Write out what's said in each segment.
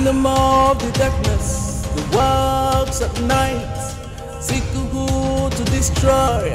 kingdom of the darkness, the works at night, seek who to destroy.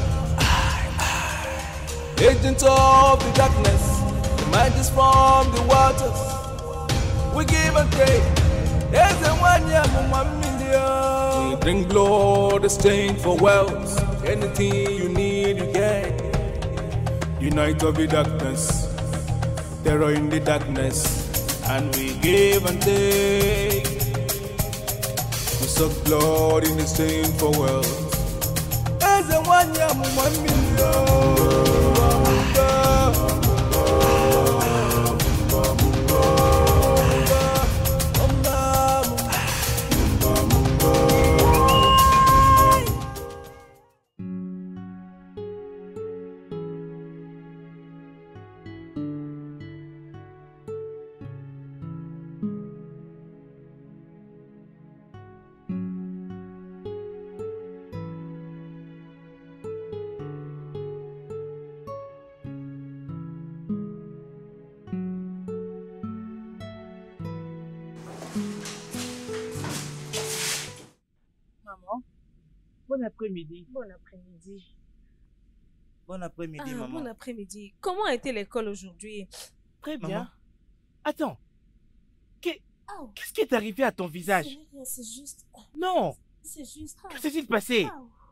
Agents of the darkness, the mighties from the waters, we give and take. There's a 1 year, 1 million. We bring blood, stain for wealth. Anything you need, you get. Unite of the darkness, terror in the darkness, and we give and take. We suck blood in the stain for wealth. There's a 1 year, 1 million. Bon après-midi. Bon après-midi. Bon après-midi, maman. Bon après-midi. Comment a été l'école aujourd'hui? Très bien. Maman. Attends. Qu'est-ce qui est arrivé à ton visage? C'est juste... Non. C'est juste... Que s'est-il passé?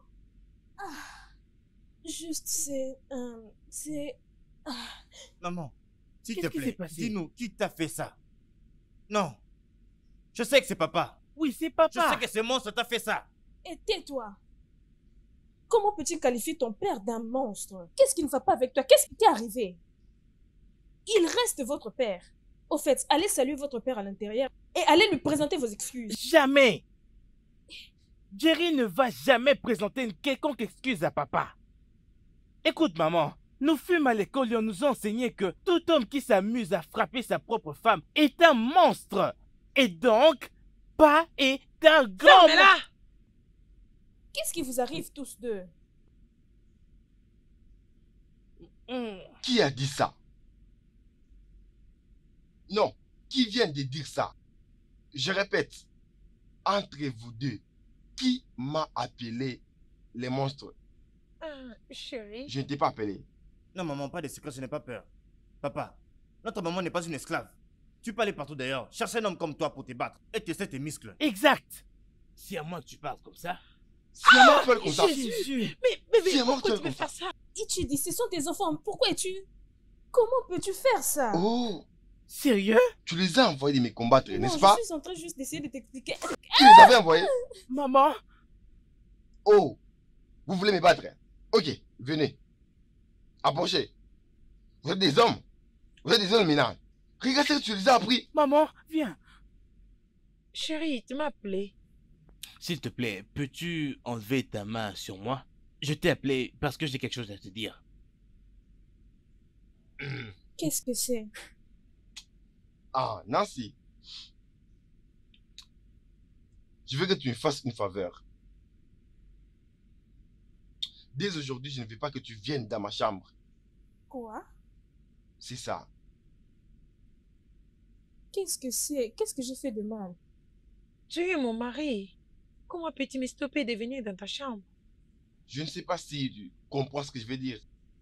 Juste, c'est... Maman, s'il te Qu'est-ce qui s'est plaît, passé? dis-nous, qui t'a fait ça? Non. Je sais que c'est papa. Oui, c'est papa. Je sais que ce monstre t'a fait ça. Et tais-toi. Comment peux-tu qualifier ton père d'un monstre? Qu'est-ce qui ne va pas avec toi? Qu'est-ce qui t'est arrivé? Il reste votre père. Au fait, allez saluer votre père à l'intérieur et allez lui présenter vos excuses. Jamais. Jerry ne va jamais présenter une quelconque excuse à papa. Écoute, maman, nous fûmes à l'école et on nous a enseigné que tout homme qui s'amuse à frapper sa propre femme est un monstre. Et donc, pas est un grand monstre. Qu'est-ce qui vous arrive tous deux? Qui a dit ça? Non, qui vient de dire ça? Je répète, entre vous deux, qui m'a appelé les monstres? Chérie. Je ne t'ai pas appelé. Non, maman, pas de secret, je n'ai pas peur. Papa, notre maman n'est pas une esclave. Tu peux aller partout d'ailleurs, chercher un homme comme toi pour te battre et tester tes muscles. Exact. Si à moi tu parles comme ça. Si à moi tu parles comme ça. Jésus. Mais Si à moi pourquoi tu tu parles veux comme faire ça? Ichidi, ce sont tes enfants. Pourquoi es-tu... Comment peux-tu faire ça? Oh, Sérieux? tu les as envoyés de me combattre, Non, n'est-ce pas? je suis en train juste d'essayer de t'expliquer. Tu les avais envoyés? Maman. Oh, vous voulez me battre? Ok, venez. Approchez. Vous êtes des hommes. Vous êtes des hommes minants. Regarde ce que tu les as appris. Maman, viens. Chérie, tu m'as appelé. S'il te plaît, peux-tu enlever ta main sur moi? Je t'ai appelé parce que j'ai quelque chose à te dire. Qu'est-ce que c'est? Ah, Nancy. Je veux que tu me fasses une faveur. Dès aujourd'hui, je ne veux pas que tu viennes dans ma chambre. Quoi? C'est ça. Qu'est-ce que c'est? Qu'est-ce que j'ai fait de mal? Tu es mon mari. Comment peux-tu me stopper de venir dans ta chambre? Je ne sais pas si tu comprends ce que je veux dire.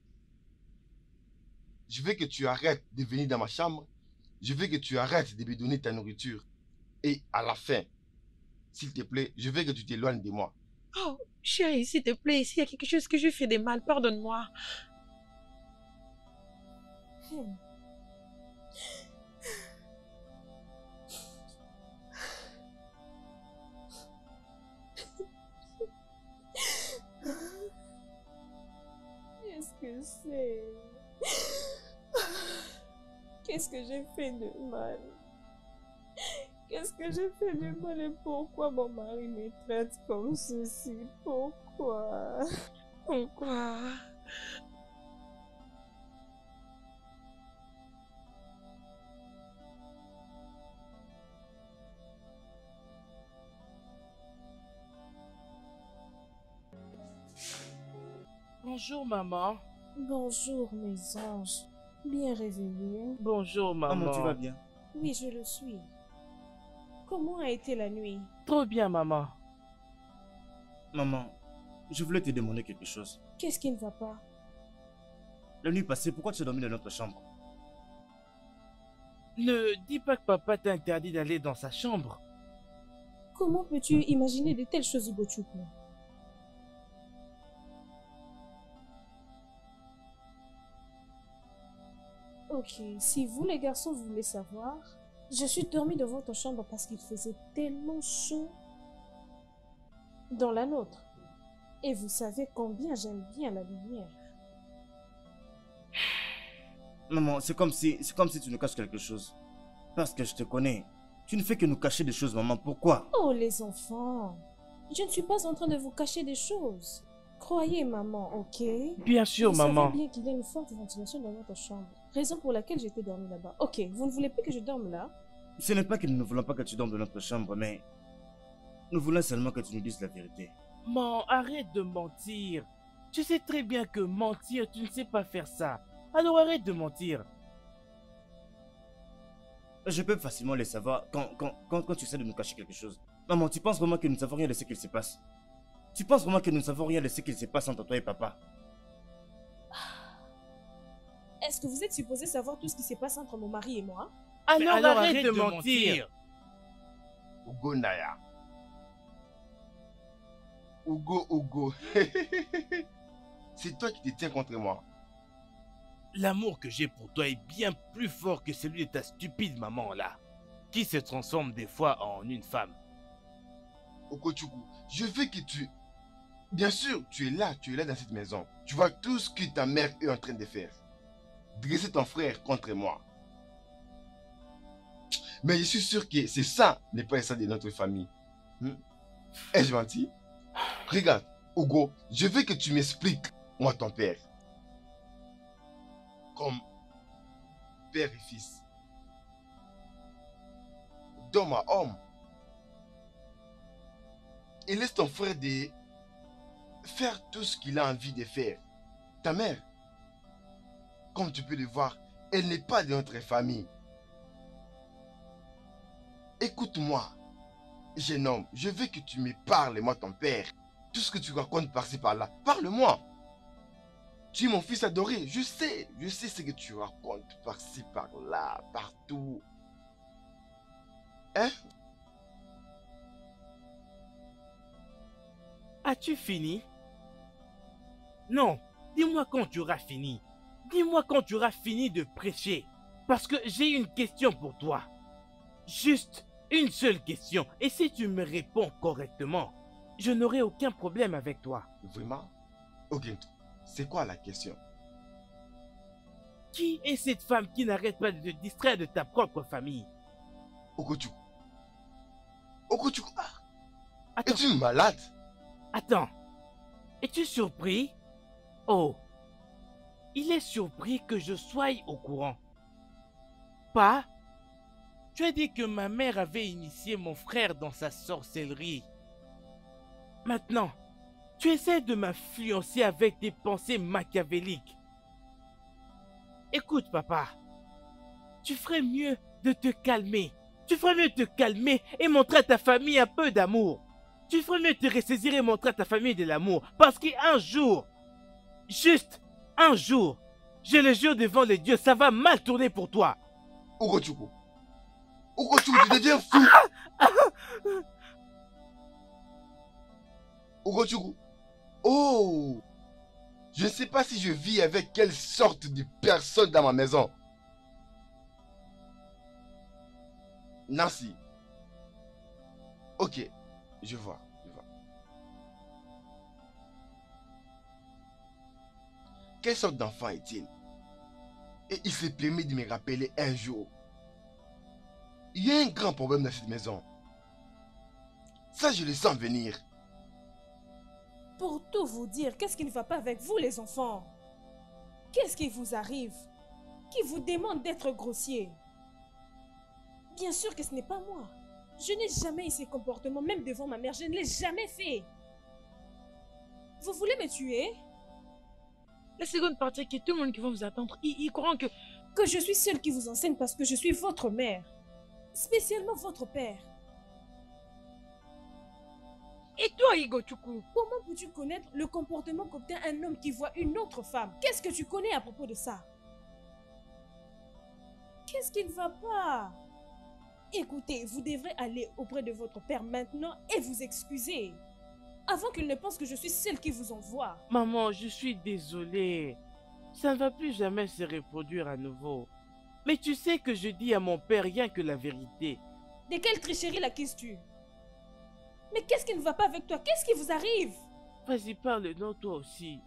Je veux que tu arrêtes de venir dans ma chambre. Je veux que tu arrêtes de me donner ta nourriture. Et à la fin, s'il te plaît, je veux que tu t'éloignes de moi. Oh, chérie, s'il te plaît, s'il y a quelque chose que je fais de mal, pardonne-moi. Qu'est-ce que c'est? Qu'est-ce que j'ai fait de mal? Qu'est-ce que j'ai fait de mal et pourquoi mon mari me traite comme ceci? Pourquoi? Pourquoi? Bonjour, maman. Bonjour, mes anges. Bien réveillés. Bonjour, maman. Maman, tu vas bien? Oui, je le suis. Comment a été la nuit? Trop bien, maman. Maman, je voulais te demander quelque chose. Qu'est-ce qui ne va pas? La nuit passée, pourquoi tu as dormi dans notre chambre? Ne dis pas que papa t'a interdit d'aller dans sa chambre. Comment peux-tu imaginer de telles choses, Ugochukwu? Ok, si vous les garçons voulez savoir, je suis dormi dans votre chambre parce qu'il faisait tellement chaud dans la nôtre. Et vous savez combien j'aime bien la lumière. Maman, c'est comme si tu nous caches quelque chose. Parce que je te connais. Tu ne fais que nous cacher des choses, maman. Pourquoi? Oh les enfants, je ne suis pas en train de vous cacher des choses. Croyez maman, ok? Bien sûr, vous maman. savez bien qu'il y a une forte ventilation dans votre chambre. Raison pour laquelle j'étais dormi là-bas. Ok, vous ne voulez plus que je dorme là? Ce n'est pas que nous ne voulons pas que tu dormes dans notre chambre, mais nous voulons seulement que tu nous dises la vérité. Maman, arrête de mentir. Tu sais très bien que mentir, tu ne sais pas faire ça. Alors arrête de mentir. Je peux facilement les savoir quand tu essaies de nous cacher quelque chose. Maman, tu penses vraiment que nous ne savons rien de ce qu'il se passe? Tu penses vraiment que nous ne savons rien de ce qu'il se passe entre toi et papa? Est-ce que vous êtes supposé savoir tout ce qui se passe entre mon mari et moi? Alors arrête de mentir. Ugo Naya. Ugo. C'est toi qui te tiens contre moi. L'amour que j'ai pour toi est bien plus fort que celui de ta stupide maman là, qui se transforme des fois en une femme. Okochukwu, je veux que tu... Bien sûr, tu es là dans cette maison. Tu vois tout ce que ta mère est en train de faire. Dresser ton frère contre moi. Mais je suis sûr que c'est ça n'est pas ça de notre famille. Est-ce gentil? Regarde, Ugo, je veux que tu m'expliques, moi ton père. Comme père et fils. D'homme à homme. Et laisse ton frère de faire tout ce qu'il a envie de faire. Ta mère, comme tu peux le voir, elle n'est pas de notre famille. Écoute-moi, jeune homme, je veux que tu me parles, moi ton père. Tout ce que tu racontes par-ci par-là, parle-moi. Tu es mon fils adoré, je sais ce que tu racontes par-ci par-là, partout. Hein? As-tu fini? Non, dis-moi quand tu auras fini. Dis-moi quand tu auras fini de prêcher. Parce que j'ai une question pour toi. Juste une seule question. Et si tu me réponds correctement, je n'aurai aucun problème avec toi. Vraiment? Ok, c'est quoi la question? Qui est cette femme qui n'arrête pas de te distraire de ta propre famille? Okochukwu, Attends, es-tu malade? attends. Es-tu surpris? Oh, il est surpris que je sois au courant. Pas? Tu as dit que ma mère avait initié mon frère dans sa sorcellerie. Maintenant, tu essaies de m'influencer avec des pensées machiavéliques. Écoute, papa, tu ferais mieux de te calmer. Tu ferais mieux de te calmer et montrer à ta famille un peu d'amour. Tu ferais mieux de te ressaisir et montrer à ta famille de l'amour. Parce qu'un jour, juste un jour, je le jure devant les dieux, ça va mal tourner pour toi. Okochukwu, tu deviens fou. Okochukwu, oh, je ne sais pas si je vis avec quelle sorte de personne dans ma maison. Nancy. Ok, je vois. Quelle sorte d'enfant est-il? Et il s'est permis de me rappeler un jour. Il y a un grand problème dans cette maison. Ça, je le sens venir. Pour tout vous dire, qu'est-ce qui ne va pas avec vous les enfants? Qu'est-ce qui vous arrive? Qui vous demande d'être grossier? Bien sûr que ce n'est pas moi. Je n'ai jamais eu ces comportements, même devant ma mère. Je ne l'ai jamais fait. Vous voulez me tuer? La seconde partie, qui est tout le monde qui va vous attendre, ils croient que... Que je suis celle qui vous enseigne parce que je suis votre mère. Spécialement votre père. Et toi, Igo Choukou? Comment peux-tu connaître le comportement qu'obtient un homme qui voit une autre femme? Qu'est-ce que tu connais à propos de ça? Qu'est-ce qui ne va pas? Écoutez, vous devrez aller auprès de votre père maintenant et vous excuser. Avant qu'il ne pense que je suis celle qui vous envoie. Maman, je suis désolée. Ça ne va plus jamais se reproduire à nouveau. Mais tu sais que je dis à mon père rien que la vérité. De quelle tricherie l'accuses-tu? Mais qu'est-ce qui ne va pas avec toi? Qu'est-ce qui vous arrive? Vas-y, parle-nous toi aussi.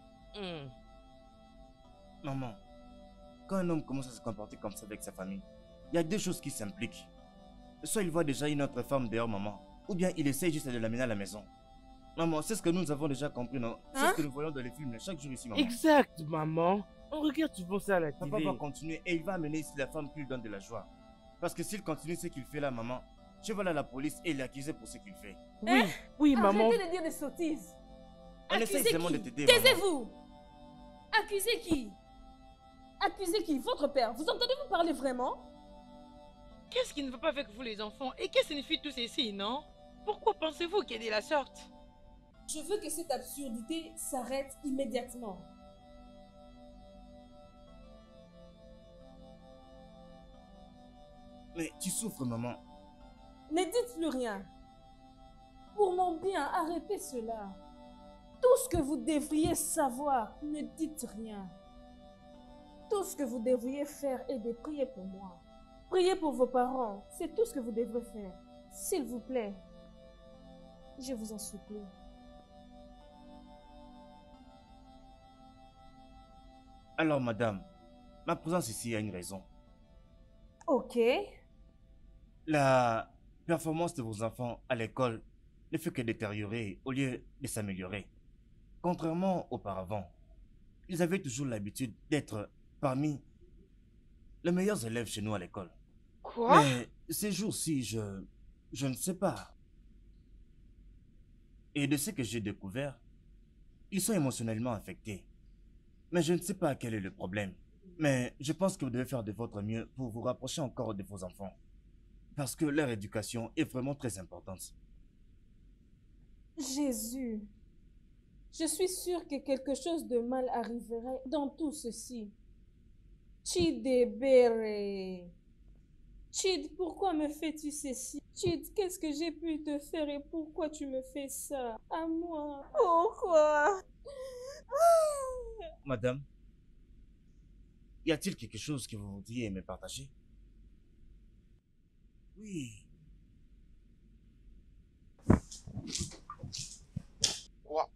Maman, quand un homme commence à se comporter comme ça avec sa famille, il y a deux choses qui s'impliquent. Soit il voit déjà une autre femme dehors, maman, ou bien il essaye juste de l'amener à la maison. Maman, c'est ce que nous avons déjà compris, non? C'est ce que nous voyons dans les films chaque jour ici, maman. Exact, maman. On regarde souvent ça à la télé. Papa va continuer et il va amener ici la femme qui lui donne de la joie. Parce que s'il continue ce qu'il fait là, maman, je vais aller à la police et l'accuser pour ce qu'il fait. Oui, oui, maman. Arrêtez de dire des sottises. On essaie Accusez seulement qui? de t'aider, maman. Taisez-vous. Accusez qui? Accusez qui? Votre père. Vous entendez-vous parler vraiment? Qu'est-ce qui ne va pas avec vous les enfants? Et qu'est-ce que signifie tout ceci, non? Pourquoi pensez-vous qu'il est de la sorte? Je veux que cette absurdité s'arrête immédiatement. Mais tu souffres, maman. Ne dites plus rien. Pour mon bien, arrêtez cela. Tout ce que vous devriez savoir, ne dites rien. Tout ce que vous devriez faire est de prier pour moi. Priez pour vos parents, c'est tout ce que vous devrez faire. S'il vous plaît, je vous en supplie. Alors, madame, ma présence ici a une raison. Ok. La performance de vos enfants à l'école ne fait que détériorer au lieu de s'améliorer. Contrairement auparavant, ils avaient toujours l'habitude d'être parmi les meilleurs élèves chez nous à l'école. Quoi? Mais ces jours-ci, je ne sais pas. Et de ce que j'ai découvert, ils sont émotionnellement affectés. Mais je ne sais pas quel est le problème. Mais je pense que vous devez faire de votre mieux pour vous rapprocher encore de vos enfants. Parce que leur éducation est vraiment très importante. Jésus, je suis sûre que quelque chose de mal arriverait dans tout ceci. Chidebere. Chid, pourquoi me fais-tu ceci? Chid, qu'est-ce que j'ai pu te faire et pourquoi tu me fais ça? À moi. Pourquoi? Madame, y a-t-il quelque chose que vous voudriez me partager? Oui. Quoi?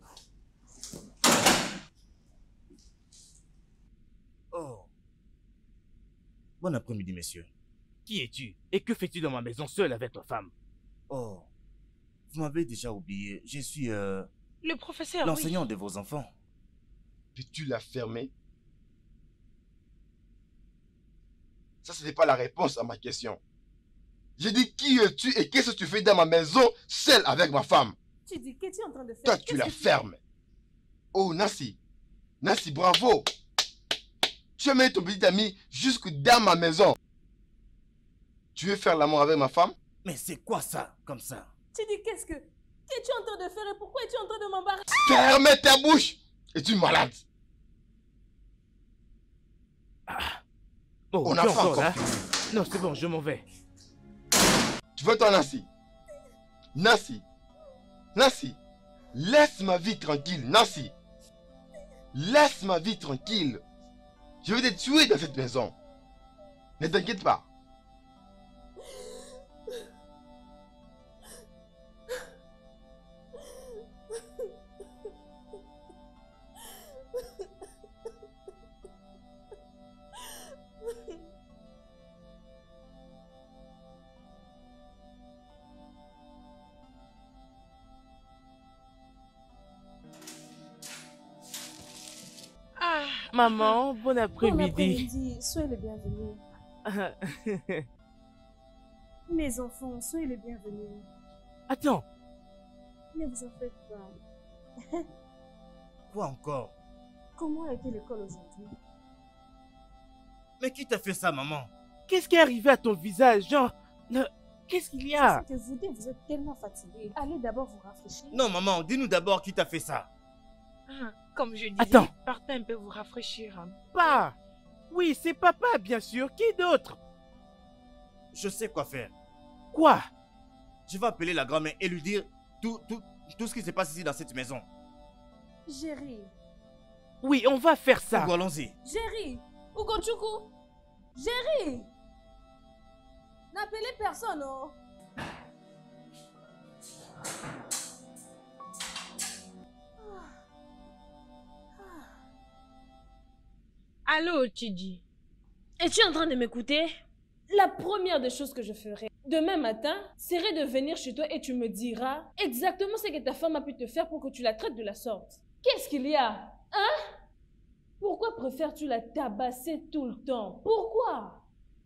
Oh. Bon après-midi, messieurs. Qui es-tu? Et que fais-tu dans ma maison seule avec ta femme? Oh. Vous m'avez déjà oublié. Je suis Le professeur, l'enseignant de vos enfants. Peux-tu la fermer? Ça, ce n'est pas la réponse à ma question. J'ai dit qui es-tu et qu'est-ce que tu fais dans ma maison seule avec ma femme? Chidi, qu'es-tu en train de faire? Toi, tu la fermes. Oh, Nancy. Nancy, bravo. Tu as mis ton petit ami jusque dans ma maison. Tu veux faire l'amour avec ma femme? Mais c'est quoi ça, comme ça? Chidi, qu'es-tu en train de faire et pourquoi es-tu en train de m'embarrasser? Ferme ta bouche. Es-tu malade? Oh, On tu a es pas encore encore là? fini. Non, c'est bon, je m'en vais. Tu veux toi, Nancy? Nancy. Nancy. Laisse ma vie tranquille, Nancy. Laisse ma vie tranquille. Je vais te tuer dans cette maison. Ne t'inquiète pas. Ah, Maman, bon Bon après-midi. après-midi, soyez les bienvenus. Mes enfants, soyez les bienvenus. Attends, Ne vous en faites pas. Quoi encore? Comment a été l'école aujourd'hui? Mais qui t'a fait ça, maman? qu'est-ce qui est arrivé à ton visage? Genre, Qu'est-ce qu'il y Je a? sais que vous deux, vous êtes tellement fatigués. Allez d'abord vous rafraîchir. Non, maman, dis-nous d'abord qui t'a fait ça. Ah, comme je disais, Attends. partez un peu vous rafraîchir. Hein. Pas. Oui, c'est papa, bien sûr. Qui d'autre? Je sais quoi faire. Quoi? Je vais appeler la grand-mère et lui dire tout ce qui se passe ici dans cette maison. Jerry. Oui, on va faire ça. Hugo, allons-y. Jerry. Ugochukwu. Jerry. N'appelez personne, oh. Allô, Chidi. Es-tu en train de m'écouter? La première des choses que je ferai demain matin serait de venir chez toi et tu me diras exactement ce que ta femme a pu te faire pour que tu la traites de la sorte. Qu'est-ce qu'il y a? Hein? Pourquoi préfères-tu la tabasser tout le temps? Pourquoi?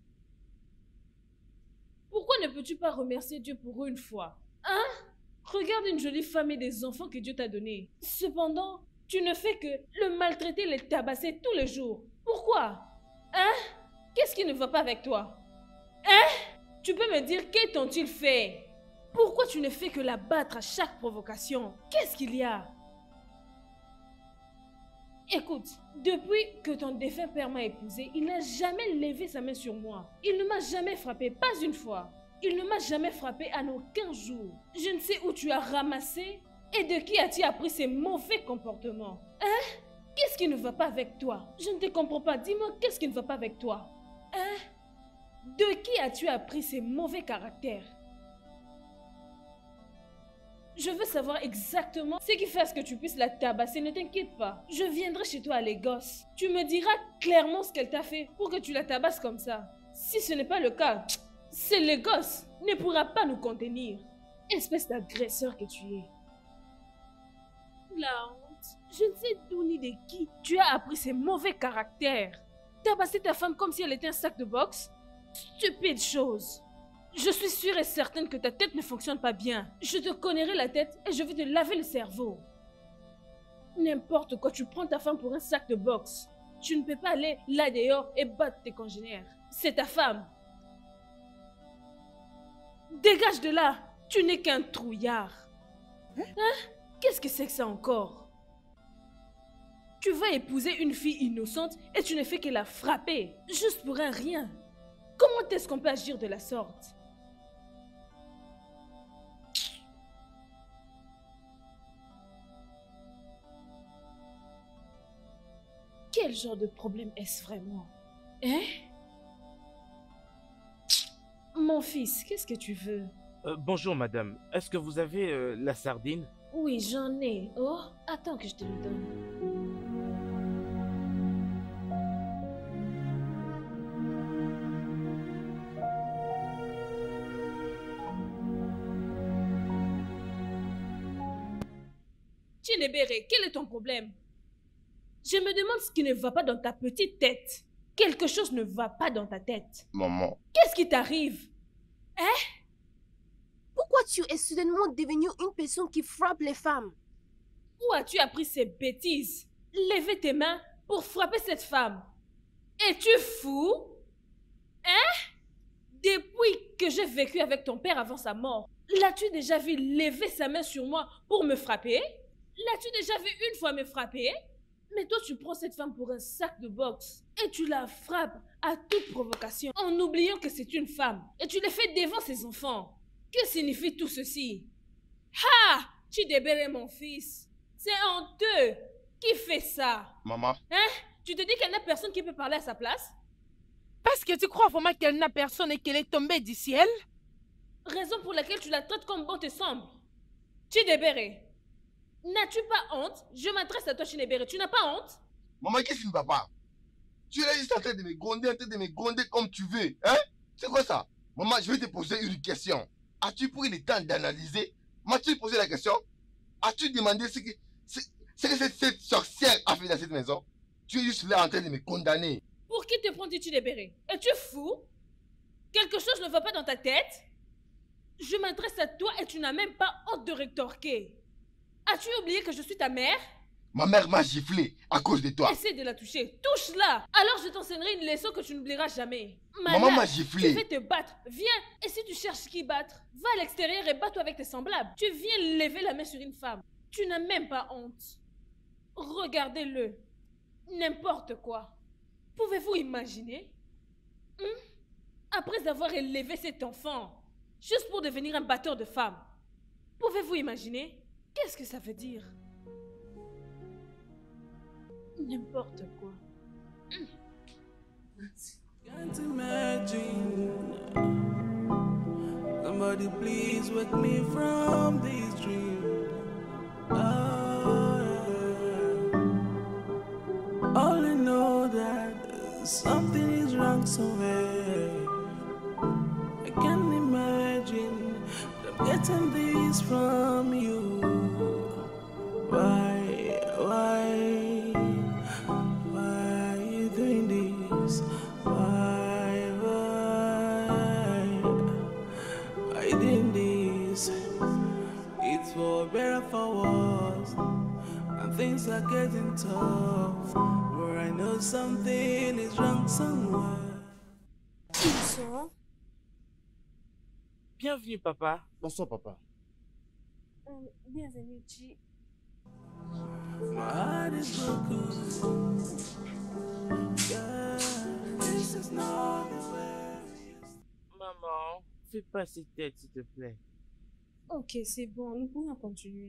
Pourquoi ne peux-tu pas remercier Dieu pour une fois? Hein? Regarde une jolie femme et des enfants que Dieu t'a donnés. Cependant, tu ne fais que le maltraiter, les tabasser tous les jours. Pourquoi? Hein? Qu'est-ce qui ne va pas avec toi? Hein? Tu peux me dire que t'ont-ils fait? Pourquoi tu ne fais que la battre à chaque provocation? Qu'est-ce qu'il y a? Écoute, depuis que ton défunt père m'a épousé, il n'a jamais levé sa main sur moi. Il ne m'a jamais frappé, pas une fois. Il ne m'a jamais frappé en aucun jour. Je ne sais où tu as ramassé et de qui as-tu appris ces mauvais comportements. Hein? Qu'est-ce qui ne va pas avec toi? Je ne te comprends pas. Dis-moi, qu'est-ce qui ne va pas avec toi? Hein? De qui as-tu appris ces mauvais caractères? Je veux savoir exactement ce qui fait à ce que tu puisses la tabasser. Ne t'inquiète pas. Je viendrai chez toi à Lagos. Tu me diras clairement ce qu'elle t'a fait pour que tu la tabasses comme ça. Si ce n'est pas le cas, c'est Lagos ne pourra pas nous contenir. Espèce d'agresseur que tu es. La honte. Je ne sais d'où ni de qui tu as appris ces mauvais caractères. Tabasser ta femme comme si elle était un sac de boxe? Stupide chose. Je suis sûre et certaine que ta tête ne fonctionne pas bien. Je te connaîrai la tête et je vais te laver le cerveau. N'importe quoi, tu prends ta femme pour un sac de boxe. Tu ne peux pas aller là dehors et battre tes congénères. C'est ta femme. Dégage de là. Tu n'es qu'un trouillard. Hein? Qu'est-ce que c'est que ça encore? Tu vas épouser une fille innocente et tu ne fais que la frapper. Juste pour un rien. Comment est-ce qu'on peut agir de la sorte? Quel genre de problème est-ce vraiment? Hein? Mon fils, qu'est-ce que tu veux? Bonjour, madame. Est-ce que vous avez la sardine? Oui, j'en ai. Oh, attends que je te le donne. Chinebere, quel est ton problème? Je me demande ce qui ne va pas dans ta petite tête. Quelque chose ne va pas dans ta tête. Maman. Qu'est-ce qui t'arrive? Hein? Pourquoi tu es soudainement devenue une personne qui frappe les femmes? Où as-tu appris ces bêtises? Levez tes mains pour frapper cette femme. Es-tu fou? Hein? Depuis que j'ai vécu avec ton père avant sa mort, l'as-tu déjà vu lever sa main sur moi pour me frapper? L'as-tu déjà vu une fois me frapper? Mais toi, tu prends cette femme pour un sac de boxe et tu la frappes à toute provocation en oubliant que c'est une femme et tu le fais devant ses enfants. Que signifie tout ceci? Ha! Chidebere, mon fils. C'est honteux. Qui fait ça? Maman. Hein? Tu te dis qu'il n'y a personne qui peut parler à sa place? Parce que tu crois vraiment qu'elle n'a personne et qu'elle est tombée du ciel? Raison pour laquelle tu la traites comme bon te semble. Chidebere, n'as-tu pas honte? Je m'adresse à toi, Chinebere. Tu n'as pas honte? Maman, qu'est-ce qui ne va pas? Tu es là juste en train de me gronder comme tu veux. Hein? C'est quoi ça? Maman, je vais te poser une question. As-tu pris le temps d'analyser? M'as-tu posé la question? As-tu demandé ce que cette sorcière a fait dans cette maison? Tu es juste là en train de me condamner. Pour qui te prends-tu, Chinebere? Es-tu fou? Quelque chose ne va pas dans ta tête? Je m'adresse à toi et tu n'as même pas honte de rétorquer. As-tu oublié que je suis ta mère? Ma mère m'a giflé à cause de toi. Essaie de la toucher. Touche-la. Alors je t'enseignerai une leçon que tu n'oublieras jamais. Maman m'a Tu giflé. vais te battre. Viens. Et si tu cherches qui battre, va à l'extérieur et bats-toi avec tes semblables. Tu viens lever la main sur une femme. Tu n'as même pas honte. Regardez-le. N'importe quoi. Pouvez-vous imaginer? Après avoir élevé cet enfant, juste pour devenir un batteur de femmes. Pouvez-vous imaginer? Qu'est-ce que ça veut dire? N'importe quoi. Can't imagine. Somebody please wake me from this dream. All I know that something is wrong somewhere. I can't imagine that I'm getting this from you. Why you doing this? Why you doing this? It's for better, for worse, and things are getting tough. But I know something is wrong somewhere. Bonsoir. Bienvenue, papa. Bonsoir, papa. Bienvenue, Chi. My heart is broken. Yeah, this is not the way. Maman, fais pas cette tête, s'il te plaît. Ok, c'est bon, nous pouvons continuer.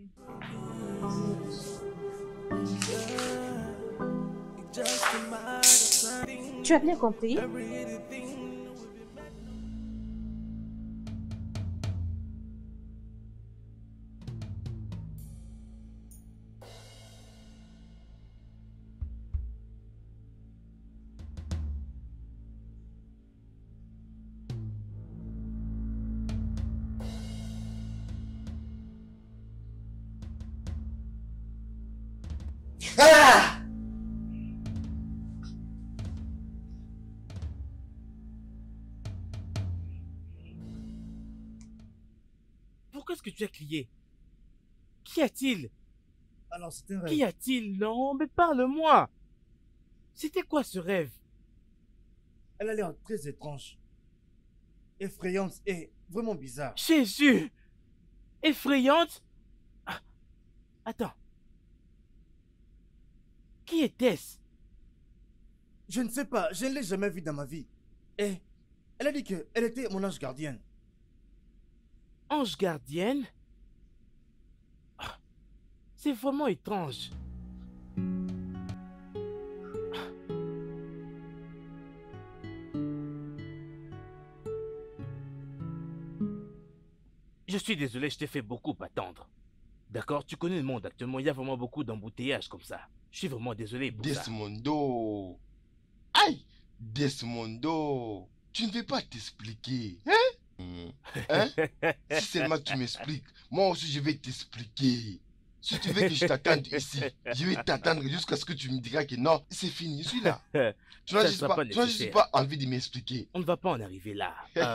Just a matter of something. Tu as bien compris? Everything. Pourquoi est-ce que tu as crié? Qu'y a-t-il? Alors, c'était un rêve. Qu'y a-t-il? Non, mais parle-moi. C'était quoi ce rêve? Elle a l'air très étrange, effrayante et vraiment bizarre. Jésus! Effrayante? Ah, attends. Qui était-ce? Je ne sais pas, je ne l'ai jamais vue dans ma vie. Et elle a dit qu'elle était mon ange gardienne. Ange gardienne? Ah, c'est vraiment étrange. Je suis désolé, je t'ai fait beaucoup attendre. D'accord, tu connais le monde actuellement, il y a vraiment beaucoup d'embouteillages comme ça. Je suis vraiment désolé pour ça. Desmondo. Aïe, Desmondo. Tu ne veux pas t'expliquer, hein? Hein? Si seulement tu m'expliques, moi aussi je vais t'expliquer. Si tu veux que je t'attende ici, je vais t'attendre jusqu'à ce que tu me diras que non, c'est fini, je suis là. Tu n'as juste pas envie de m'expliquer. On ne va pas en arriver là.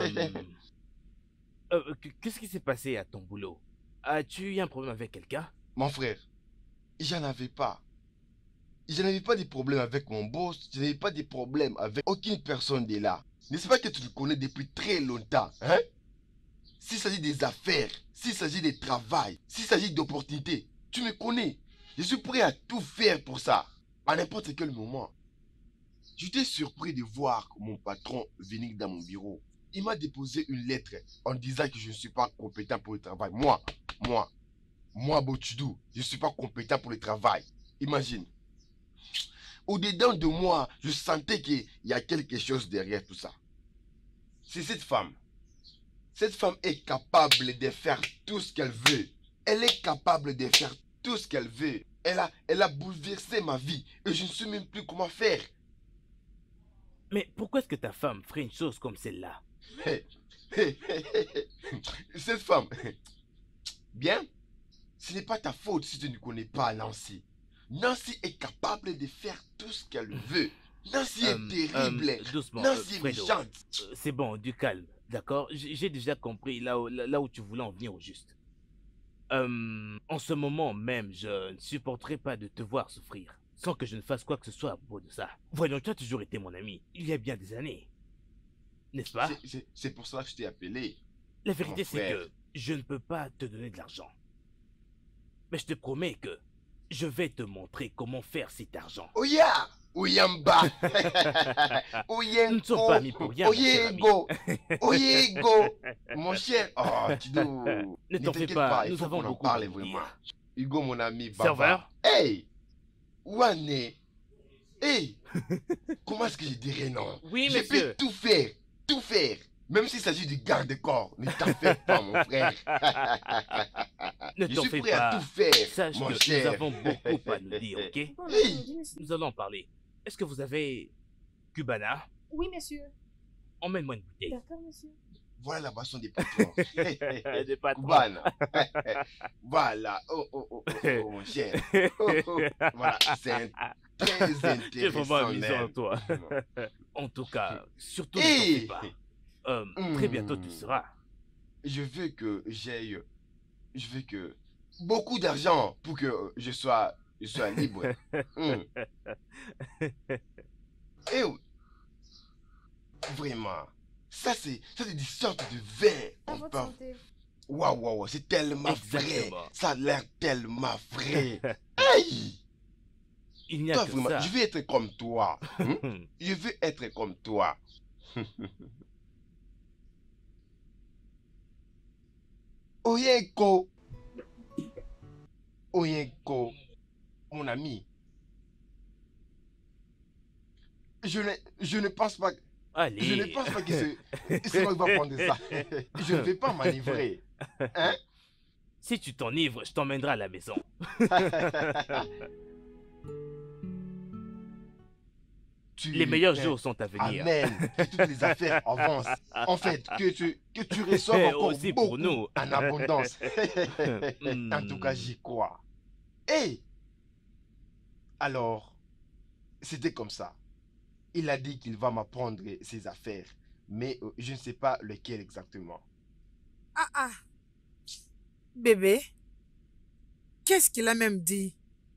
Qu'est-ce qui s'est passé à ton boulot? As-tu eu un problème avec quelqu'un? Mon frère, j'en avais pas. Je n'avais pas de problème avec mon boss, je n'avais pas de problème avec aucune personne de là. N'est-ce pas que tu le connais depuis très longtemps, hein? S'il s'agit des affaires, s'il s'agit de travail, s'il s'agit d'opportunités, tu me connais. Je suis prêt à tout faire pour ça, à n'importe quel moment. J'étais surpris de voir mon patron venir dans mon bureau. Il m'a déposé une lettre en disant que je ne suis pas compétent pour le travail. Moi, Bochidou, je ne suis pas compétent pour le travail. Imagine. Au-dedans de moi, je sentais qu'il y a quelque chose derrière tout ça. C'est cette femme. Cette femme est capable de faire tout ce qu'elle veut. Elle est capable de faire tout ce qu'elle veut. Elle a bouleversé ma vie et je ne sais même plus comment faire. Mais pourquoi est-ce que ta femme ferait une chose comme celle-là? Cette femme, bien, ce n'est pas ta faute si tu ne connais pas Nancy. Nancy est capable de faire tout ce qu'elle veut. Nancy est terrible. Doucement, Nancy est Fredo. méchante. C'est bon, du calme, d'accord? J'ai déjà compris là où tu voulais en venir au juste. En ce moment même, je ne supporterai pas de te voir souffrir, sans que je ne fasse quoi que ce soit à propos de ça. Voyons, tu as toujours été mon ami, il y a bien des années. N'est-ce pas? C'est pour ça que je t'ai appelé. La vérité, c'est frère. que je ne peux pas te donner de l'argent. Mais je te promets que je vais te montrer comment faire cet argent. Oya! Oyamba! Nous ne sommes pas amis pour rien, mon cher ami. Oyego! Oyego! Mon cher. Oh, Tido. Ne t'en fais t'inquiète pas, il nous faut avons qu'on en beaucoup parle à nous vraiment. dire. Hugo, mon ami. Baba. Serveur? Hey! Wane! Hey! Comment est-ce que je dirais non? Oui, Je monsieur. peux tout faire. Tout faire. Même s'il s'agit du garde-corps. Ne t'en fais pas, mon frère. Ne Je t'en suis fais prêt à pas. tout faire, Sache mon que cher. nous avons beaucoup à nous dire, ok? Bon, Hey. attendez, monsieur. Nous allons en parler. Est-ce que vous avez Cubana? Oui, monsieur. Emmène-moi une bouteille. D'accord, monsieur. Voilà la boisson des patrons. Des patrons. Cubana. Voilà. Oh, mon cher. Voilà, c'est très intéressant. Tu es vraiment amusant, même. toi. Vraiment. En tout cas, surtout ne t'en Hey. fais pas. Très bientôt, tu seras. Je veux que beaucoup d'argent pour que je sois libre. Et vraiment, ça c'est des sortes de vin À qu'on votre peut. santé. Waouh, c'est tellement vrai. Exactement. Ça a l'air tellement vrai. Hey! Il n'y a Toi, que vraiment, ça. je veux être comme toi. Je veux être comme toi. Oyeko. Oyeko, mon ami. Je ne pense pas. Allez. Je ne pense pas que c'est moi qui va prendre ça. Je ne vais pas m'enivrer. Hein? Si tu t'enivres, je t'emmènerai à la maison. Les meilleurs jours sont à venir. Amen. Que toutes les affaires avancent. En fait, que tu reçoives encore Aussi pour beaucoup nous. en abondance. En tout cas, j'y crois. Hey! Alors, c'était comme ça. Il a dit qu'il va m'apprendre ses affaires, mais je ne sais pas lequel exactement. Ah. Bébé, qu'est-ce qu'il a même dit?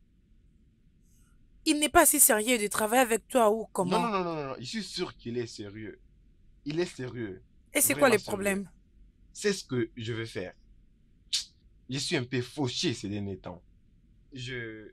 Il n'est pas si sérieux de travailler avec toi ou comment? Non, je suis sûr qu'il est sérieux. Il est sérieux. Et c'est quoi Vraiment les problèmes? C'est ce que je vais faire. Je suis un peu fauché ces derniers temps. Je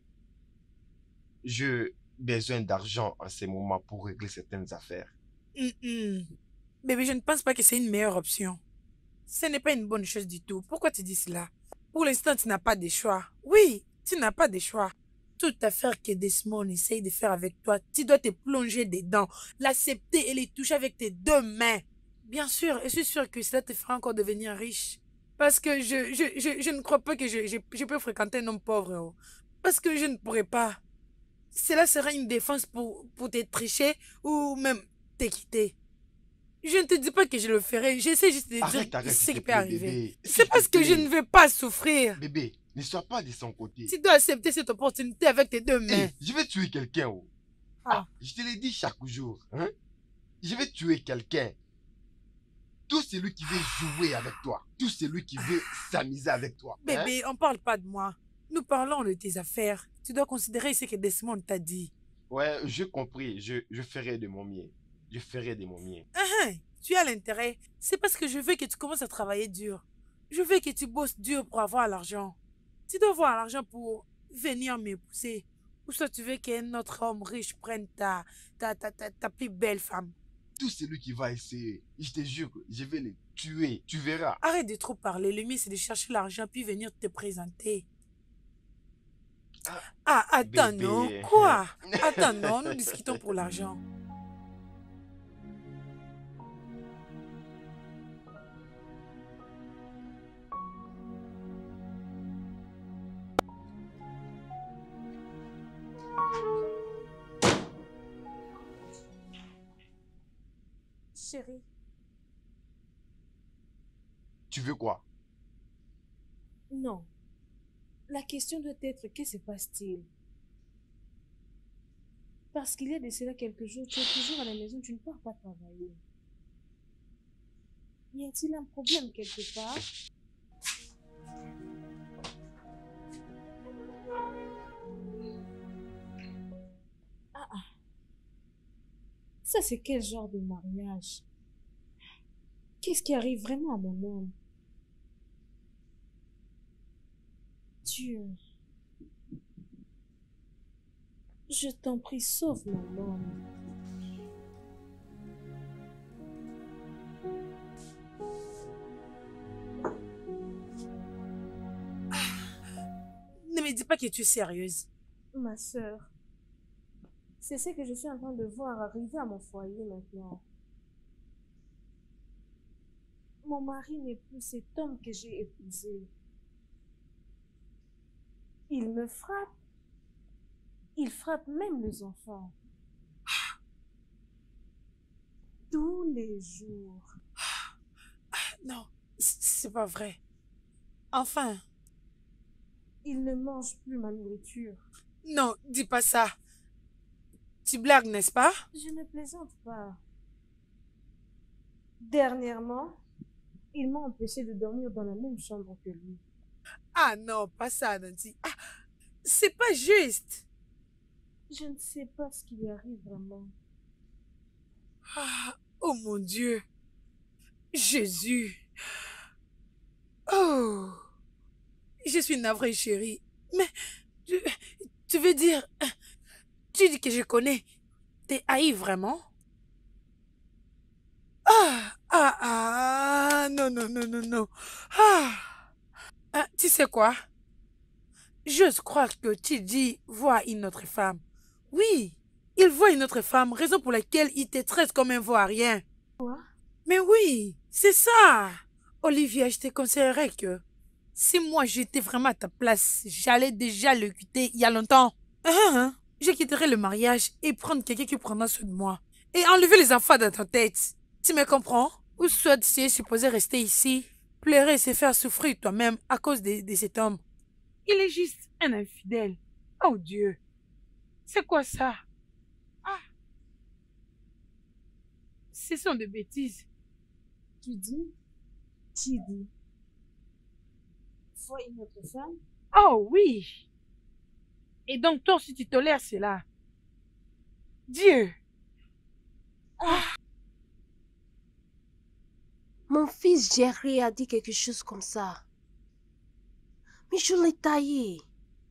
besoin d'argent en ces moments pour régler certaines affaires. Bébé, je ne pense pas que c'est une meilleure option. Ce n'est pas une bonne chose du tout. Pourquoi tu dis cela? Pour l'instant, tu n'as pas de choix. Oui, tu n'as pas de choix. Toute affaire que Desmond essaye de faire avec toi, tu dois te plonger dedans, l'accepter et les toucher avec tes deux mains. Bien sûr, et je suis sûre que cela te fera encore devenir riche. Parce que je ne crois pas que je peux fréquenter un homme pauvre. Oh. Parce que je ne pourrais pas. Cela sera une défense pour te tricher ou même te quitter. Je ne te dis pas que je le ferai. J'essaie juste de dire Arrête, ce s'il qui te peut plaît, arriver. bébé. C'est parce que je ne veux pas souffrir. Bébé, ne sois pas de son côté. Tu dois accepter cette opportunité avec tes deux mains. Hey, je vais tuer quelqu'un. Oh. Ah. Je te l'ai dit chaque jour. Hein? Je vais tuer quelqu'un. Tout celui qui veut jouer avec toi. Tout celui qui veut s'amuser avec toi. Hein? Bébé, on ne parle pas de moi. Nous parlons de tes affaires. Tu dois considérer ce que Desmond t'a dit. Ouais, j'ai compris. Je ferai de mon mieux. Je ferai de mon mieux. Tu as l'intérêt. C'est parce que je veux que tu commences à travailler dur. Je veux que tu bosses dur pour avoir l'argent. Tu dois avoir l'argent pour venir m'épouser. Ou soit tu veux qu'un autre homme riche prenne ta plus belle femme. Tout celui qui va essayer, je te jure, je vais le tuer. Tu verras. Arrête de trop parler. Le mieux, c'est de chercher l'argent puis venir te présenter. Ah, attends, bébé. non. Quoi? Attends, non. Nous discutons pour l'argent. Chérie, Tu veux quoi? non. La question doit être, que se passe-t-il? Parce qu'il y a de cela quelques jours, tu es toujours à la maison, tu ne pars pas travailler. Y a-t-il un problème quelque part? Ça, c'est quel genre de mariage? Qu'est-ce qui arrive vraiment à mon homme? Dieu, je t'en prie, sauve mon homme. Ne me dis pas que tu es sérieuse. Ma sœur, c'est ce que je suis en train de voir arriver à mon foyer maintenant. Mon mari n'est plus cet homme que j'ai épousé. Il me frappe. Il frappe même les enfants. Tous les jours. Non, c'est pas vrai. Enfin, Il ne mange plus ma nourriture. non, dis pas ça. Tu blagues, n'est-ce pas? Je ne plaisante pas. Dernièrement, il m'a empêché de dormir dans la même chambre que lui. Ah non, pas ça, Nancy. Ah, c'est pas juste. Je ne sais pas ce qui lui arrive vraiment. Ah, oh mon Dieu. Jésus. Oh. Je suis navrée, chérie. Mais tu veux dire... Tu dis que je connais. T'es haï vraiment? Non, non, non, non, non. Ah, tu sais quoi? J'ose croire que tu dis voit une autre femme. Oui, il voit une autre femme, raison pour laquelle il te traite comme un vaurien. Quoi? Mais oui, c'est ça. Olivia, je te conseillerais que si moi j'étais vraiment à ta place, j'allais déjà le quitter il y a longtemps. Je quitterais le mariage et prendre quelqu'un qui prendra soin de moi. Et enlever les enfants de ta tête. Tu me comprends? Ou soit tu es supposé rester ici, pleurer et se faire souffrir toi-même à cause de cet homme. Il est juste un infidèle. Oh Dieu. C'est quoi ça? Ah. Ce sont des bêtises. Tu dis? Qui dit? Faut une autre femme? Oh oui. Et donc toi aussi tu tolères cela. Dieu. Mon fils Jerry a dit quelque chose comme ça. Mais je l'ai taillé.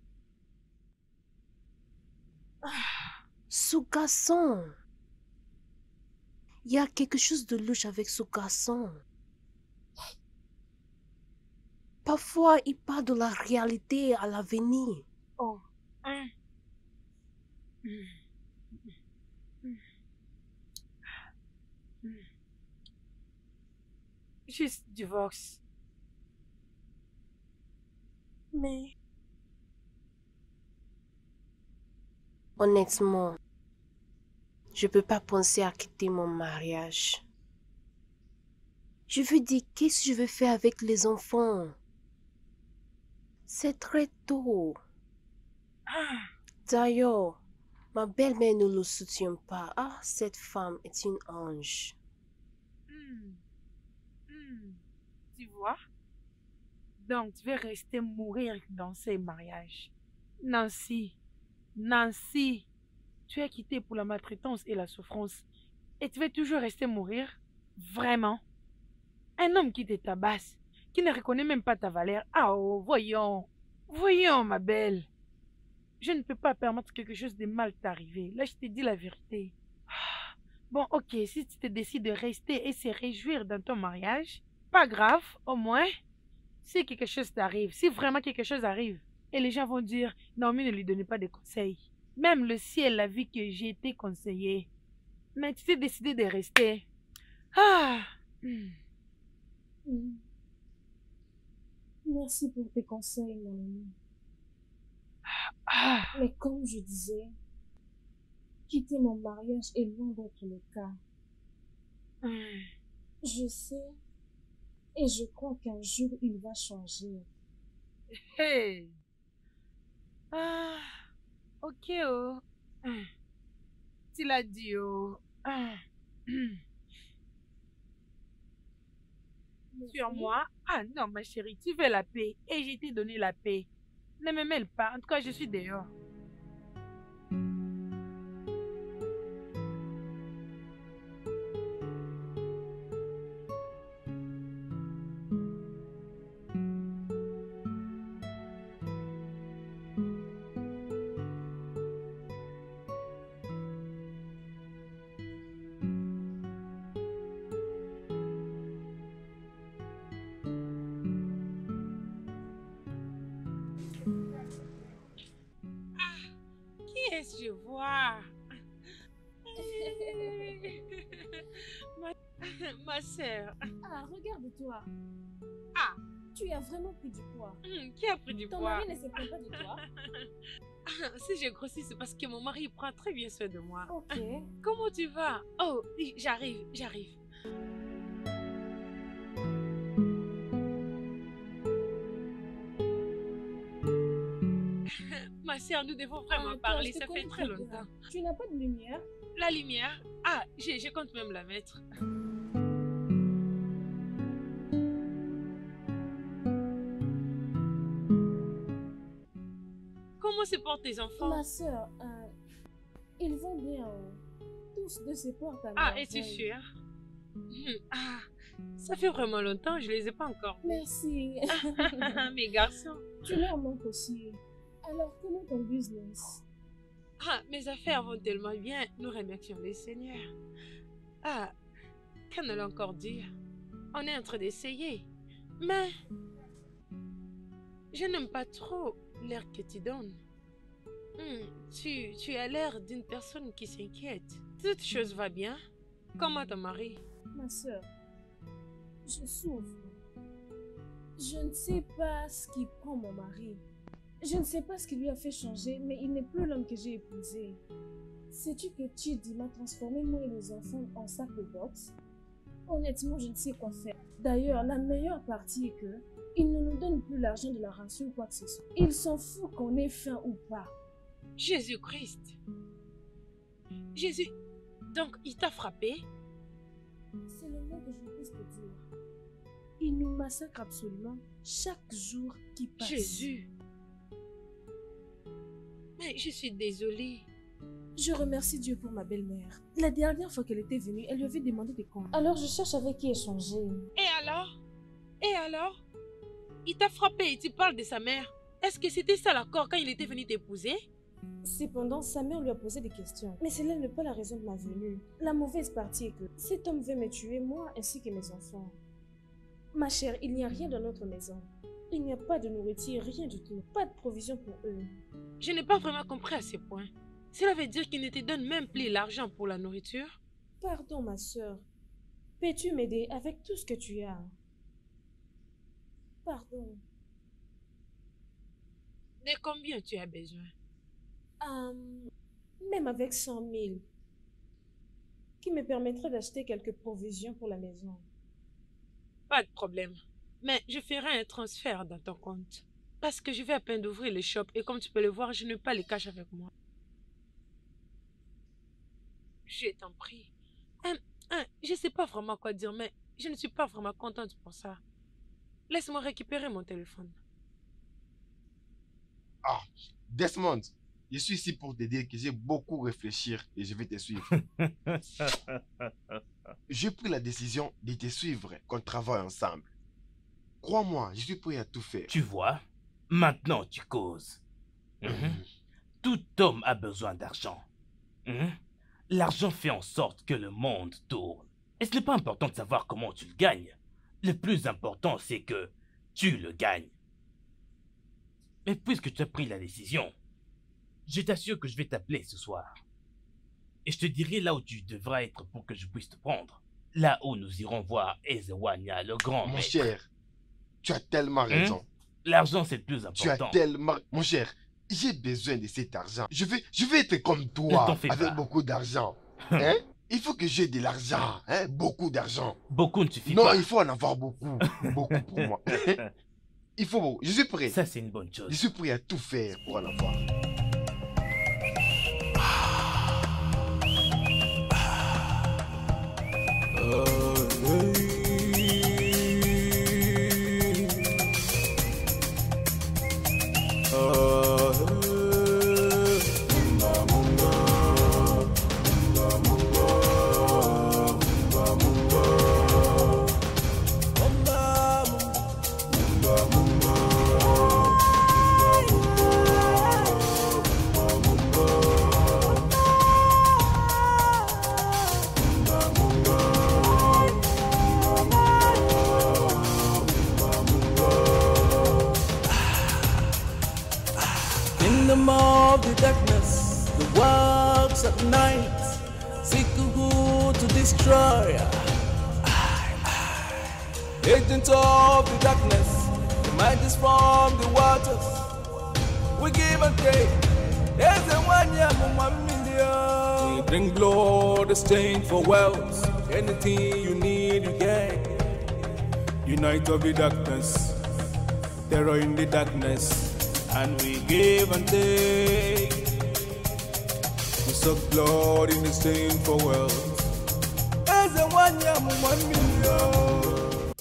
Ce garçon. Il y a quelque chose de louche avec ce garçon. Parfois, il parle de la réalité à l'avenir. Oh. Juste divorce. Mais Honnêtement, je peux pas penser à quitter mon mariage. Je veux dire, qu'est-ce que je vais faire avec les enfants? C'est très tôt. D'ailleurs, ma belle-mère ne le soutient pas. Ah, cette femme est une ange. Tu vois? Donc, tu veux rester mourir dans ces mariages. Nancy, Nancy, tu es quittée pour la maltraitance et la souffrance. Et tu veux toujours rester mourir? Vraiment? Un homme qui te tabasse, qui ne reconnaît même pas ta valeur. Ah oh, voyons. Voyons, ma belle. Je ne peux pas permettre quelque chose de mal t'arriver. Là, je te dis la vérité. Bon, ok, si tu te décides de rester et se réjouir dans ton mariage, pas grave, au moins, si quelque chose t'arrive, si vraiment quelque chose arrive, et les gens vont dire, non, mais ne lui donnez pas de conseils. Même le ciel a vu que j'ai été conseillée. Mais tu t'es décidé de rester. merci pour tes conseils, mon ami. Mais comme je disais, quitter mon mariage est loin d'être le cas. Je sais et je crois qu'un jour il va changer. Hey. Ok, oh. Tu l'as dit, oh. Sur moi? Ah non, ma chérie, tu veux la paix et j'ai t'ai donné la paix. Ne me mêle pas, en tout cas, je suis dehors. Qui est-ce que je vois? Ma sœur. Ah, regarde-toi. Ah. Tu as vraiment pris du poids. Qui a pris du Ton poids? mari ne se plaint pas de toi? Si j'ai grossi, c'est parce que mon mari prend très bien soin de moi. Ok. Comment tu vas? Oh, oui, j'arrive. Ma sœur, nous devons vraiment parler, ça fait très longtemps. Tu n'as pas de lumière? La lumière? Ah, je compte même la mettre. Comment se portent tes enfants? Ma soeur, ils vont bien. Tous de se portent à Ah, merveille. es-tu sûre? Ah, ça fait vraiment longtemps, je les ai pas encore. Merci. Mes garçons. Tu leur manques aussi. Alors, comment ton business? Ah, mes affaires vont tellement bien, nous remercions le Seigneur. Ah, qu'en allons encore dire? On est en train d'essayer, mais je n'aime pas trop l'air que tu donnes. Tu as l'air d'une personne qui s'inquiète. Toute chose va bien? Comment ton mari? Ma soeur, je souffre. Je ne sais pas ce qui prend mon mari. Je ne sais pas ce qui lui a fait changer, mais il n'est plus l'homme que j'ai épousé. Sais-tu que Chidi m'a transformé, moi et les enfants, en sac de boxe? Honnêtement, je ne sais quoi faire. D'ailleurs, la meilleure partie est que il ne nous donne plus l'argent de la rançon ou quoi que ce soit. Il s'en fout qu'on ait faim ou pas. Jésus-Christ. Jésus. Donc, il t'a frappé? C'est le mot que je ne puisse te dire. Il nous massacre absolument chaque jour qui passe. Jésus. Mais je suis désolée. Je remercie Dieu pour ma belle-mère. La dernière fois qu'elle était venue, elle lui avait demandé des comptes. Alors je cherche avec qui échanger. Et alors? Il t'a frappé et tu parles de sa mère. Est-ce que c'était ça l'accord quand il était venu t'épouser? Cependant, sa mère lui a posé des questions. Mais cela n'est pas la raison de ma venue. La mauvaise partie est que cet homme veut me tuer, moi ainsi que mes enfants. Ma chère, il n'y a rien dans notre maison. Il n'y a pas de nourriture, rien du tout. Pas de provision pour eux. Je n'ai pas vraiment compris à ce point. Cela veut dire qu'il ne te donne même plus l'argent pour la nourriture? Pardon, ma soeur. Peux-tu m'aider avec tout ce que tu as? Pardon. De combien tu as besoin? Même avec 100 000. Qui me permettrait d'acheter quelques provisions pour la maison. Pas de problème. Mais je ferai un transfert dans ton compte. Parce que je vais à peine d'ouvrir le shop et comme tu peux le voir, je n'ai pas les cash avec moi. Je t'en prie. Je ne sais pas vraiment quoi dire, mais je ne suis pas vraiment contente pour ça. Laisse-moi récupérer mon téléphone. Ah, Desmond, je suis ici pour t'aider, que j'ai beaucoup réfléchi et je vais te suivre. J'ai pris la décision de te suivre, qu'on travaille ensemble. Crois-moi, je suis prêt à tout faire. Tu vois, maintenant tu causes. Tout homme a besoin d'argent. L'argent fait en sorte que le monde tourne. Et ce n'est pas important de savoir comment tu le gagnes. Le plus important, c'est que tu le gagnes. Mais puisque tu as pris la décision, je t'assure que je vais t'appeler ce soir. Et je te dirai là où tu devras être pour que je puisse te prendre. Là où nous irons voir Ezewanya, le grand Mon maître. cher, tu as tellement raison. L'argent, c'est le plus Tu as important. tellement... Mon cher, j'ai besoin de cet argent. Je vais être comme Ne toi, t'en fais avec pas. beaucoup d'argent. Hein? Il faut que j'ai de l'argent, hein? Beaucoup d'argent. Beaucoup ne suffit Non, pas. il faut en avoir beaucoup. Beaucoup pour moi. Il faut beaucoup. Je suis prêt. Ça, c'est une bonne chose. Je suis prêt à tout faire pour en avoir. In the mall of the darkness, the walks at night, seeking who to destroy. Agent of the darkness, the mind is from the waters. We give and take. There's a 1 year, 1 million. We bring blood, exchange for wealth. Anything you need, you get. Unite of the darkness, terror in the darkness, and we give and take. We suck blood in exchange for wealth. There's a 1 year, 1 million.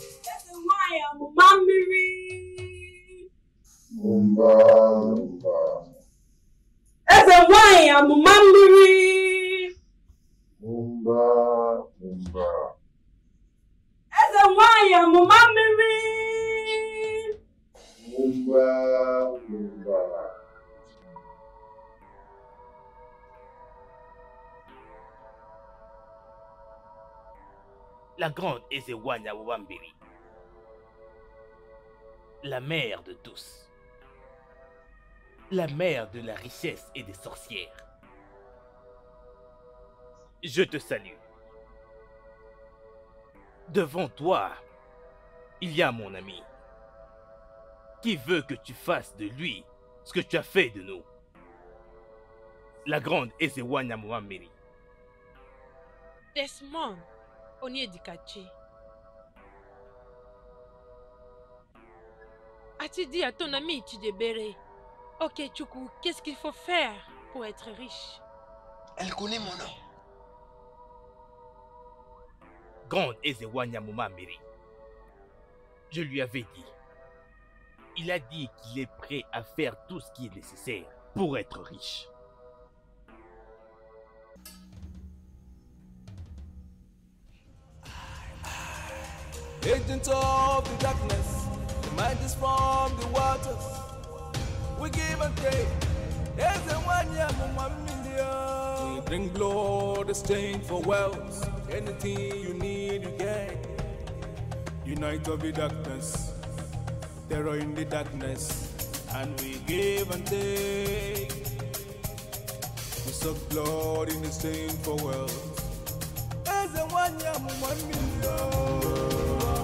Mumba, Mumba. Eze nwanyị amụma mmiri. Mumba, Mumba. Eze nwanyị amụma mmiri. Mumba, Mumba. La grande Ezewanya Wambiri, la mère de tous, la mère de la richesse et des sorcières. Je te salue. Devant toi, il y a mon ami, qui veut que tu fasses de lui ce que tu as fait de nous. La grande Ezewanya Wambiri. Desmond Onyedikachi. As-tu dit à ton ami Chidebere, ok Chukwu, qu'est-ce qu'il faut faire pour être riche? Elle connaît mon nom. Grande Ezewanya Mumamiri. Je lui avais dit. Il a dit qu'il est prêt à faire tout ce qui est nécessaire pour être riche. Agent of the darkness, the mind is from the waters. We give and take. There's a 1 year, 1 million. We bring blood, exchange for wealth. Anything you need, you get. Unite of the darkness, terror in the darkness, and we give and take. We suck blood in exchange for wealth. There's a 1 year, 1 million.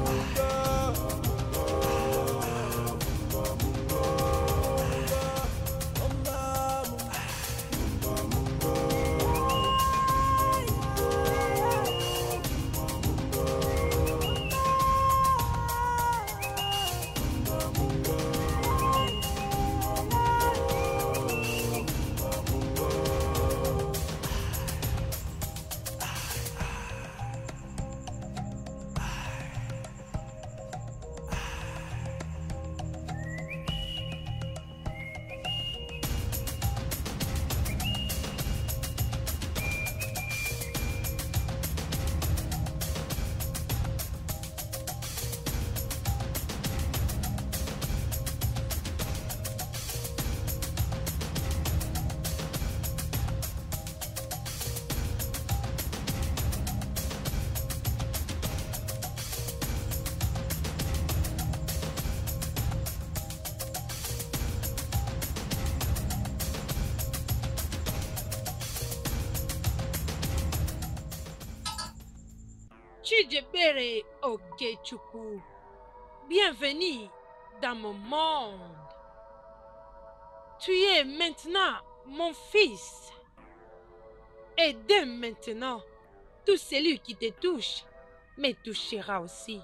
Chidebere Okechukwu, bienvenue dans mon monde. Tu es maintenant mon fils. Et dès maintenant, tout celui qui te touche me touchera aussi.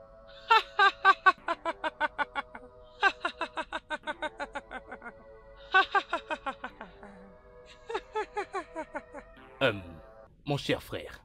Mon cher frère,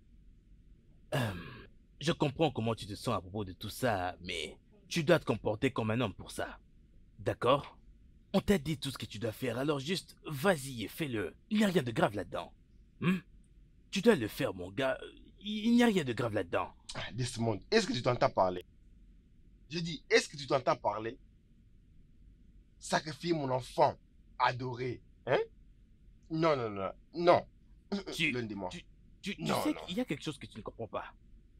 je comprends comment tu te sens à propos de tout ça, mais tu dois te comporter comme un homme pour ça. D'accord? On t'a dit tout ce que tu dois faire, alors juste vas-y et fais-le. Il n'y a rien de grave là-dedans. Tu dois le faire, mon gars. Il n'y a rien de grave là-dedans. Desmond, est-ce que tu t'entends parler? Je dis, est-ce que tu t'entends parler? Sacrifier mon enfant adoré, hein? Non, non, non, non. L'un de moi. Tu sais qu'il y a quelque chose que tu ne comprends pas.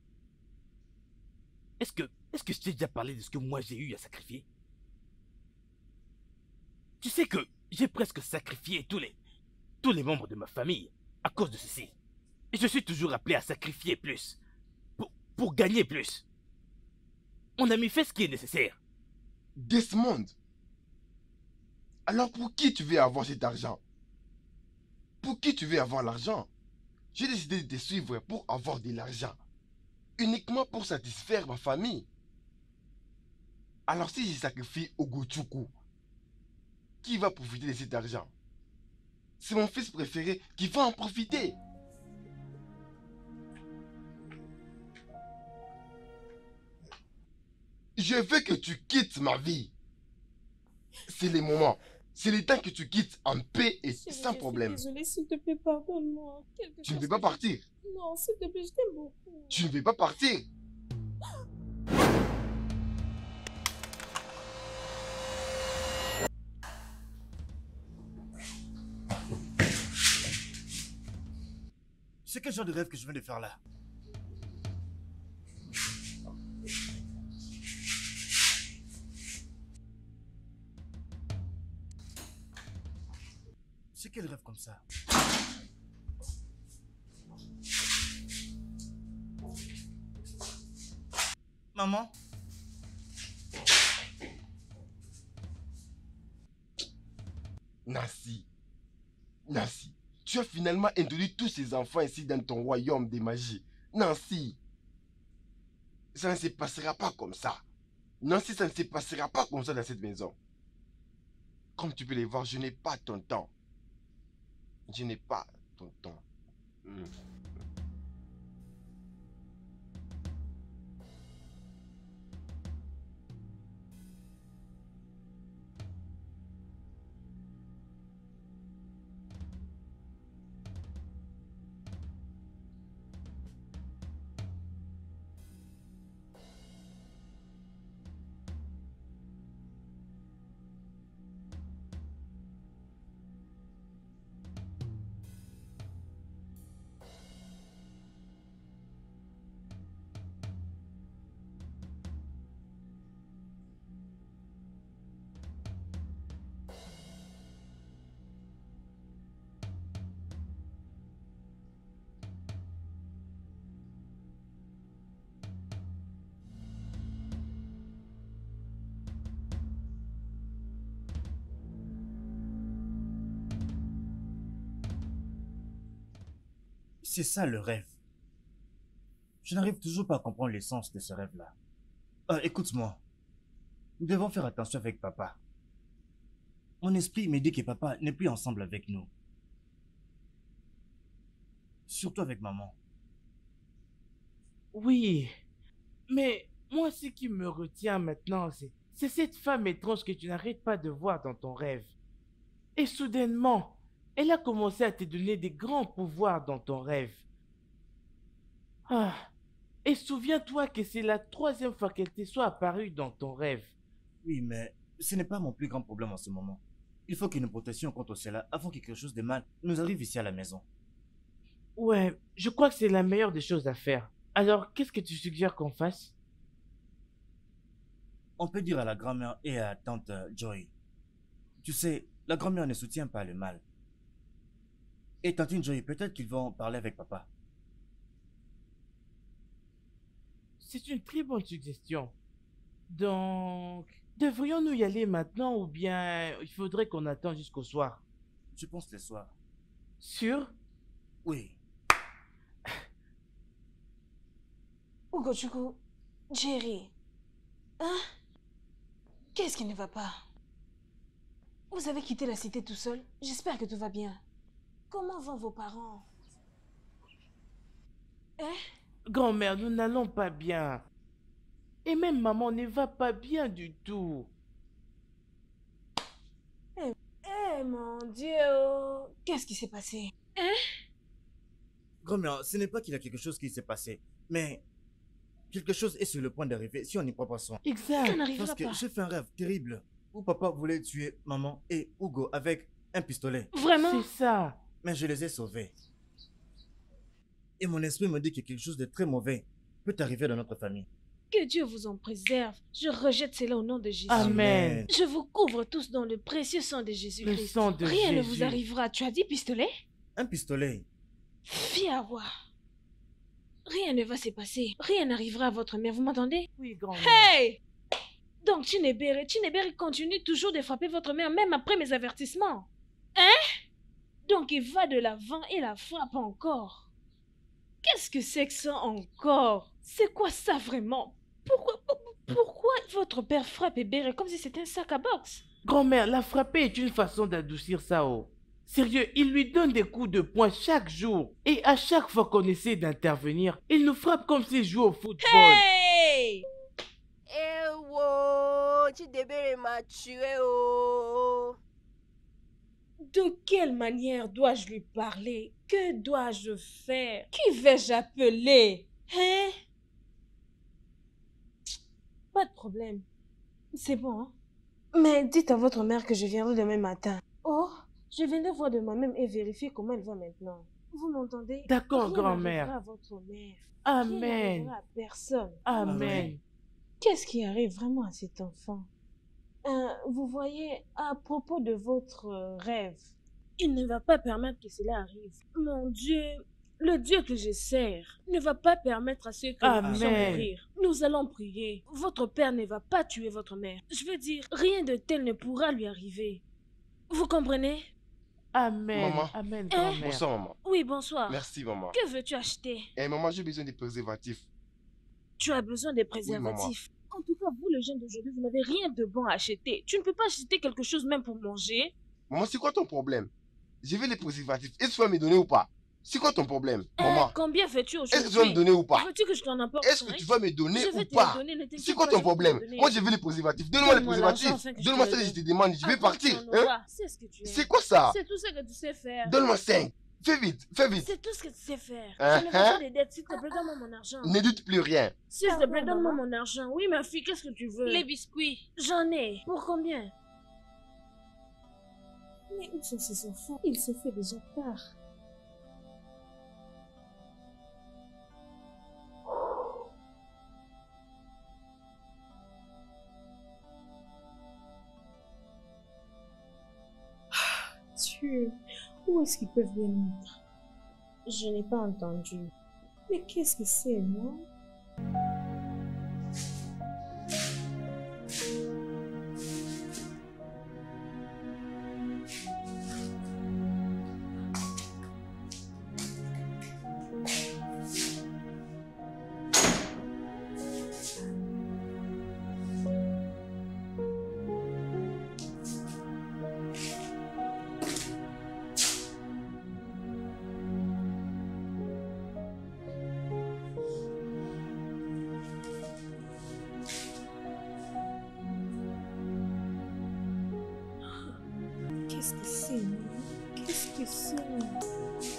Est-ce que je t'ai déjà parlé de ce que moi j'ai eu à sacrifier? Tu sais que j'ai presque sacrifié tous les membres de ma famille à cause de ceci. Et je suis toujours appelé à sacrifier plus. Pour gagner plus. Mon ami fait ce qui est nécessaire. Desmond, alors pour qui tu veux avoir cet argent? Pour qui tu veux avoir l'argent? J'ai décidé de te suivre pour avoir de l'argent. Uniquement pour satisfaire ma famille. Alors si je sacrifie Ogochukwu, qui va profiter de cet argent? C'est mon fils préféré qui va en profiter. Je veux que tu quittes ma vie. C'est le moment. C'est le temps que tu quittes en paix et Chérie, sans problème. Je suis désolée, s'il te plaît, pardonne-moi. Tu ne veux pas partir. Non, s'il te plaît, je t'aime beaucoup. Tu ne veux pas partir. C'est quel genre de rêve que je viens de faire là? C'est quel rêve comme ça? Maman? Nancy. Nancy. Tu as finalement introduit tous ces enfants ici dans ton royaume de magie. Nancy. Ça ne se passera pas comme ça. Nancy, ça ne se passera pas comme ça dans cette maison. Comme tu peux les voir, je n'ai pas ton temps. Je n'ai pas ton temps. C'est ça le rêve. Je n'arrive toujours pas à comprendre l'essence de ce rêve-là. Écoute-moi. Nous devons faire attention avec papa. Mon esprit me dit que papa n'est plus ensemble avec nous. Surtout avec maman. Oui, mais moi ce qui me retient maintenant, c'est cette femme étrange que tu n'arrêtes pas de voir dans ton rêve. Et soudainement, elle a commencé à te donner des grands pouvoirs dans ton rêve. Ah, et souviens-toi que c'est la 3e fois qu'elle te soit apparue dans ton rêve. Oui, mais ce n'est pas mon plus grand problème en ce moment. Il faut que nous protégions contre cela avant que quelque chose de mal nous arrive ici à la maison. Ouais, je crois que c'est la meilleure des choses à faire. Alors, qu'est-ce que tu suggères qu'on fasse? On peut dire à la grand-mère et à tante Joy. Tu sais, la grand-mère ne soutient pas le mal. Et tantine Joy, peut-être qu'ils vont parler avec papa. C'est une très bonne suggestion. Donc, devrions-nous y aller maintenant ou bien il faudrait qu'on attende jusqu'au soir? Je pense le soir. Sûr? Oui. Ugochukwu, Jerry. Hein? Qu'est-ce qui ne va pas? Vous avez quitté la cité tout seul? J'espère que tout va bien. Comment vont vos parents? Hein? Grand-mère, nous n'allons pas bien. Et même maman ne va pas bien du tout. Eh mon Dieu! Qu'est-ce qui s'est passé? Hein? Grand-mère, ce n'est pas qu'il y a quelque chose qui s'est passé, mais quelque chose est sur le point d'arriver si on n'y prend pas soin. Exact. Ça n'arrivera Parce que pas. j'ai fait un rêve terrible où papa voulait tuer maman et Hugo avec un pistolet. Vraiment? C'est ça. Mais je les ai sauvés. Et mon esprit me dit que quelque chose de très mauvais peut arriver dans notre famille. Que Dieu vous en préserve. Je rejette cela au nom de Jésus. Amen. Je vous couvre tous dans le précieux sang de Le Jésus-Christ. sang de Rien ne Jésus. vous arrivera. Tu as dit pistolet? Un pistolet. Fiawa. Rien ne va se passer. Rien n'arrivera à votre mère. Vous m'entendez? Oui, grand-mère. Hey! Donc Chinebere continue toujours de frapper votre mère même après mes avertissements. Hein? Donc il va de l'avant et la frappe encore. Qu'est-ce que c'est que ça encore? C'est quoi ça vraiment? Pourquoi votre père frappe Ebere comme si c'était un sac à boxe? Grand-mère, la frapper est une façon d'adoucir ça. Oh. Sérieux, il lui donne des coups de poing chaque jour. Et à chaque fois qu'on essaie d'intervenir, il nous frappe comme s'il jouait au football. Hey! Eh oh, Chidebere m'a tué oh. De quelle manière dois-je lui parler? Que dois-je faire? Qui vais-je appeler? Hein? Pas de problème. C'est bon, hein? Mais dites à votre mère que je viendrai demain matin. Oh, je viendrai voir de moi-même et vérifier comment elle va maintenant. Vous m'entendez? D'accord, Rien grand-mère. n'arrivera à votre mère. Rien Amen. n'arrivera à personne. Amen. Qu'est-ce qui arrive vraiment à cet enfant? Vous voyez, à propos de votre rêve, il ne va pas permettre que cela arrive. Mon Dieu, le Dieu que je sers, ne va pas permettre à ceux que nous puissions Amen. mourir. Nous allons prier. Votre père ne va pas tuer votre mère. Je veux dire, rien de tel ne pourra lui arriver. Vous comprenez? Amen. Maman. Amen, Hein? grand-mère. Bonsoir, maman. Oui, bonsoir. Merci, maman. Que veux-tu acheter? Eh, maman, j'ai besoin des préservatifs. Tu as besoin de préservatifs. En tout cas, vous, les jeunes d'aujourd'hui, vous n'avez rien de bon à acheter. Tu ne peux pas acheter quelque chose même pour manger. Maman, c'est quoi ton problème? Je veux les préservatifs. Est-ce que tu vas me donner ou pas? C'est quoi ton problème, maman? Combien fais-tu aujourd'hui? Est-ce que tu vas me donner ou pas? Veux-tu que je t'en apporte? Est-ce que tu vas me donner Je vais ou te pas? les donner, ne t'inquiète C'est quoi pas, ton je vais te problème? les donner. Moi, je veux les préservatifs. Donne-moi les Donne-moi l'argent préservatifs. afin que je Donne-moi te ça les que je te donne. demande. Je vais Après, partir. tu en Hein? auras. C'est ce que tu C'est aimes. quoi ça? C'est tout ce que tu sais faire. Donne-moi 5. Fais vite, fais vite. C'est tout ce que tu sais faire. Hein, Je ne veux hein? pas des dettes. S'il te plaît, donne-moi mon argent. Ne doute plus rien. S'il te plaît, donne-moi mon argent. Oui, ma fille, qu'est-ce que tu veux? Les biscuits. J'en ai. Pour combien? Mais où sont ces enfants? Il se fait déjà tard. Dieu, où est-ce qu'ils peuvent bien être? Je n'ai pas entendu. Mais qu'est-ce que c'est, moi? Qu'est-ce que c'est, moi? Qu'est-ce que c'est?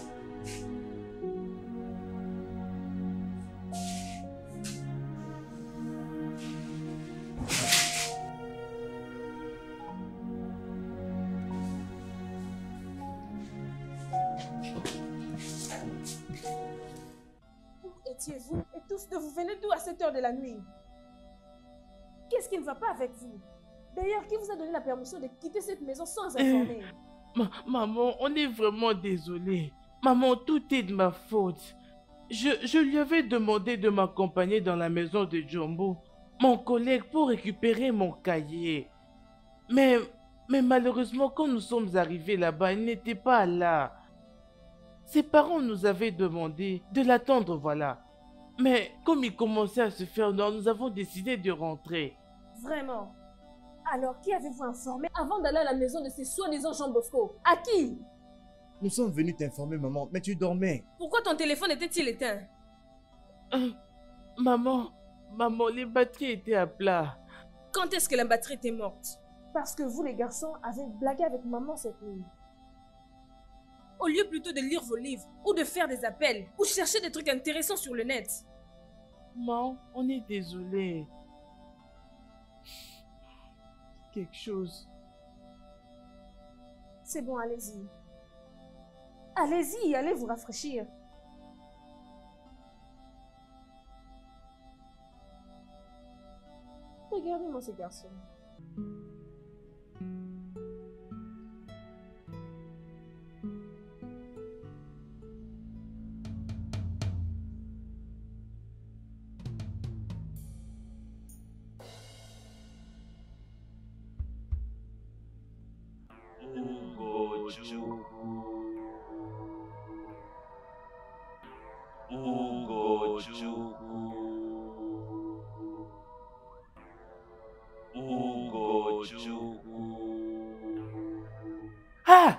Où étiez-vous? Et tous deux, vous venez d'où à cette heure de la nuit? Qu'est-ce qui ne va pas avec vous? D'ailleurs, qui vous a donné la permission de quitter cette maison sans informer? Maman, on est vraiment désolé. Maman, tout est de ma faute. Je lui avais demandé de m'accompagner dans la maison de Jumbo, mon collègue, pour récupérer mon cahier. Mais malheureusement, quand nous sommes arrivés là-bas, il n'était pas là. Ses parents nous avaient demandé de l'attendre, voilà. Mais comme il commençait à se faire noir, nous avons décidé de rentrer. Vraiment? Alors, qui avez-vous informé avant d'aller à la maison de ces soi-disant Jean Bosco? À qui? Nous sommes venus t'informer, maman, mais tu dormais. Pourquoi ton téléphone était-il éteint? Maman, les batteries étaient à plat. Quand est-ce que la batterie était morte? Parce que vous, les garçons, avez blagué avec maman cette nuit. Au lieu plutôt de lire vos livres, ou de faire des appels, ou chercher des trucs intéressants sur le net. Maman, on est désolé. Quelque chose. C'est bon, allez-y. Allez-y, allez vous rafraîchir. Regardez-moi ce garçon. Ah!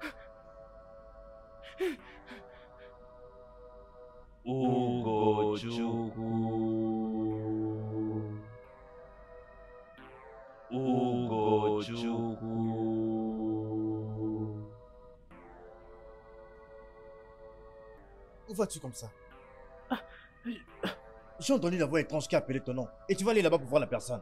Où vas-tu comme ça? J'ai entendu la voix étrange qui a appelé ton nom. Et tu vas aller là-bas pour voir la personne.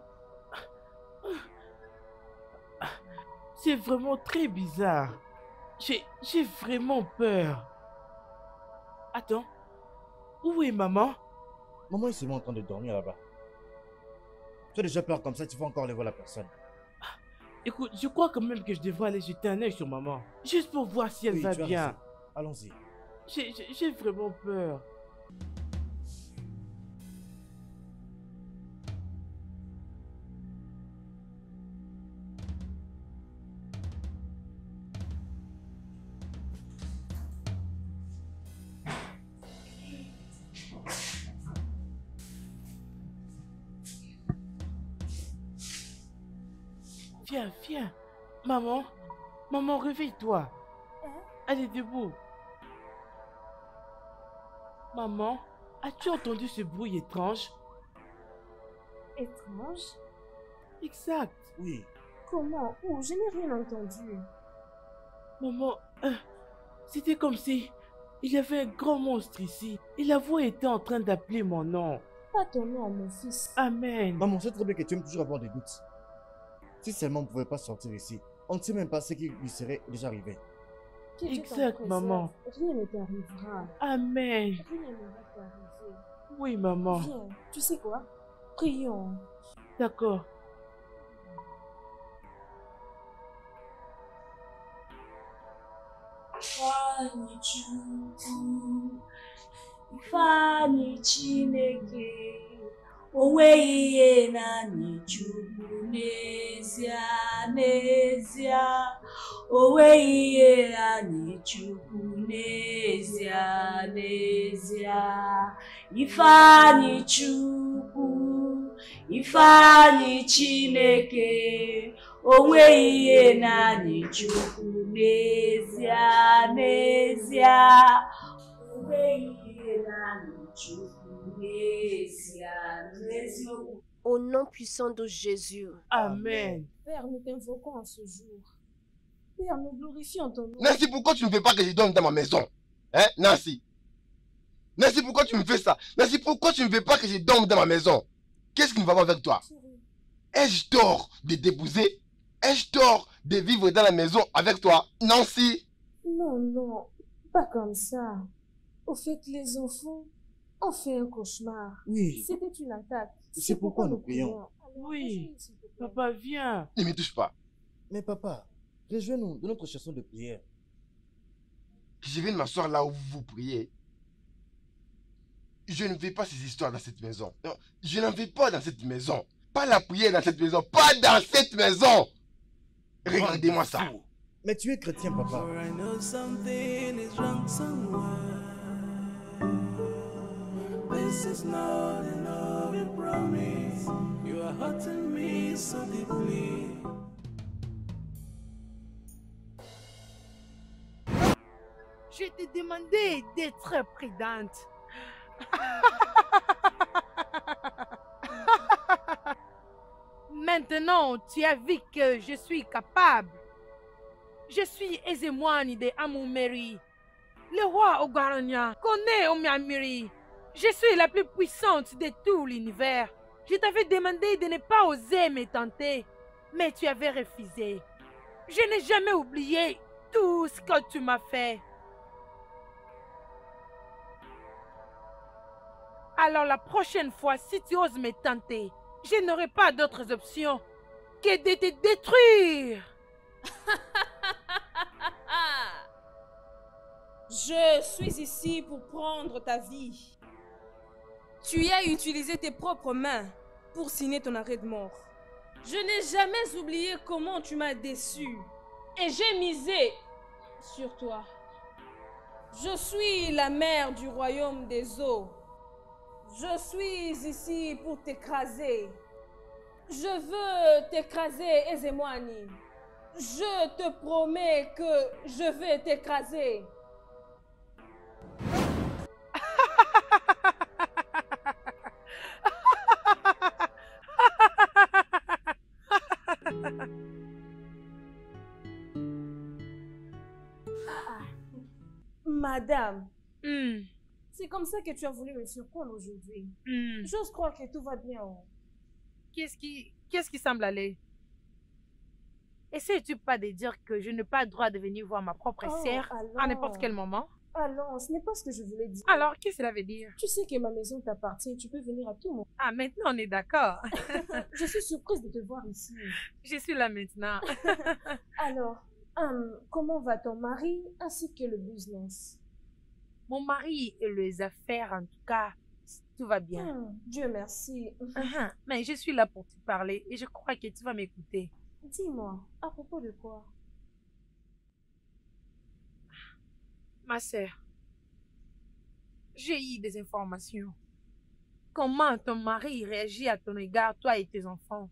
C'est vraiment très bizarre. J'ai vraiment peur. Attends. Où est maman? Maman est seulement en train de dormir là-bas. Tu as déjà peur comme ça, tu vas encore aller voir la personne. Écoute, je crois quand même que je devrais aller jeter un œil sur maman. Juste pour voir si elle Oui, va tu as bien. raison. Allons-y. J'ai vraiment peur. Viens, viens. Maman, maman, réveille-toi. Allez, debout. Maman, as-tu entendu ce bruit étrange? Étrange? Exact. Oui. Comment? Où? Je n'ai rien entendu. Maman, c'était comme si il y avait un grand monstre ici. Et la voix était en train d'appeler mon nom. Pas ton nom, mon fils. Amen. Maman, c'est très bien que tu aimes toujours avoir des doutes. Si seulement on ne pouvait pas sortir ici, on ne sait même pas ce qui lui serait déjà arrivé. Que Dieu Exact, t'en maman. préserve. Rien ne t'arrivera. Amen. Rien ne va t'arriver. Oui, maman. Viens, tu sais quoi? Prions. D'accord. Ifeanyi Chineke, o nweghị ihe naanị Chukwu n'ezie n'ezie, o nweghị ihe naanị Chukwu n'ezie n'ezie. Ifeanyi Chukwu, Ifeanyi Chineke, o nweghị ihe naanị Chukwu n'ezie n'ezie, o nweghị ihe naanị Chukwu. Au nom puissant de Jésus. Amen. Père, nous t'invoquons en ce jour. Père, nous glorifions ton nom. Nancy, pourquoi tu ne veux pas que je dorme dans ma maison? Hein, Nancy? Nancy, pourquoi tu me fais ça? Nancy, pourquoi tu ne veux pas que je dorme dans ma maison? Qu'est-ce qui ne va pas avec toi? Ai-je tort de t'épouser? Ai-je tort de vivre dans la maison avec toi? Nancy? Non, non, pas comme ça. Au fait, les enfants ont fait un cauchemar. Oui. C'était une attaque. C'est pourquoi nous prions. Oui. Papa, viens. Ne me touche pas. Mais papa, rejoins-nous de notre chanson de prière. Je viens de m'asseoir là où vous priez. Je ne veux pas ces histoires dans cette maison. Non, je n'en veux pas dans cette maison. Pas la prière dans cette maison. Pas dans cette maison. Regardez-moi ça. Mais tu es chrétien, papa. This is not a loving promise. You are hurting me so deeply. Je t'ai demandé d'être prudente. Maintenant, tu as vu que je suis capable. Je suis Ezemwani de Amoumeri. Le roi Ogarania connaît Omiamiri. Je suis la plus puissante de tout l'univers. Je t'avais demandé de ne pas oser me tenter, mais tu avais refusé. Je n'ai jamais oublié tout ce que tu m'as fait. Alors la prochaine fois, si tu oses me tenter, Je n'aurai pas d'autres options que de te détruire. Je suis ici pour prendre ta vie. Tu as utilisé tes propres mains pour signer ton arrêt de mort. Je n'ai jamais oublié comment tu m'as déçu. Et j'ai misé sur toi. Je suis la mère du royaume des eaux. Je suis ici pour t'écraser. Je veux t'écraser, Ezemwani. Je te promets que je vais t'écraser. Madame, c'est comme ça que tu as voulu me surprendre aujourd'hui. J'ose croire que tout va bien. Qu'est-ce qui semble aller? Essayes-tu pas de dire que je n'ai pas le droit de venir voir ma propre sœur à n'importe quel moment? Alors, ce n'est pas ce que je voulais dire. Alors, qu'est-ce que cela veut dire? Tu sais que ma maison t'appartient, tu peux venir à tout moment. Ah, maintenant on est d'accord. Je suis surprise de te voir ici. Je suis là maintenant. Alors, comment va ton mari ainsi que le business? Mon mari et les affaires, en tout cas, tout va bien. Dieu merci. Mais je suis là pour te parler et je crois que tu vas m'écouter. Dis-moi, à propos de quoi? Ma sœur, j'ai eu des informations. Comment ton mari réagit à ton égard, toi et tes enfants?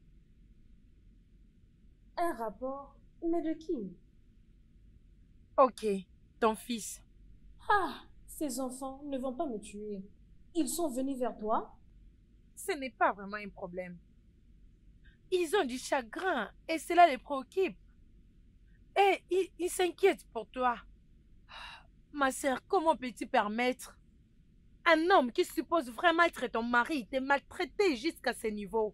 Un rapport? Mais de qui? Ok, ton fils. Ah, ces enfants ne vont pas me tuer. Ils sont venus vers toi? Ce n'est pas vraiment un problème. Ils ont du chagrin et cela les préoccupe. Et ils s'inquiètent pour toi. Ma sœur, comment peux-tu permettre un homme qui suppose vraiment être ton mari de maltraiter jusqu'à ce niveau?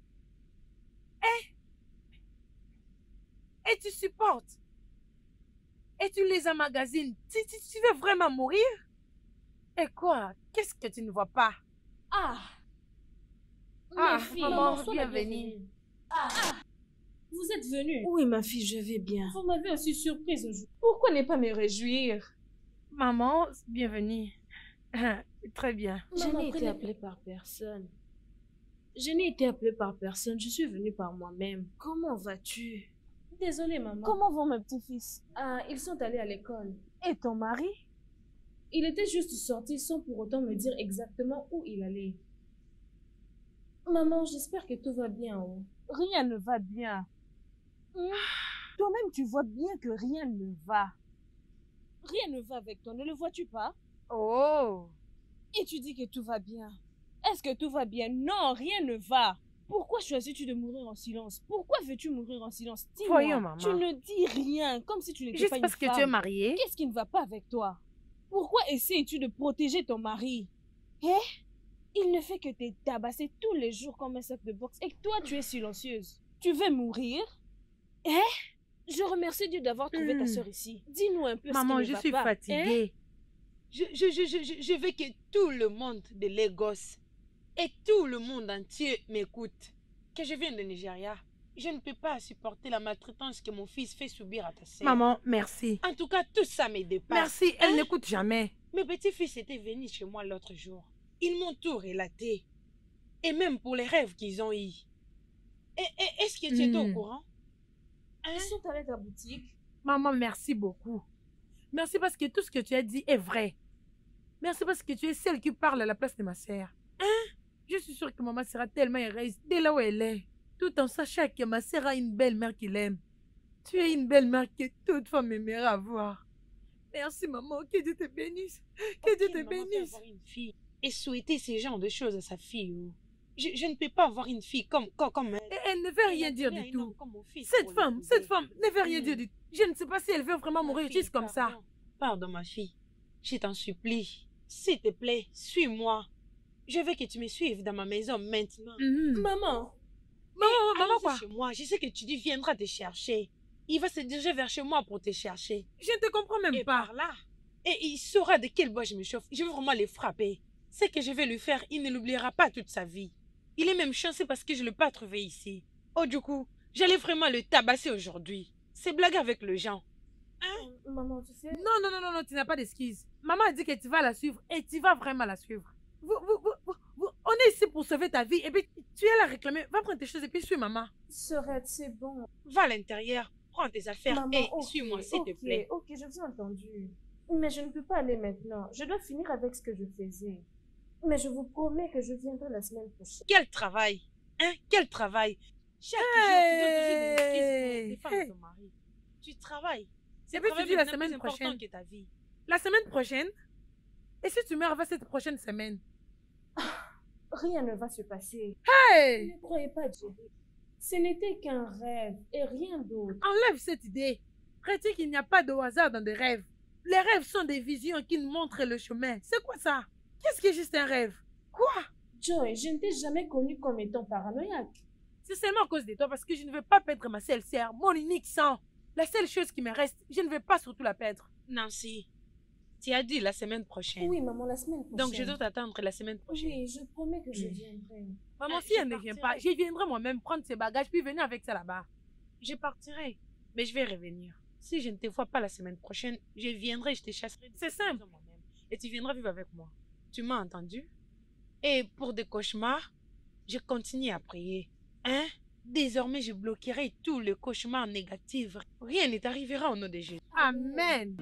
Et tu supportes? Et tu les emmagasines? Tu veux vraiment mourir? Et quoi? Qu'est-ce que tu ne vois pas? Ma fille, maman, bienvenue. Vous êtes venue? Oui, ma fille, je vais bien. Vous m'avez aussi surprise aujourd'hui. Pourquoi ne pas me réjouir? Maman, bienvenue. Très bien. Je n'ai été appelée par personne. Je suis venue par moi-même. Comment vas-tu? Désolée, maman. Comment vont mes petits-fils? Ils sont allés à l'école. Et ton mari? Il était juste sorti sans pour autant me dire exactement où il allait. Maman, j'espère que tout va bien. Rien ne va bien. Toi-même, tu vois bien que rien ne va. Rien ne va avec toi, ne le vois-tu pas? Oh! Et tu dis que tout va bien. Est-ce que tout va bien? Non, rien ne va. Pourquoi choisis-tu de mourir en silence? Pourquoi veux-tu mourir en silence? Dis-moi. Voyons, maman. Tu ne dis rien, comme si tu n'étais pas une femme. Juste parce que tu es mariée. Qu'est-ce qui ne va pas avec toi? Pourquoi essayes-tu de protéger ton mari? Il ne fait que te tabasser tous les jours comme un sac de boxe et toi, tu es silencieuse. Tu veux mourir? Je remercie Dieu d'avoir trouvé ta soeur ici. Dis-nous un peu Maman, ce qui ne va pas. je suis fatiguée. Je veux que tout le monde de Lagos et tout le monde entier m'écoute. Que je viens de Nigeria. Je ne peux pas supporter la maltraitance que mon fils fait subir à ta sœur. Maman, merci. En tout cas, tout ça me dépasse. Merci, elle n'écoute jamais. Mes petits-fils étaient venus chez moi l'autre jour. Ils m'ont tout relaté. Et même pour les rêves qu'ils ont eus. Est-ce que tu étais au courant? Ils sont allés à ta boutique. Maman, merci beaucoup. Merci parce que tout ce que tu as dit est vrai. Merci parce que tu es celle qui parle à la place de ma sœur. Je suis sûre que maman sera tellement heureuse dès là où elle est. Tout en sachant que ma sœur a une belle mère qui l'aime. Tu es une belle mère que toute femme aimerait avoir. Merci maman, que Dieu te bénisse. Que Dieu te bénisse. Avoir une fille et souhaiter ce genre de choses à sa fille. Je ne peux pas avoir une fille comme elle. Et elle ne veut rien dire du tout. Cette femme ne veut rien dire du tout. Je ne sais pas si elle veut vraiment mourir juste comme ça. Pardon ma fille, je t'en supplie. S'il te plaît, suis-moi. Je veux que tu me suives dans ma maison maintenant. Maman. Maman quoi? Chez moi, je sais que tu viendras te chercher. Il va se diriger vers chez moi pour te chercher. Je ne te comprends même pas. Par là. Et il saura de quel bois je me chauffe. Je veux vraiment le frapper. Ce que je vais lui faire, il ne l'oubliera pas toute sa vie. Il est même chanceux parce que je ne l'ai pas trouvé ici. Oh, du coup, j'allais vraiment le tabasser aujourd'hui. C'est blague avec le gens. Hein? Maman, tu sais... Non, tu n'as pas d'excuses. Maman a dit que tu vas la suivre et tu vas vraiment la suivre. On est ici pour sauver ta vie et puis tu es là réclamer. Va prendre tes choses et puis suis maman. Sorette, c'est bon. Va à l'intérieur, prends tes affaires Maman, et ok, suis-moi s'il te plaît. Ok, je vous ai entendu. Mais je ne peux pas aller maintenant. Je dois finir avec ce que je faisais. Mais je vous promets que je viendrai la semaine prochaine. Quel travail! Hein? Quel travail! Chaque jour, tu donnes toujours des excuses pour défendre ton mari. Tu travailles. Et puis tu dis la semaine prochaine. Que ta vie. La semaine prochaine? Et si tu meurs avant cette prochaine semaine? Rien ne va se passer. Hey! Ne croyez pas, Jerry. Ce n'était qu'un rêve et rien d'autre. Enlève cette idée. Retiens qu'il n'y a pas de hasard dans des rêves. Les rêves sont des visions qui nous montrent le chemin. C'est quoi ça? Qu'est-ce qui est juste un rêve? Quoi? Joy, je ne t'ai jamais connu comme étant paranoïaque. C'est seulement à cause de toi parce que je ne veux pas perdre ma seule sœur, mon unique sang. La seule chose qui me reste, je ne veux pas surtout la perdre. Nancy, tu as dit la semaine prochaine. Oui, maman, la semaine prochaine. Donc je dois t'attendre la semaine prochaine. Oui, je promets que je viendrai. Maman, si elle ne vient pas, je viendrai moi-même prendre ses bagages puis venir avec ça là-bas. Je partirai, mais je vais revenir. Si je ne te vois pas la semaine prochaine, je viendrai, je te chasserai. C'est simple. Et tu viendras vivre avec moi. Tu m'as entendu? Et pour des cauchemars, je continue à prier. Hein? Désormais, je bloquerai tous les cauchemars négatifs. Rien ne t'arrivera au nom de Jésus. Amen.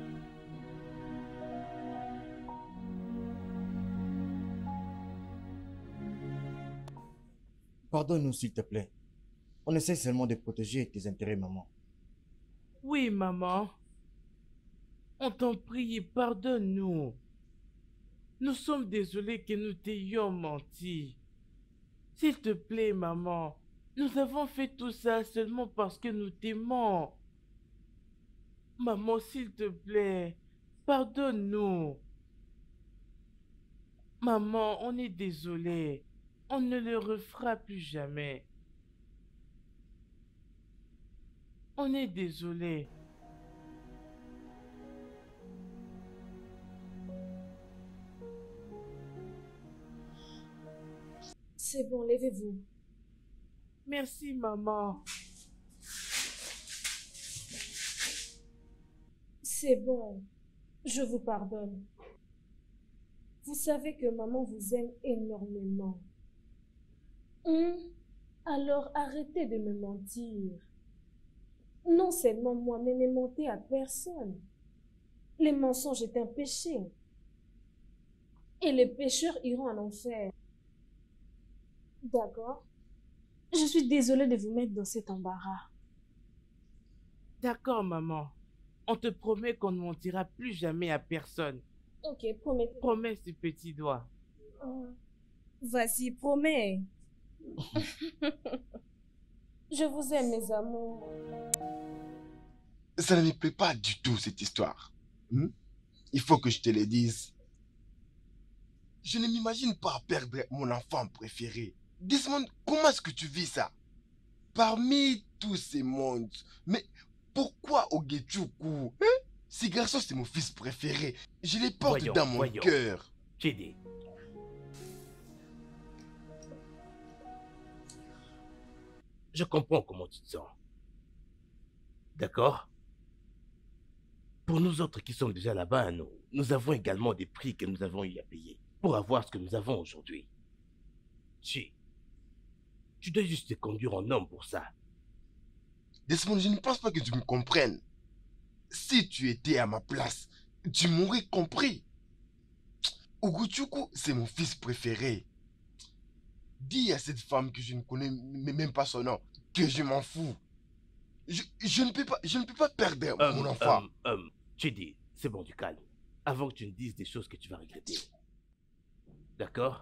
Pardonne-nous, s'il te plaît. On essaie seulement de protéger tes intérêts, maman. Oui, maman. On t'en prie, pardonne-nous. Nous sommes désolés que nous t'ayons menti. S'il te plaît, maman, nous avons fait tout ça seulement parce que nous t'aimons. Maman, s'il te plaît, pardonne-nous. Maman, on est désolé. On ne le refera plus jamais. On est désolé. C'est bon, levez-vous. Merci, maman. C'est bon. Je vous pardonne. Vous savez que maman vous aime énormément. Alors arrêtez de me mentir. Non seulement moi, mais ne mentez à personne. Les mensonges est un péché. Et les pécheurs iront en enfer. D'accord? Je suis désolée de vous mettre dans cet embarras. D'accord, maman. On te promet qu'on ne mentira plus jamais à personne. Ok, promets. Promets ce petit doigt. Vas-y, promets. Je vous aime, mes amours. Ça ne me plaît pas du tout, cette histoire. Il faut que je te le dise. Je ne m'imagine pas perdre mon enfant préféré. Desmond, comment est-ce que tu vis ça? Parmi tous ces mondes. Mais pourquoi Ogechuku? Ce garçon, c'est mon fils préféré. Je les porte dans mon cœur. Chidi. Je comprends comment tu te sens. D'accord? Pour nous autres qui sommes déjà là-bas, nous avons également des prix que nous avons eu à payer pour avoir ce que nous avons aujourd'hui. Tu dois juste te conduire en homme pour ça. Desmond, je ne pense pas que tu me comprennes. Si tu étais à ma place, tu m'aurais compris. Ogechuku, c'est mon fils préféré. Dis à cette femme que je ne connais même pas son nom, que je m'en fous. Je ne peux pas perdre mon enfant. Chidi, c'est bon, du calme. Avant que tu ne dises des choses que tu vas regretter. D'accord?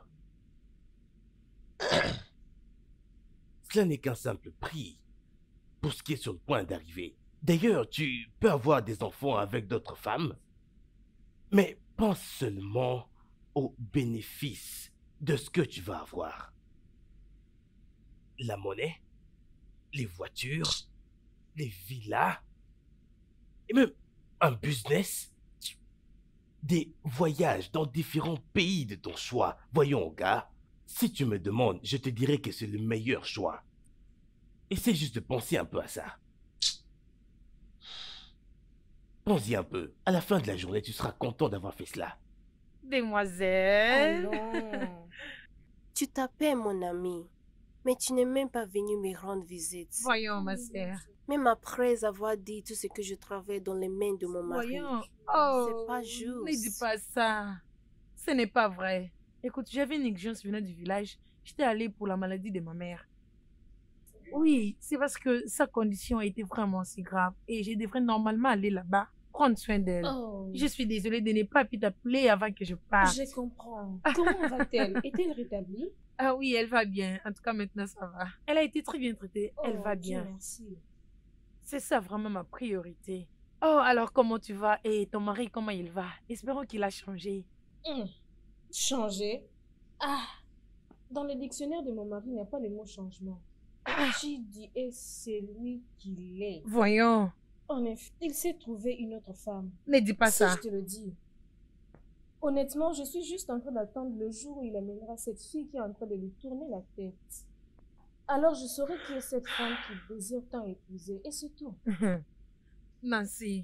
Cela n'est qu'un simple prix pour ce qui est sur le point d'arriver. D'ailleurs, tu peux avoir des enfants avec d'autres femmes, mais pense seulement aux bénéfices de ce que tu vas avoir. La monnaie, les voitures, les villas, et même un business, des voyages dans différents pays de ton choix. Voyons, gars, Si tu me demandes, je te dirais que c'est le meilleur choix. Essaie juste de penser un peu à ça. Pense-y un peu. À la fin de la journée, tu seras content d'avoir fait cela. Demoiselle. Allons. Tu t'appelles mon ami, mais tu n'es même pas venu me rendre visite. Voyons, ma sœur. Même après avoir dit tout ce que je travaille dans les mains de mon mari. Voyons. C'est pas juste. Ne dis pas ça. Ce n'est pas vrai. Écoute, j'avais une exigence venant du village. J'étais allée pour la maladie de ma mère. Oui, c'est parce que sa condition était vraiment si grave et je devrais normalement aller là-bas, prendre soin d'elle. Oh, Je suis désolée de ne pas pu t'appeler avant que je parte. je comprends. Comment va-t-elle? Est-elle rétablie? Ah oui, elle va bien. En tout cas, maintenant, ça va. Elle a été très bien traitée. Elle Oh, va Dieu bien. merci. C'est ça vraiment ma priorité. Oh, alors comment tu vas? Et ton mari, comment il va? Espérons qu'il a changé. Changer? Ah, dans le dictionnaire de mon mari, il n'y a pas le mot changement. J'ai dit, et c'est lui qu'il est. Voyons. En effet, il s'est trouvé une autre femme. Ne dis pas Si ça. je te le dis. Honnêtement, je suis juste en train d'attendre le jour où il amènera cette fille qui est en train de lui tourner la tête. Alors je saurai qui est cette femme qu'il désire tant épouser, et c'est tout. Nancy.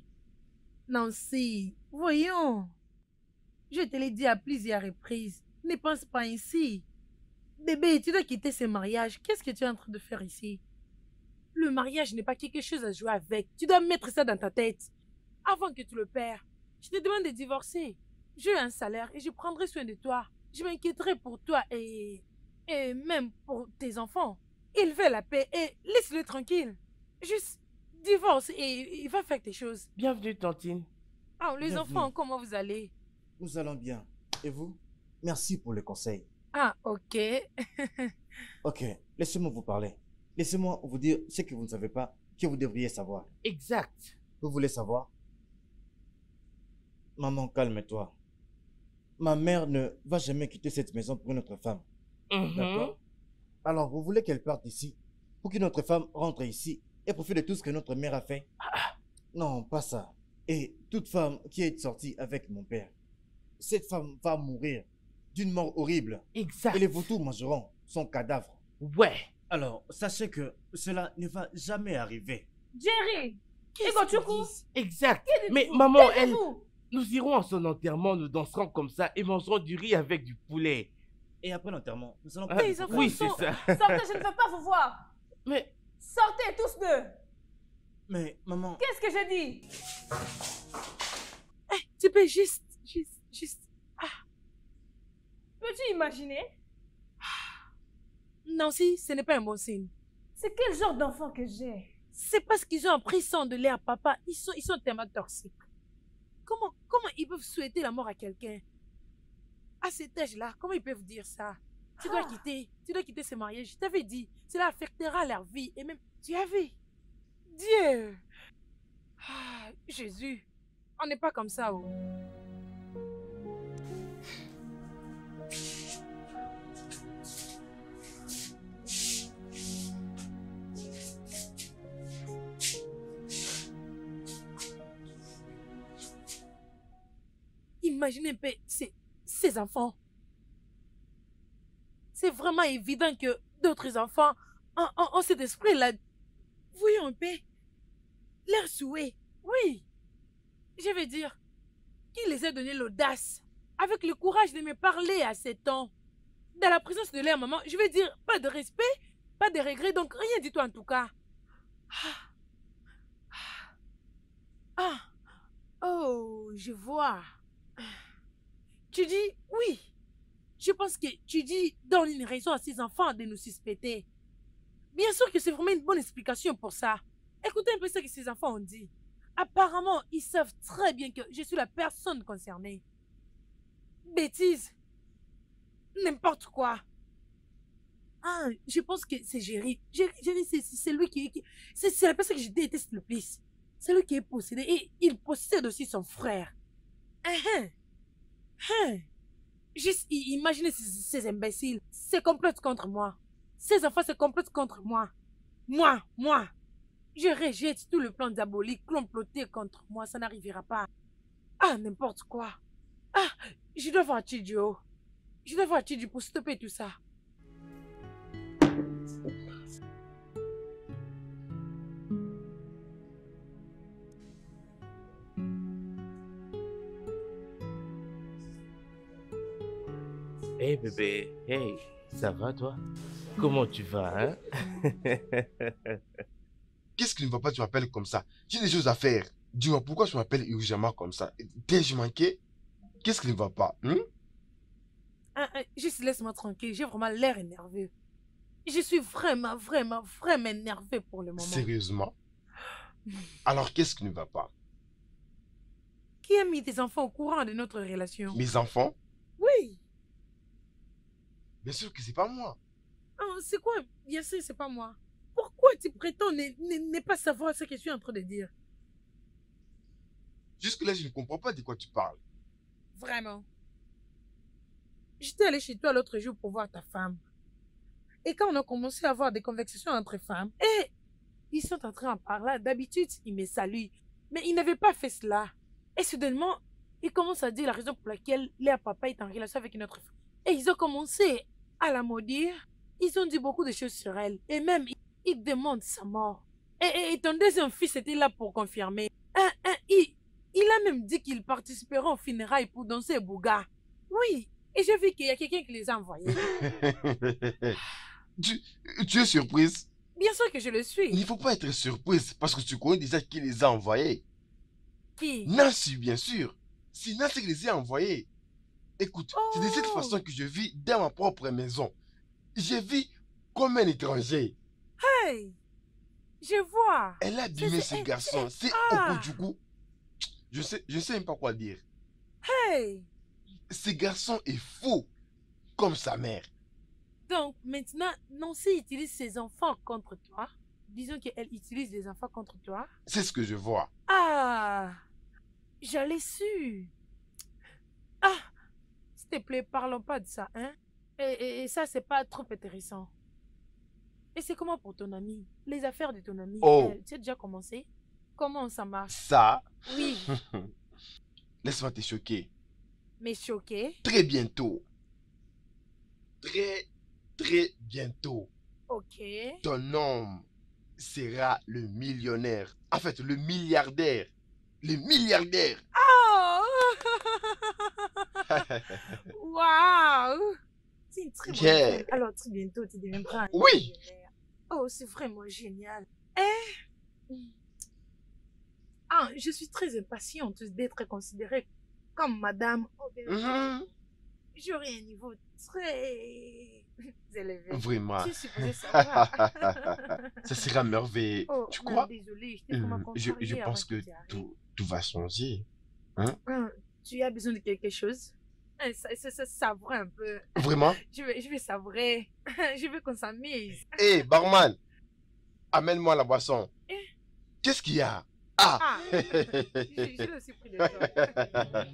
Nancy. Voyons. Je te l'ai dit à plusieurs reprises. Ne pense pas ainsi. Bébé, tu dois quitter ce mariage. Qu'est-ce que tu es en train de faire ici? Le mariage n'est pas quelque chose à jouer avec. Tu dois mettre ça dans ta tête. Avant que tu le perds, je te demande de divorcer. J'ai un salaire et je prendrai soin de toi. Je m'inquiéterai pour toi et même pour tes enfants. Il veut la paix et laisse-le tranquille. Juste divorce et il va faire tes choses. Bienvenue, Tantine. Ah, les Bienvenue. enfants, comment vous allez? Nous allons bien. Et vous? Merci pour le conseil. Ah, ok. Ok, laissez-moi vous parler. Laissez-moi vous dire ce que vous ne savez pas, que vous devriez savoir. Exact. Vous voulez savoir? Maman, calme-toi. Ma mère ne va jamais quitter cette maison pour une autre femme. D'accord? Alors, vous voulez qu'elle parte ici pour qu'une autre femme rentre ici et profite de tout ce que notre mère a fait? Non, pas ça. Et toute femme qui est sortie avec mon père, cette femme va mourir d'une mort horrible. Exact. Et les vautours mangeront son cadavre. Ouais. Alors, sachez que cela ne va jamais arriver. Jerry! Qu'est-ce qu'ils disent? Exact. dites-vous? Mais maman, elle... Taisez-vous! Nous irons à son enterrement, nous danserons comme ça et mangerons du riz avec du poulet. Et après l'enterrement, nous allons... Les enfants Oui, c'est sont- ça. Sortez, je ne veux pas vous voir! Mais... Sortez tous deux! Mais, maman... Qu'est-ce que j'ai dit? Tu peux juste... Peux-tu imaginer? Nancy, ce n'est pas un bon signe. C'est quel genre d'enfant que j'ai? C'est parce qu'ils ont appris sang de leur papa. Ils sont tellement toxiques. Comment ils peuvent souhaiter la mort à quelqu'un? À cet âge-là, comment ils peuvent dire ça? Tu dois quitter ce mariage. Je t'avais dit, cela affectera leur vie. Et même, tu as vu? Dieu! Ah, Jésus, on n'est pas comme ça. Oh. Imaginez un peu ces enfants. C'est vraiment évident que d'autres enfants ont cet esprit-là. Voyons un peu leur souhait. Oui. Je veux dire, qui les a donné l'audace, avec le courage de me parler à 7 ans, dans la présence de leur maman. Je veux dire, pas de respect, pas de regret, donc rien du tout en tout cas. Oh, je vois. Tu dis oui. Je pense que tu dis donne une raison à ces enfants de nous suspecter. Bien sûr que c'est vraiment une bonne explication pour ça. Écoutez un peu ce que ces enfants ont dit. Apparemment, ils savent très bien que je suis la personne concernée. Bêtise. N'importe quoi. Ah, je pense que c'est Jerry. Jerry, c'est lui qui... C'est la personne que je déteste le plus. C'est lui qui est possédé et il possède aussi son frère. Juste imaginez ces imbéciles. C'est complète contre moi. Ces enfants se complotent contre moi. Moi. Je rejette tout le plan diabolique comploté contre moi. Ça n'arrivera pas. Ah, n'importe quoi. Ah, je dois voir Chidio. Je dois voir Chidio pour stopper tout ça. Hey bébé, hey, ça va toi? Comment tu vas, hein? Qu'est-ce qui ne va pas, tu m'appelles comme ça? J'ai des choses à faire. Dis-moi, pourquoi tu m'appelles urgemment comme ça? T'ai-je manqué? Qu'est-ce qui ne va pas? Juste laisse-moi tranquille, j'ai vraiment l'air énervé. Je suis vraiment énervé pour le moment. Sérieusement? Alors, qu'est-ce qui ne va pas? Qui a mis tes enfants au courant de notre relation? Mes enfants? Oui. Bien sûr que c'est pas moi. C'est quoi? Bien sûr, c'est pas moi. Pourquoi tu prétends ne pas savoir ce que je suis en train de dire? Jusque-là, je ne comprends pas de quoi tu parles. Vraiment. J'étais allée chez toi l'autre jour pour voir ta femme. Et quand on a commencé à avoir des conversations entre femmes, et ils sont en train de parler. D'habitude, ils me saluent. Mais ils n'avaient pas fait cela. Et soudainement, ils commencent à dire la raison pour laquelle leur papa est en relation avec une autre femme. Et ils ont commencé à la maudire. Ils ont dit beaucoup de choses sur elle. Et même, ils demandent sa mort. Et ton deuxième fils était là pour confirmer. Il a même dit qu'il participera aux funérailles pour danser Bouga. Oui. Et j'ai vu qu'il y a quelqu'un qui les a envoyés. Tu es surprise? Bien sûr que je le suis. Il ne faut pas être surprise parce que tu connais déjà qui les a envoyés. Qui? Nancy, bien sûr. C'est Nancy qui les a envoyés. Écoute, c'est de cette façon que je vis dans ma propre maison. Je vis comme un étranger. Hey! Je vois. Elle a abîmé ce garçon. C'est au bout du coup. Je sais même pas quoi dire. Hey! Ce garçon est fou, comme sa mère. Donc, maintenant, Nancy utilise ses enfants contre toi. Disons qu'elle utilise les enfants contre toi. C'est ce que je vois. Ah! J'allais su. S'il te plaît, parlons pas de ça, hein? Et ça, c'est pas trop intéressant. Et c'est comment pour ton ami? Les affaires de ton ami, tu as déjà commencé? Comment ça marche? Ça? Oui. Laisse-moi te choquer. Mais choqué? Très bientôt. Très bientôt. Ok. Ton homme sera le millionnaire. En fait, le milliardaire. Le milliardaire. Oh! Waouh! C'est une très bonne nouvelle. Alors, très bientôt, tu deviendras un millionnaire. Oh, c'est vraiment génial. Je suis très impatiente d'être considérée comme madame. J'aurai un niveau très élevé. Vraiment. Je suis supposée savoir. Ça sera merveilleux. Oh, tu crois? Désolée, je t'ai vraiment contrariée je pense que tout va changer. Hein? Tu as besoin de quelque chose? Ça savourer un peu. Vraiment? Je vais savourer. Je veux qu'on s'amuse. Hé, barman! Amène-moi la boisson. Qu'est-ce qu'il y a? Je l'ai aussi pris de toi.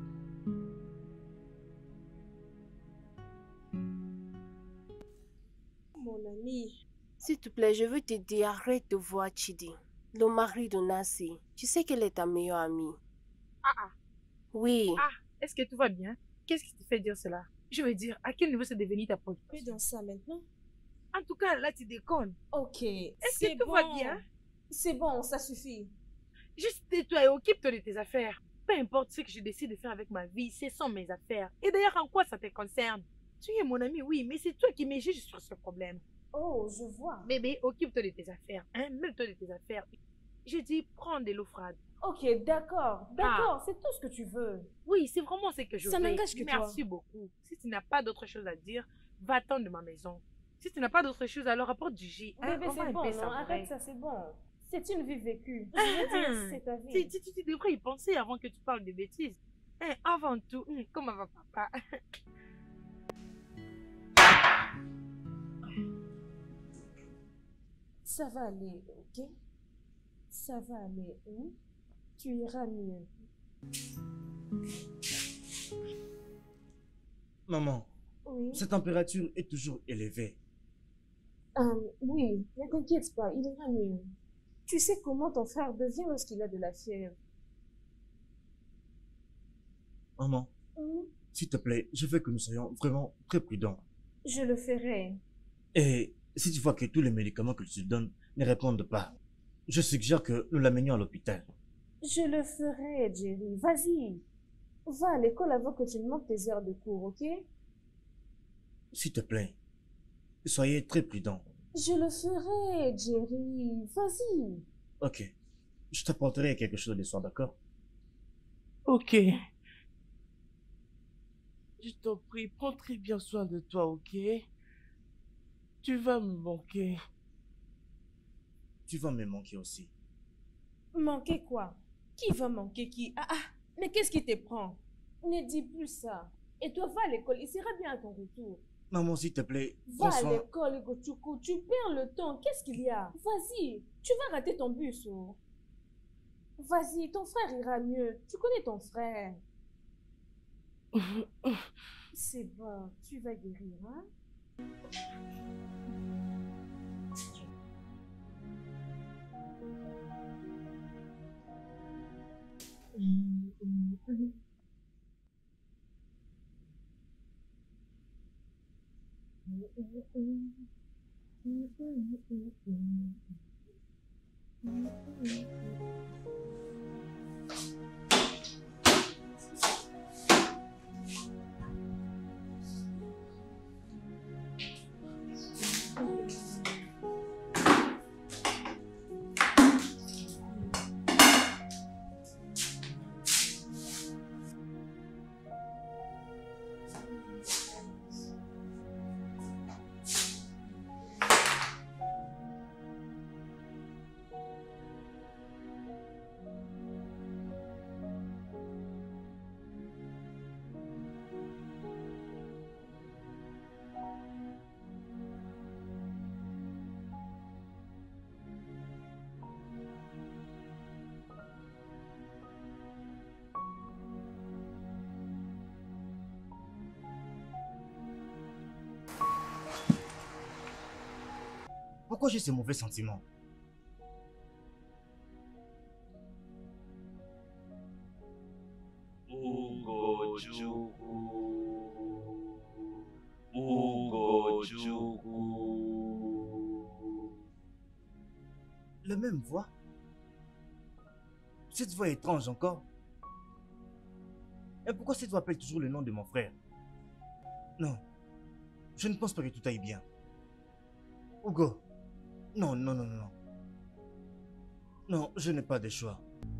Mon ami. S'il te plaît, je veux te dire, arrête de voir Chidi, le mari de Nancy. Tu sais qu'elle est ta meilleure amie. Oui. Est-ce que tout va bien? Qu'est-ce qui te fait dire cela? Je veux dire, à quel niveau c'est devenu ta préoccupation? Plus dans ça maintenant. En tout cas, là, tu déconnes. Ok. Est-ce que tout va bien? C'est bon, ça suffit. Juste tais-toi et occupe-toi de tes affaires. Peu importe ce que je décide de faire avec ma vie, ce sont mes affaires. Et d'ailleurs, en quoi ça te concerne? Tu es mon ami, oui, mais c'est toi qui me juges sur ce problème. Oh, je vois. Bébé, occupe-toi de tes affaires, hein? Mêle-toi de tes affaires. Je dis, prends de l'eau froide. Ok, d'accord, c'est tout ce que tu veux. Oui, c'est vraiment ce que je veux. Ça n'engage que toi. Merci beaucoup. Si tu n'as pas d'autre chose à dire, va-t'en de ma maison. Si tu n'as pas d'autre chose, alors apporte du jus. Bébé, c'est bon, non, arrête ça, c'est bon. C'est une vie vécue. Je veux dire, c'est ta vie. Tu devrais y penser avant que tu parles de bêtises. Avant tout, comment va papa? Ça va aller, ok? Ça va aller, hein? Tu iras mieux. Maman, oui? Cette température est toujours élevée. Oui, ne t'inquiète pas, il ira mieux. Tu sais comment ton frère devient lorsqu'il a de la fièvre. Maman, s'il te plaît, je veux que nous soyons vraiment très prudents. Je le ferai. Et si tu vois que tous les médicaments que tu donnes ne répondent pas, je suggère que nous l'amenions à l'hôpital. Je le ferai, Jerry. Vas-y. Va à l'école avant que tu ne manques tes heures de cours, ok? S'il te plaît, soyez très prudent. Je le ferai, Jerry. Vas-y. Ok. Je t'apporterai quelque chose le soir, d'accord? Ok. Je t'en prie, prends très bien soin de toi, ok? Tu vas me manquer. Tu vas me manquer aussi. Manquer quoi? Qui va manquer qui? Mais qu'est-ce qui te prend? Ne dis plus ça. Et toi, va à l'école, il sera bien à ton retour. Maman, s'il te plaît, va à l'école, Gochuku. Tu perds le temps. Qu'est-ce qu'il y a? Vas-y, tu vas rater ton bus. Oh. Vas-y, ton frère ira mieux. Tu connais ton frère. C'est bon, tu vas guérir, hein? Pourquoi j'ai ces mauvais sentiments? La même voix? Cette voix est étrange encore. Et pourquoi cette voix appelle toujours le nom de mon frère? Non, je ne pense pas que tout aille bien. Hugo, non, non, non, non. Non, je n'ai pas de choix.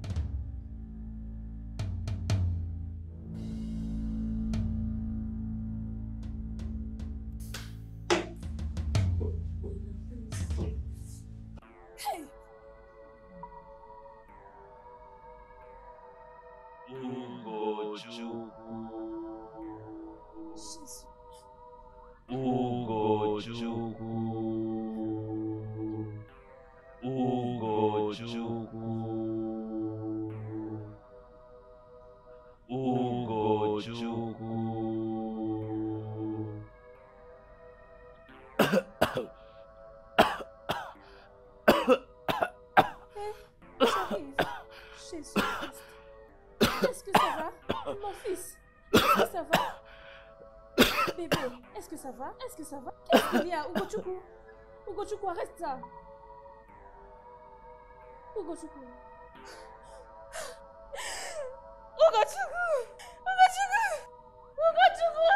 Est-ce que ça va? Mon fils, est-ce que ça va? Bébé, est-ce que ça va? Est-ce que ça va? Qu'est-ce qu'il y a? Ugochukwu, Ugochukwu, arrête ça. Ugochukwu. Ugochukwu! Ugochukwu! Ugochukwu!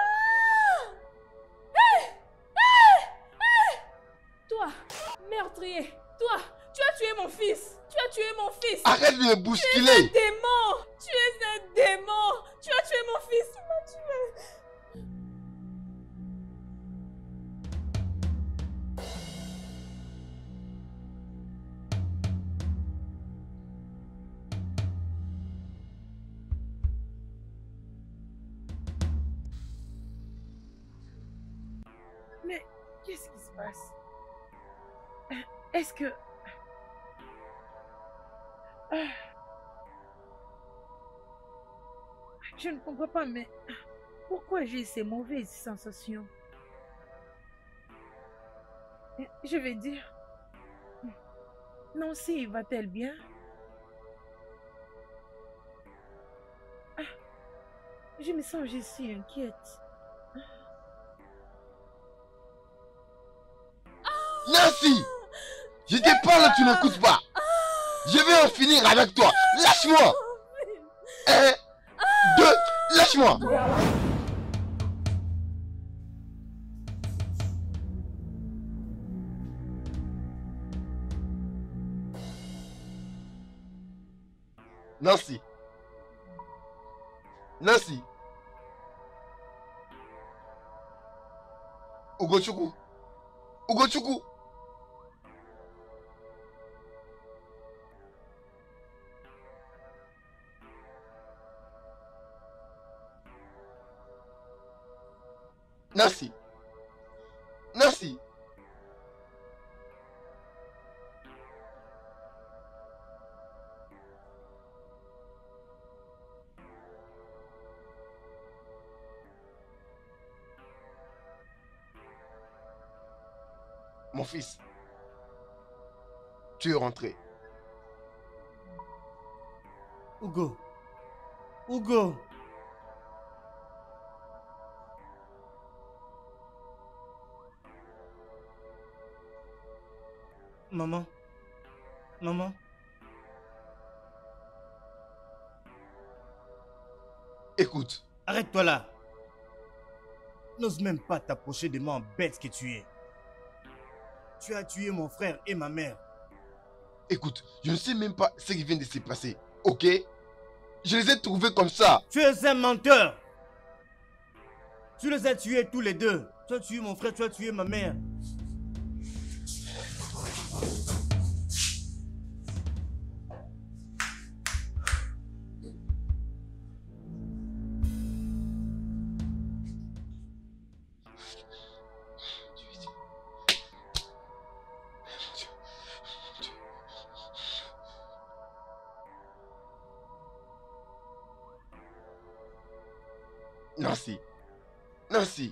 Hey! Hey! Hey! Toi, meurtrier! Toi, tu as tué mon fils! Tu as tué mon fils! Arrête de me bousculer! Tu es un démon! Tu es un démon! Tu as tué mon fils! Tu m'as tué! Mais qu'est-ce qui se passe? Est-ce que... Je ne comprends pas, mais pourquoi j'ai ces mauvaises sensations? Je vais dire... Nancy va-t-elle bien? Je me sens si inquiète. Nancy! Je te parle, tu n'écoutes pas! Je vais en finir avec toi! Lâche-moi! 1, 2, lâche-moi! Nancy. Nancy. Ugochukwu. Ugochukwu. Nancy. Nancy. Mon fils, tu es rentré. Hugo. Hugo. Maman. Maman. Écoute. Arrête-toi là. N'ose même pas t'approcher de moi, bête que tu es. Tu as tué mon frère et ma mère. Écoute, je ne sais même pas ce qui vient de se passer, ok? Je les ai trouvés comme ça. Tu es un menteur. Tu les as tués tous les deux. Tu as tué mon frère, tu as tué ma mère. Nancy. Nancy.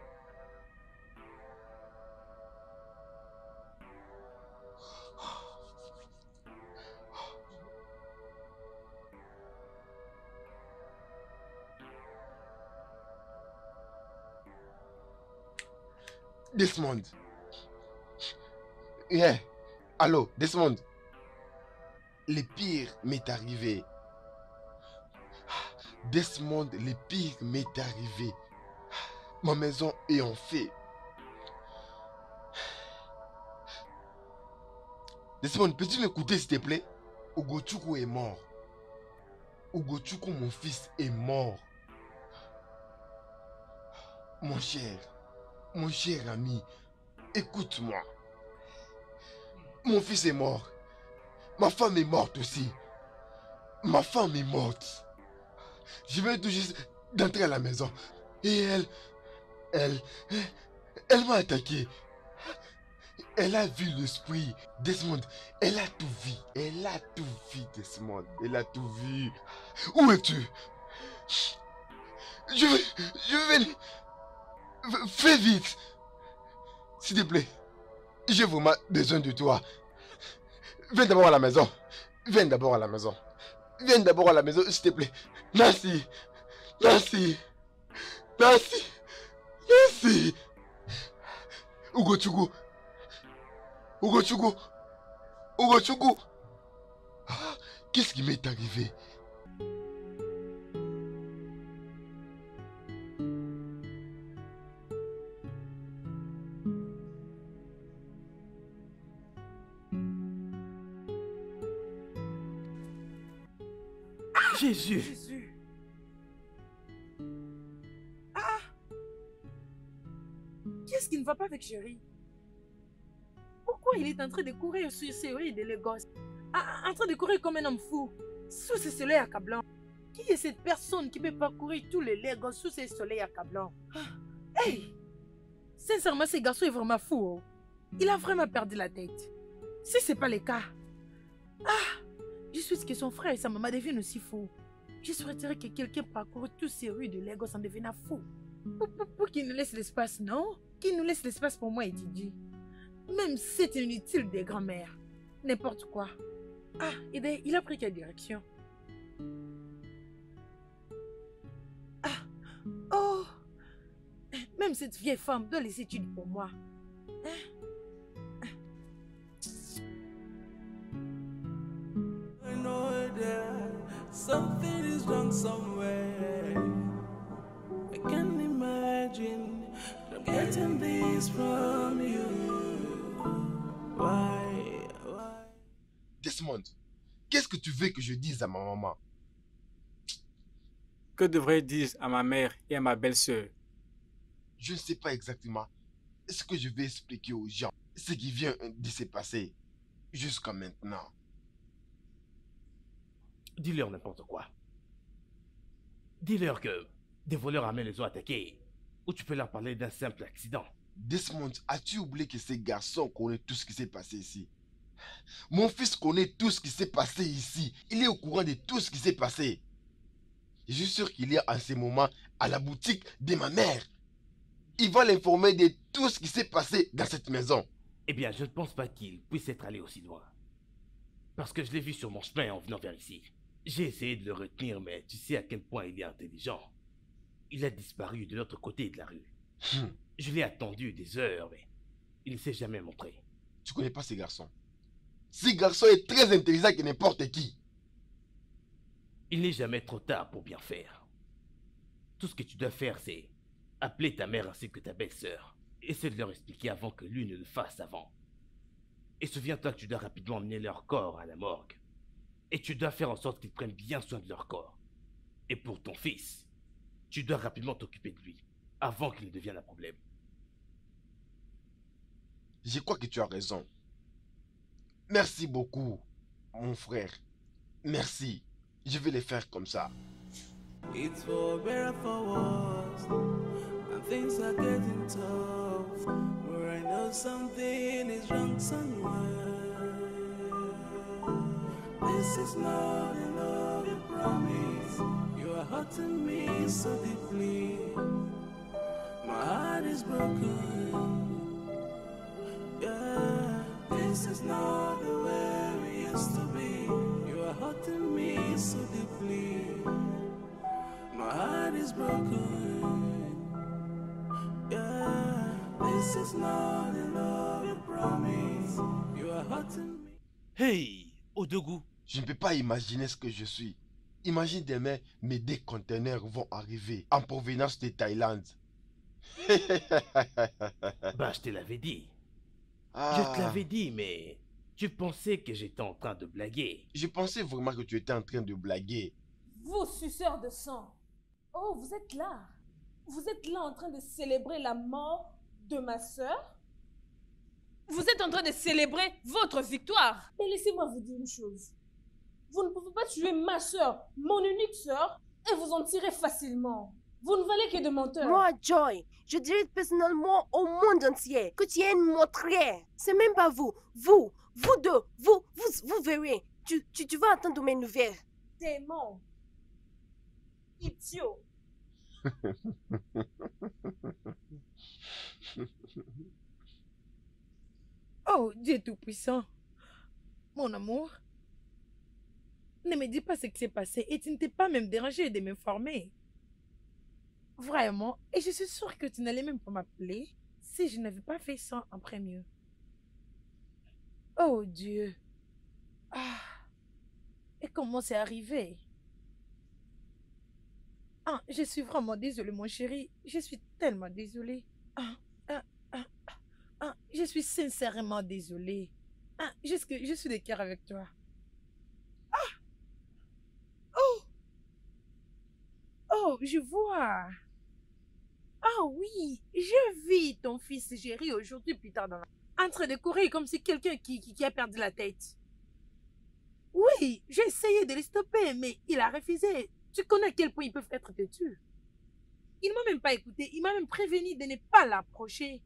Desmond. Yeah. Allô, Desmond. Le pire m'est arrivé. Desmond, le pire m'est arrivé. Ma maison est en feu. Desmond, peux-tu m'écouter s'il te plaît? Ugochukwu est mort. Ugochukwu, mon fils, est mort. Mon cher ami, écoute-moi. Mon fils est mort. Ma femme est morte aussi. Ma femme est morte. Je viens tout juste d'entrer à la maison. Et elle m'a attaqué. Elle a vu l'esprit. Desmond, elle a tout vu. Elle a tout vu, Desmond. Elle a tout vu. Où es-tu? Je vais venir. Fais vite. S'il te plaît. J'ai vraiment besoin de toi. Viens d'abord à la maison. Viens d'abord à la maison. Viens d'abord à la maison, s'il te plaît. Nancy. Nancy. Nancy. Nancy. Ugochukwu. Ugochukwu. Ugochukwu. Qu'est-ce qui m'est arrivé? Jésus. Ah! Qu'est-ce qui ne va pas avec Chéri? Pourquoi il est en train de courir sur ces rues de Lagos? En train de courir comme un homme fou, sous ce soleil accablant. Qui est cette personne qui peut parcourir tous les Lagos sous ce soleil accablant? Hey! Sincèrement, ce garçon est vraiment fou. Il a vraiment perdu la tête. Si ce n'est pas le cas, je souhaite que son frère et sa maman deviennent aussi fous. Je souhaiterais que quelqu'un parcourt toutes ces rues de Lagos en devenant fou. Pour qu'il nous laisse l'espace, non? Qu'il nous laisse l'espace pour moi et Didi. Même si c'est inutile des grands-mères. N'importe quoi. Et il a pris quelle direction? Oh! Même cette vieille femme doit les études pour moi. Something is wrong somewhere. I can't imagine I'm getting this from you. Why? Desmond, Qu'est-ce que tu veux que je dise à ma maman? Que devrais-je dire à ma mère et à ma belle-sœur? Je ne sais pas exactement. Ce que je vais expliquer aux gens, ce qui vient de se passer jusqu'à maintenant. Dis-leur n'importe quoi. Dis-leur que des voleurs à main les ont attaqués. Ou tu peux leur parler d'un simple accident. Desmond, as-tu oublié que ces garçons connaissent tout ce qui s'est passé ici? Mon fils connaît tout ce qui s'est passé ici. Il est au courant de tout ce qui s'est passé. Je suis sûr qu'il est en ce moment à la boutique de ma mère. Il va l'informer de tout ce qui s'est passé dans cette maison. Eh bien, je ne pense pas qu'il puisse être allé aussi loin. Parce que je l'ai vu sur mon chemin en venant vers ici. J'ai essayé de le retenir, mais tu sais à quel point il est intelligent. Il a disparu de l'autre côté de la rue. Je l'ai attendu des heures, mais il ne s'est jamais montré. Tu connais pas ces garçons. Ce garçon est très intelligent que n'importe qui. Il n'est jamais trop tard pour bien faire. Tout ce que tu dois faire, c'est appeler ta mère ainsi que ta belle-sœur. Essaie de leur expliquer avant que l'une ne le fasse avant. Et souviens-toi que tu dois rapidement emmener leur corps à la morgue. Et tu dois faire en sorte qu'ils prennent bien soin de leur corps. Et pour ton fils, tu dois rapidement t'occuper de lui, avant qu'il ne devienne un problème. Je crois que tu as raison. Merci beaucoup, mon frère. Merci. Je vais les faire comme ça. It's for better for worse, and things are getting tough. Where I know something is wrong somewhere. This is not a love you promise. You are hurting me so deeply. My heart is broken. Yeah, this is not the way we used to be. You are hurting me so deeply. My heart is broken. Yeah, this is not the love you promise. You are hurting me. Hey, Odogu. Je ne peux pas imaginer ce que je suis. Imagine demain, mes 2 conteneurs vont arriver en provenance de Thaïlande. Bah, je te l'avais dit. Ah. Je te l'avais dit, mais tu pensais que j'étais en train de blaguer. Je pensais vraiment que tu étais en train de blaguer. Vous, suceurs de sang. Oh, vous êtes là. Vous êtes là en train de célébrer la mort de ma sœur. Vous êtes en train de célébrer votre victoire. Mais laissez-moi vous dire une chose. Vous ne pouvez pas tuer ma sœur, mon unique sœur, et vous en tirer facilement. Vous ne valez que de menteurs. Moi, Joy, je dirais personnellement au monde entier que tu es une montrière. C'est même pas vous. Vous deux, vous verrez. Tu vas attendre mes nouvelles. Démon. Idiot. Oh, Dieu Tout-Puissant. Mon amour, ne me dis pas ce qui s'est passé et tu ne t'es pas même dérangé de m'informer. Vraiment, et je suis sûre que tu n'allais même pas m'appeler si je n'avais pas fait ça en premier. Oh Dieu. Ah. Et comment c'est arrivé? Ah, je suis vraiment désolée, mon chéri. Je suis tellement désolée. Je suis sincèrement désolée. Je suis de cœur avec toi. Oh, je vois. Ah oui, je vis ton fils Jerry aujourd'hui plus tard dans la... en train de courir comme si quelqu'un qui a perdu la tête. Oui, j'ai essayé de le stopper, mais il a refusé. Tu connais à quel point ils peuvent être têtus. Il m'a même pas écouté, il m'a même prévenu de ne pas l'approcher.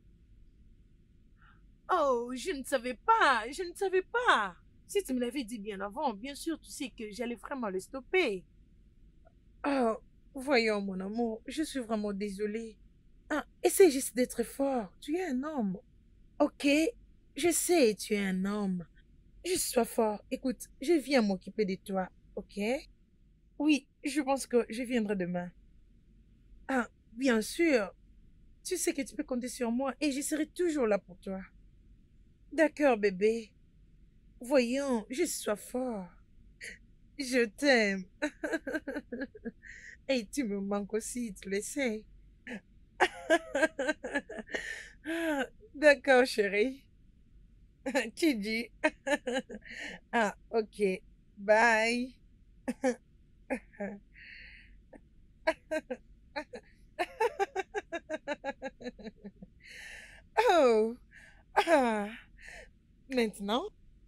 Oh, je ne savais pas. Si tu me l'avais dit bien avant, bien sûr, tu sais que j'allais vraiment le stopper. Oh, voyons, mon amour, je suis vraiment désolée. Essaie juste d'être fort. Tu es un homme. Ok, je sais, tu es un homme. Juste sois fort. Écoute, je viens m'occuper de toi, ok? Oui, je pense que je viendrai demain. Bien sûr. Tu sais que tu peux compter sur moi et je serai toujours là pour toi. D'accord, bébé. Voyons, juste sois fort. Je t'aime. Et tu me manques aussi, tu le sais. D'accord, chérie. Tu dis. Ok. Bye. Oh. Ah. Maintenant,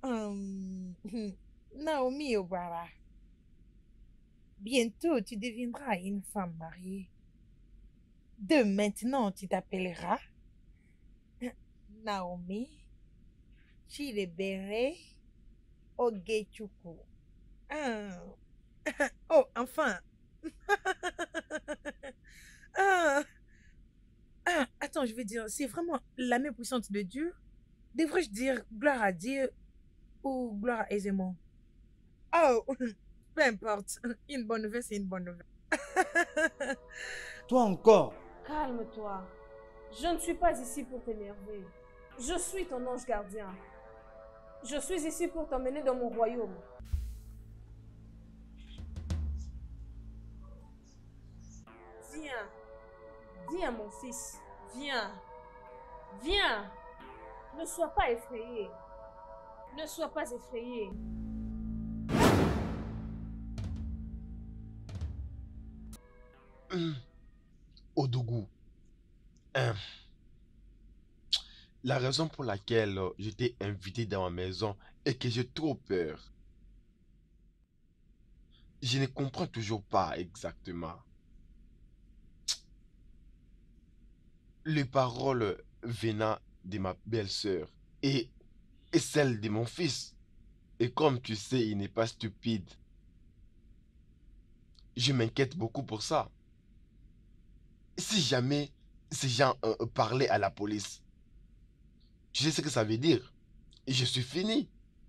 Naomi Obara, bientôt tu deviendras une femme mariée. De maintenant, tu t'appelleras Naomi Chilebere Ogechuku. Ah. Oh, enfin. Ah. Ah, attends, je veux dire, c'est vraiment la main puissante de Dieu? Devrais-je dire gloire à Dieu ou gloire à aisément? Oh, peu importe. Une bonne nouvelle, c'est une bonne nouvelle. Toi encore. Calme-toi. Je ne suis pas ici pour t'énerver. Je suis ton ange gardien. Je suis ici pour t'emmener dans mon royaume. Viens. Viens, mon fils. Viens. Viens. Ne sois pas effrayé. Ne sois pas effrayé. Odougou, la raison pour laquelle je t'ai invité dans ma maison est que j'ai trop peur. Je ne comprends toujours pas exactement. Les paroles venant de ma belle-sœur et celles de mon fils. Et comme tu sais, il n'est pas stupide. Je m'inquiète beaucoup pour ça. Si jamais ces gens parlaient à la police, tu sais ce que ça veut dire? Je suis fini.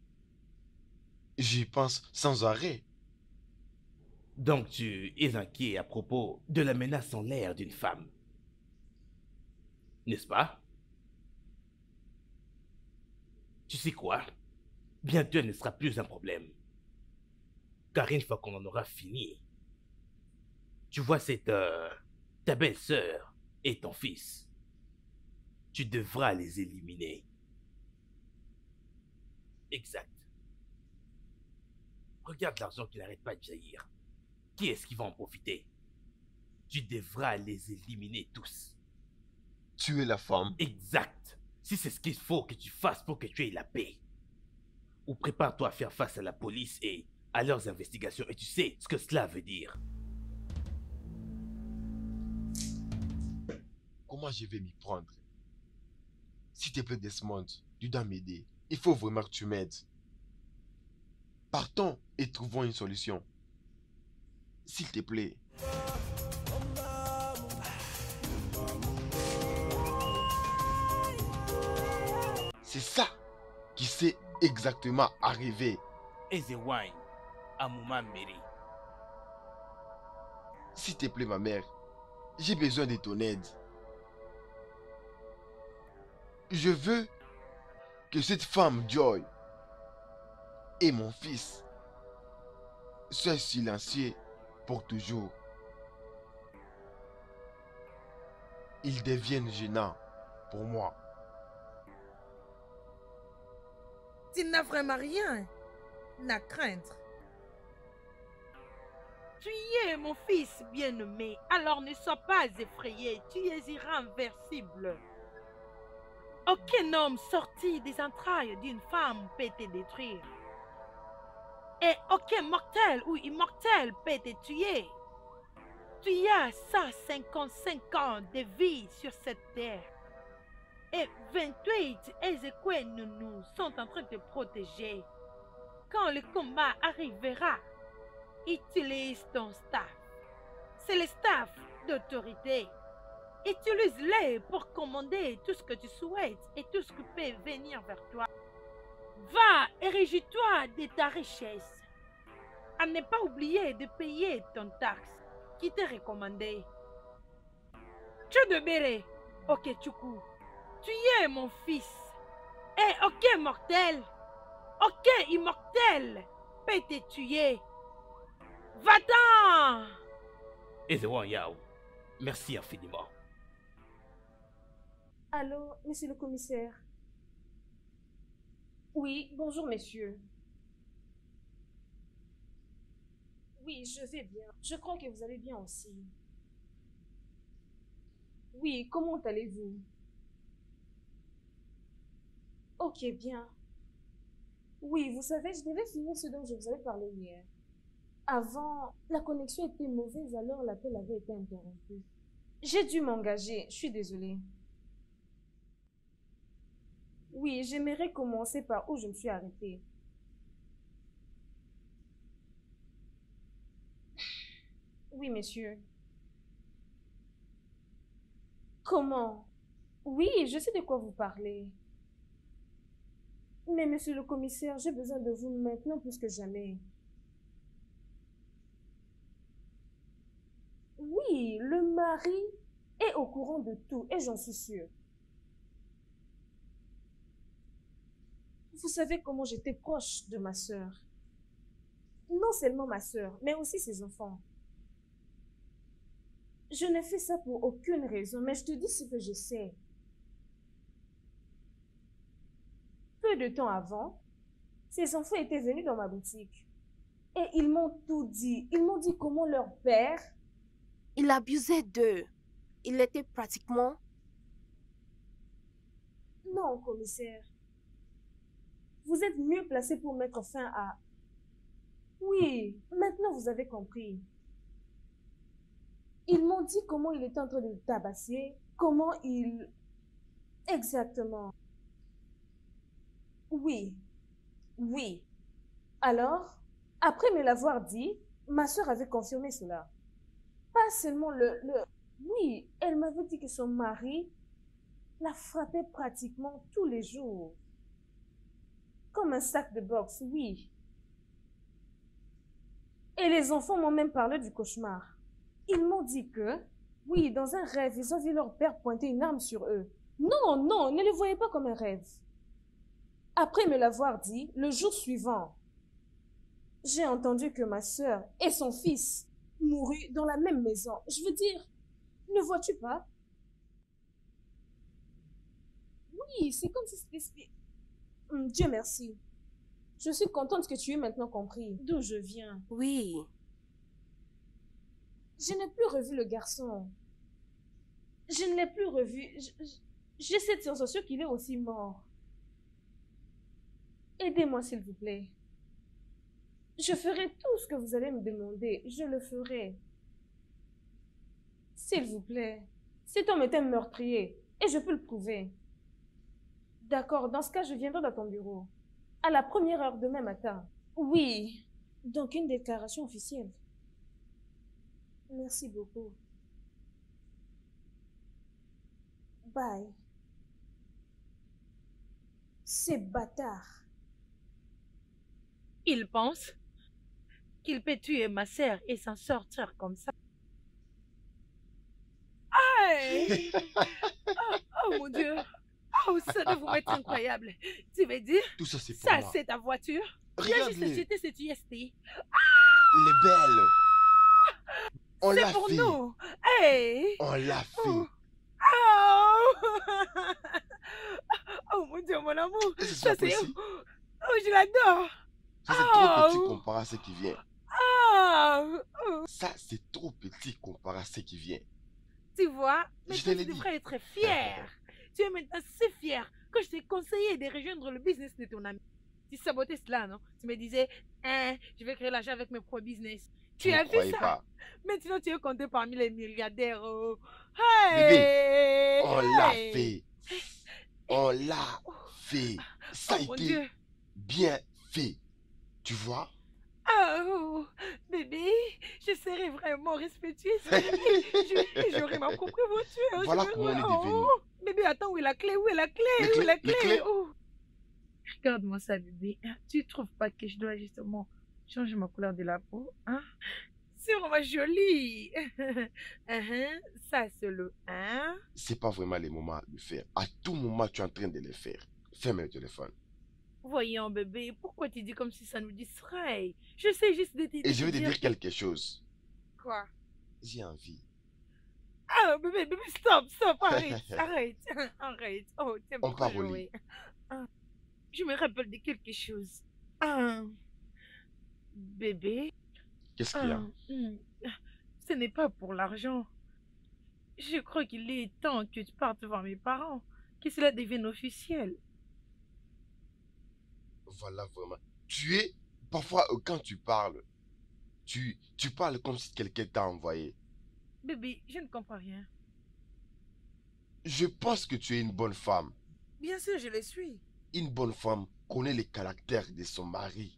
J'y pense sans arrêt. Donc tu es inquiet à propos de la menace en l'air d'une femme, n'est-ce pas? Tu sais quoi? Bientôt elle ne sera plus un problème. Car une fois qu'on en aura fini, tu vois ta belle-sœur et ton fils, tu devras les éliminer. Exact. Regarde l'argent qui n'arrête pas de jaillir. Qui est-ce qui va en profiter? Tu devras les éliminer tous. Tuer la femme? Exact. Si c'est ce qu'il faut que tu fasses pour que tu aies la paix. Ou prépare-toi à faire face à la police et à leurs investigations. Et tu sais ce que cela veut dire. Comment je vais m'y prendre? S'il te plaît, Desmond, tu dois m'aider. Il faut vraiment que tu m'aides. Partons et trouvons une solution. S'il te plaît. C'est ça qui s'est exactement arrivé. Ezewine, Amouma Mary. S'il te plaît, ma mère, j'ai besoin de ton aide. Je veux que cette femme Joy et mon fils soient silencieux pour toujours. Ils deviennent gênants pour moi. Tu n'as vraiment rien à craindre. Tu y es, mon fils bien-aimé, alors ne sois pas effrayé, tu es irréversible. Aucun homme sorti des entrailles d'une femme peut te détruire. Et aucun mortel ou immortel peut te tuer. Tu as 155 ans de vie sur cette terre. Et 28 Ezekwe-Nounou sont en train de te protéger. Quand le combat arrivera, utilise ton staff. C'est le staff d'autorité. Utilise-les pour commander tout ce que tu souhaites et tout ce qui peut venir vers toi. Va et réjouis-toi de ta richesse. À ne pas oublier de payer ton taxe qui t'est recommandée. Chodobere, Okechukwu, tu es mon fils. Et aucun mortel, aucun immortel peut te tuer. Va-t'en! Ezewan Yao, merci infiniment. Allô, monsieur le commissaire. Oui, bonjour, messieurs. Oui, je vais bien. Je crois que vous allez bien aussi. Oui, comment allez-vous? Ok, bien. Oui, vous savez, je devais finir ce dont je vous avais parlé hier. Avant, la connexion était mauvaise, alors l'appel avait été interrompu. J'ai dû m'engager, je suis désolée. Oui, j'aimerais commencer par où je me suis arrêtée. Oui, monsieur. Comment? Oui, je sais de quoi vous parlez. Mais monsieur le commissaire, j'ai besoin de vous maintenant plus que jamais. Oui, le mari est au courant de tout et j'en suis sûre. Vous savez comment j'étais proche de ma sœur. Non seulement ma sœur, mais aussi ses enfants. Je n'ai fait ça pour aucune raison, mais je te dis ce que je sais. Peu de temps avant, ces enfants étaient venus dans ma boutique. Et ils m'ont tout dit. Ils m'ont dit comment leur père... Il abusait d'eux. Il était pratiquement... Non, commissaire. Vous êtes mieux placé pour mettre fin à... Oui, maintenant vous avez compris. Ils m'ont dit comment il était en train de le tabasser, comment il... Exactement. Oui, oui. Alors, après me l'avoir dit, ma soeur avait confirmé cela. Pas seulement Oui, elle m'avait dit que son mari la frappait pratiquement tous les jours. Comme un sac de boxe, oui. Et les enfants m'ont même parlé du cauchemar. Ils m'ont dit que, oui, dans un rêve, ils ont vu leur père pointer une arme sur eux. Non, non, ne le voyez pas comme un rêve. Après me l'avoir dit, le jour suivant, j'ai entendu que ma sœur et son fils moururent dans la même maison. Je veux dire, ne vois-tu pas? Oui, c'est comme si c'était... Dieu merci. Je suis contente que tu aies maintenant compris d'où je viens. Oui. Je n'ai plus revu le garçon. Je ne l'ai plus revu. J'ai cette sensation qu'il est aussi mort. Aidez-moi, s'il vous plaît. Je ferai tout ce que vous allez me demander. Je le ferai. S'il vous plaît. Cet homme est un meurtrier. Et je peux le prouver. D'accord, dans ce cas, je viendrai dans ton bureau. À la première heure demain matin. Oui. Donc, une déclaration officielle. Merci beaucoup. Bye. Ces bâtards. Il pense qu'il peut tuer ma sœur et s'en sortir comme ça. Aïe! Oh mon Dieu! Oh, ça doit vous être incroyable. Tu veux dire? Tout ça, c'est pour ça, moi. c'est ta voiture? Regarde-les. J'ai juste jeté cette UST. Elle est belle. On l'a C'est pour fait. nous. Hey! On l'a fait. Oh. Oh! Oh mon Dieu, mon amour. Ça, c'est... Oh, je l'adore. Ça, c'est trop petit comparé à ce qui vient. Oh! Ça, c'est trop petit comparé à ce qui vient. Tu vois, Je te maintenant l'ai tu dit. devrais être fier. Tu es maintenant si fier que je t'ai conseillé de rejoindre le business de ton ami. Tu sabotais cela, non? Tu me disais, hein, je vais créer l'argent avec mes propres business. Tu Je as ne vu croyais ça? pas. Maintenant, tu es compté parmi les milliardaires. Oh. Bébé, Hey! on l'a Hey! fait. On l'a fait. Ça a Oh mon été Dieu. bien fait. Tu vois? Oh, bébé, je serai vraiment respectueuse. J'aurai ma propre voiture. Voilà Je comment on est oh, devenu. bébé, attends, où est la clé? Où est la clé? Les Où est la clés, clé? les clés. Oh. Regarde-moi ça, bébé. Tu trouves pas que je dois justement changer ma couleur de la peau? Hein? C'est vraiment joli. Ça, c'est le 1. C'est pas vraiment les moments de le faire. À tout moment, tu es en train de le faire. Ferme le téléphone. Voyons, bébé, pourquoi tu dis comme si ça nous distrait? Je sais juste de te Et je vais te dire quelque chose. Quoi? J'ai envie. Ah, bébé, stop, arrête, arrête, arrête. Oh, t'aimes On trop part au jouer. Ah, je me rappelle de quelque chose. Ah, bébé, Qu'est-ce qu'il y a? Ce n'est pas pour l'argent. Je crois qu'il est temps que tu partes voir mes parents, que cela devienne officiel. Voilà vraiment. Tu es... Parfois, quand tu parles, tu parles comme si quelqu'un t'a envoyé. Bébé, je ne comprends rien. Je pense que tu es une bonne femme. Bien sûr, je le suis. Une bonne femme connaît les caractères de son mari.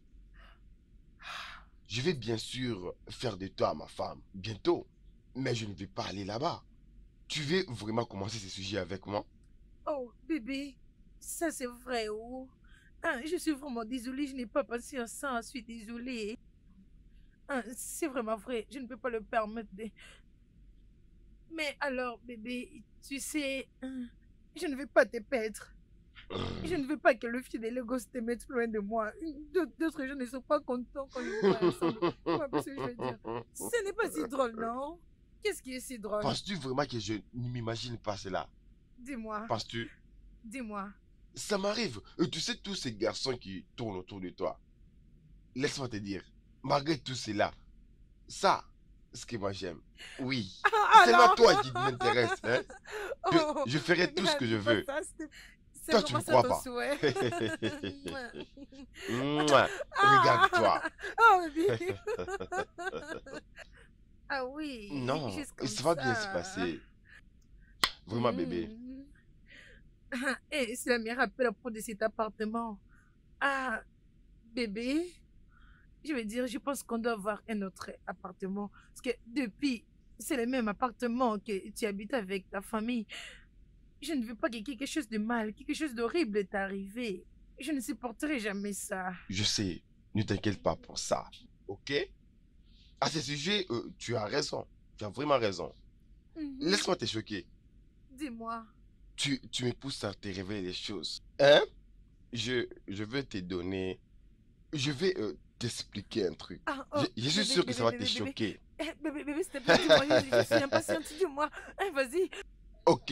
Je vais bien sûr faire de toi ma femme, bientôt. Mais je ne vais pas aller là-bas. Tu veux vraiment commencer ce sujet avec moi? Oh, bébé, ça c'est vrai, oh. Ah, je suis vraiment désolée, je n'ai pas pensé à ça, je suis désolée. Ah, c'est vraiment vrai, je ne peux pas le permettre de... Mais alors, bébé, tu sais, je ne veux pas te perdre. Je ne veux pas que le fils de Lagos te mette loin de moi. D'autres gens ne sont pas contents quand ils nous voient ensemble. Tu vois ce que je veux dire? Ce n'est pas si drôle, non? Qu'est-ce qui est si drôle? Penses-tu vraiment que je ne m'imagine pas cela? Dis-moi. Penses-tu? Dis-moi. Ça m'arrive. Tu sais, tous ces garçons qui tournent autour de toi. Laisse-moi te dire, malgré tout cela, ça, ce que moi j'aime. Oui. C'est pas toi qui m'intéresse. Hein? Je ferai tout ce que je veux. Toi, tu ne me crois pas. Regarde-toi. Oh, bébé. Ah oui. Non, ça va bien se passer. Vraiment, bébé. Et cela me rappelle à propos de cet appartement. Ah, bébé. Je veux dire, je pense qu'on doit avoir un autre appartement. Parce que depuis, c'est le même appartement que tu habites avec ta famille. Je ne veux pas que quelque chose de mal, quelque chose d'horrible t'est arrivé. Je ne supporterai jamais ça. Je sais, ne t'inquiète pas pour ça, ok? À ce sujet, tu as raison. Tu as vraiment raison. Laisse-moi te choquer. Dis-moi. Tu me pousses à te révéler les choses. Hein? Je veux te donner... Je vais t'expliquer un truc. Ah, oh, je suis sûr que ça va te choquer. Bébé, s'il te plaît, dis-moi, je suis impatiente, dis-moi. Vas-y. Ok.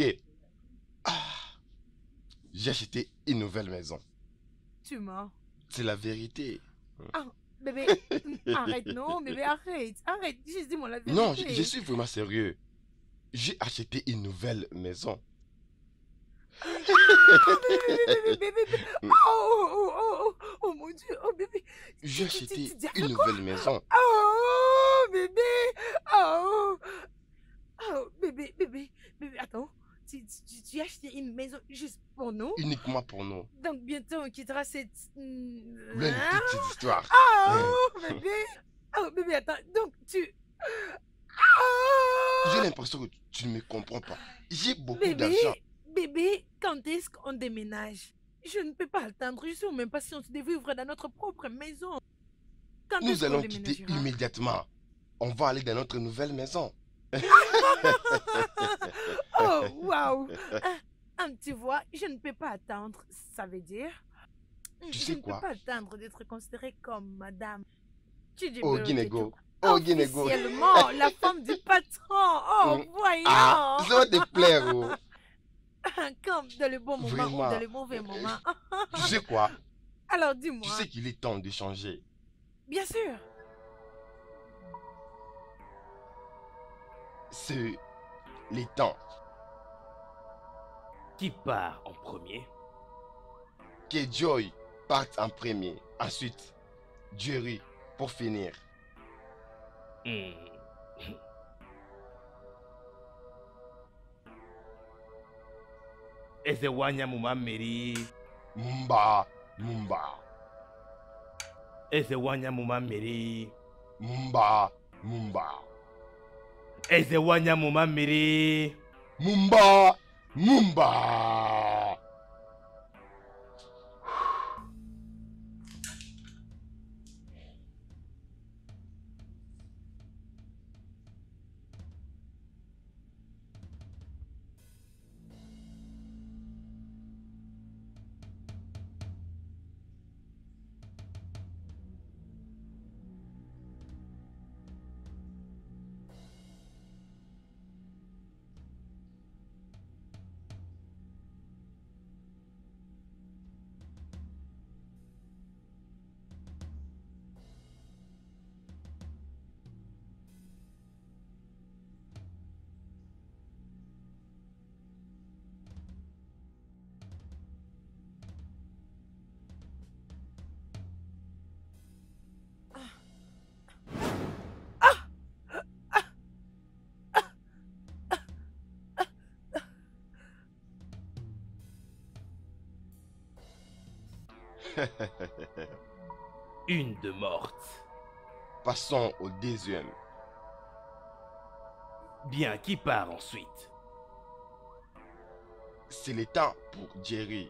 J'ai acheté une nouvelle maison. Tu mens. C'est la vérité. Ah, bébé, arrête, non, bébé, arrête. Arrête, juste dis-moi la vérité. Non, je suis vraiment sérieux. J'ai acheté une nouvelle maison. Bébé. Oh mon Dieu, oh bébé. J'ai acheté une nouvelle maison. Oh bébé. Oh bébé, attends. Tu as acheté une maison juste pour nous? Uniquement pour nous. Donc bientôt on quittera cette... Plein de petites histoires. Oh bébé, attends. Donc tu... J'ai l'impression que tu ne me comprends pas. J'ai beaucoup d'argent. Bébé, quand est-ce qu'on déménage? Je ne peux pas attendre. Je suis même patiente de vivre dans notre propre maison. Nous allons quitter immédiatement. On va aller dans notre nouvelle maison. Oh, waouh! Tu vois, je ne peux pas attendre. Ça veut dire... Tu sais quoi? Je ne peux pas attendre d'être considérée comme madame. Oh, Guinégo. Oh, Guinégo. Officiellement, la femme du patron. Oh, voyons. Ah, ça va te plaire, oh. Comme dans le bon moment Vraiment. ou dans le mauvais moment. Tu sais quoi? Alors, dis-moi. Tu sais qu'il est temps de changer. Bien sûr. C'est les temps. Qui part en premier? Que Joy parte en premier. Ensuite, Jerry pour finir. Ese wanya mumamiri. Mumba. Ese wanya mumamiri. Mumba. Ese wanya mumamiri. Mumba. Une de morte. Passons au deuxième. Bien, qui part ensuite? C'est le temps pour Jerry.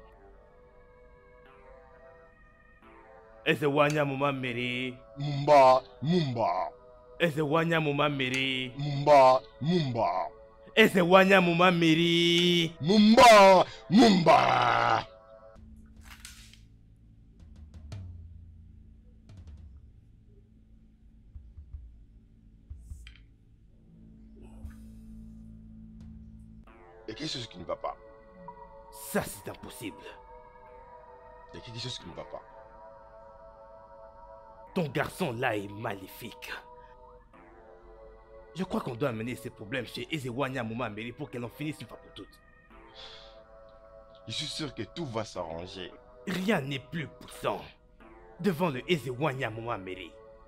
Ezewanya muma mere. Mumba, Mumba. Ezewanya muma mere. Mumba, Mumba. Ezewanya muma mere. Mumba, Mumba. Il y a quelque chose qui ne va pas. Ça, c'est impossible. Il y a quelque chose qui ne va pas. Ton garçon là est maléfique. Je crois qu'on doit amener ces problèmes chez Ezewanya Muma Meri pour qu'elle en finisse une fois pour toutes. Je suis sûr que tout va s'arranger. Rien n'est plus poussant devant le Ezewanya Muma Meri.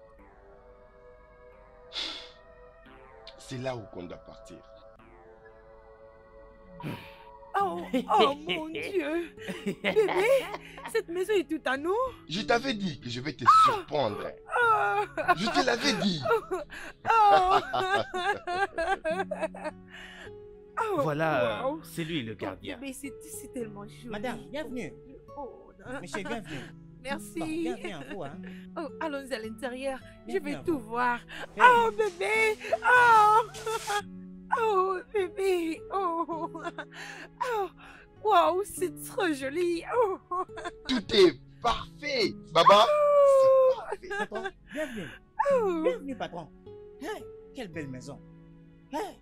C'est là où qu'on doit partir. Oh, oh mon Dieu! Bébé, cette maison est toute à nous? Je t'avais dit que je vais te surprendre. Je te l'avais dit. Voilà, c'est lui le gardien. Bébé, c'est tellement joli. Madame, bienvenue. Oh, Monsieur, bienvenue. Merci. Bon, bienvenue à vous, hein. Oh, allons à l'intérieur. Je Bienvenue vais à tout vous. voir. Hey. Oh, bébé. Oh. Oh, bébé. Oh. Oh. Wow, c'est trop joli. Oh. Tout est parfait. Baba, c'est parfait. Patron, bienvenue. Oh. Bienvenue, patron. Hey, quelle belle maison. Hey.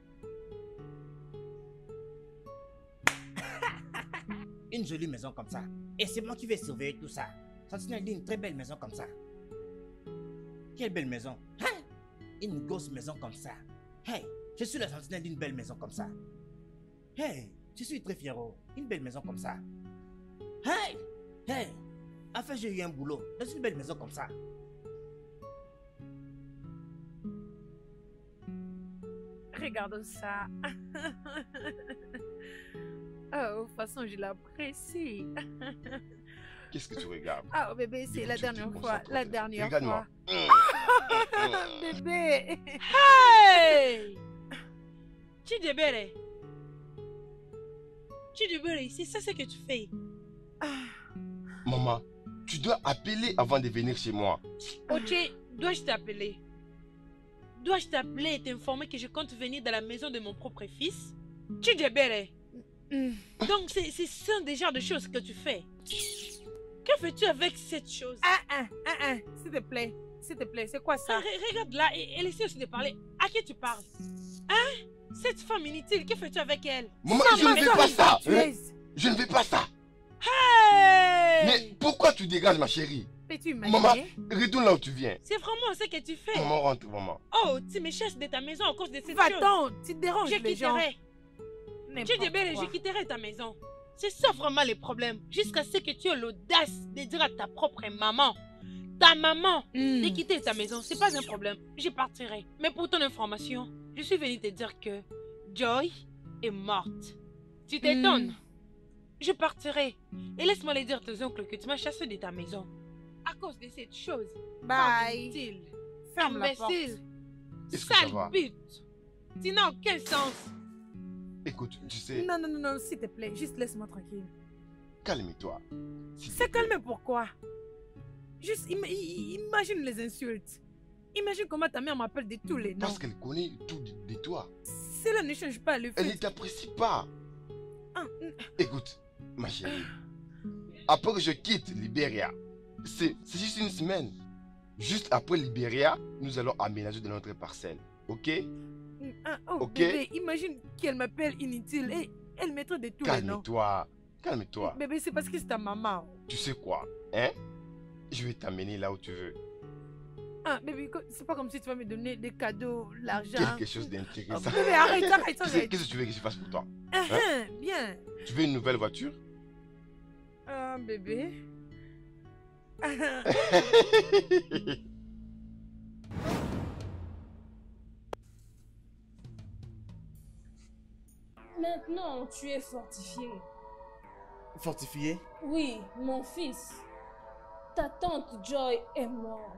Une jolie maison comme ça. Et c'est moi qui vais surveiller tout ça. Sentinelle dit une très belle maison comme ça. Quelle belle maison. Hein? Une grosse maison comme ça. Hey, je suis la sentinelle d'une belle maison comme ça. Hey, je suis très fier. Une belle maison comme ça. Hey, hey. Enfin, j'ai eu un boulot dans une belle maison comme ça. Regardons ça. Oh, de toute façon, je l'apprécie. Qu'est-ce que tu regardes? Ah, bébé, c'est la dernière fois. La dernière Regarde-moi. fois. Bébé. Hey! Chidebere. Chidebere, c'est ça ce que tu fais. Maman, tu dois appeler avant de venir chez moi. Oche, dois-je t'appeler? Dois-je t'appeler et t'informer que je compte venir dans la maison de mon propre fils? Chidebere. Donc, c'est ce des genres de choses que tu fais. Que fais-tu avec cette chose? S'il te plaît. S'il te plaît, c'est quoi ça? Regarde là et essaie aussi de parler. À qui tu parles? Hein? Cette femme inutile, que fais-tu avec elle? Maman, je ne veux pas ça. Je ne veux pas ça. Hey! Mais pourquoi tu dégages, ma chérie? Peux-tu imaginer? Maman, retourne là où tu viens. C'est vraiment ce que tu fais. Maman, rentre, maman. Oh, tu me chasses de ta maison à cause de cette chose. Va-t'en, tu déranges Je les gens. quitterai. Je quitterai ta maison. C'est ça vraiment le problème. Jusqu'à ce que tu aies l'audace de dire à ta propre maman, de quitter ta maison. C'est pas un problème. Je partirai. Mais pour ton information, je suis venue te dire que Joy est morte. Tu t'étonnes? Je partirai. Et laisse-moi le dire à tes oncles que tu m'as chassé de ta maison. À cause de cette chose. Bye. Ferme la porte. Imbécile. Est-ce que ça Sale va? pute. Tu n'as aucun sens. Écoute, tu sais... Non, non, non, non, s'il te plaît, juste laisse-moi tranquille. Calme-toi. C'est calme pourquoi? Juste imagine les insultes. Imagine comment ta mère m'appelle de tous les noms. Parce qu'elle connaît tout de toi. Cela ne change pas le fait. Elle ne t'apprécie pas. Écoute, ma chérie. Après que je quitte Libéria, c'est juste une semaine. Juste après Libéria, nous allons aménager de notre parcelle. Ok? Ok. Bébé, imagine qu'elle m'appelle inutile et elle mettrait de tous les noms. Calme-toi. Calme-toi. Bébé, c'est parce que c'est ta maman. Tu sais quoi? Hein? Je vais t'amener là où tu veux. Ah, bébé, c'est pas comme si tu vas me donner des cadeaux, l'argent. Quelque chose d'intéressant. Bébé, arrête. Qu'est-ce que tu veux que je fasse pour toi? Hein? Bien. Tu veux une nouvelle voiture? Ah, bébé. Maintenant, tu es fortifié. Fortifié? Oui, mon fils. Ta tante Joy est morte.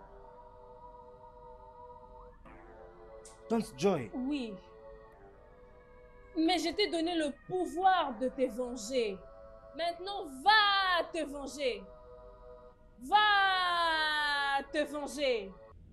Tante Joy? Oui. Mais je t'ai donné le pouvoir de te venger. Maintenant, va te venger. Va te venger.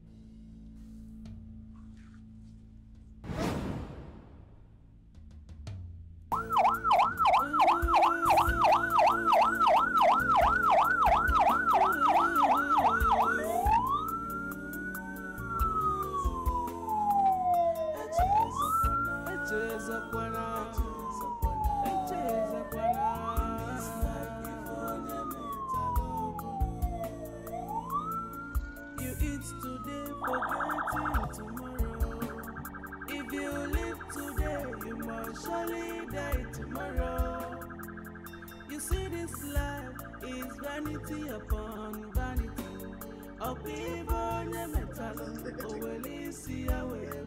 Surely die tomorrow. You see, this life is vanity upon vanity. Of people metal, oh well, see away.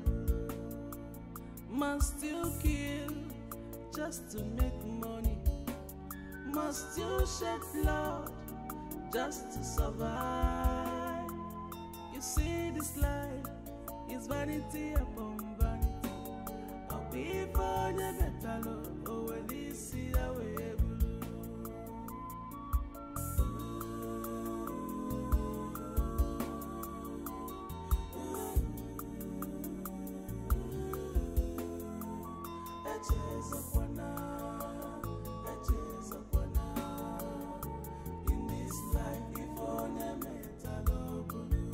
Must you kill just to make money? Must you shed blood just to survive? You see, this life is vanity upon vanity. People metal, oh well, see away. In this life, if only metal.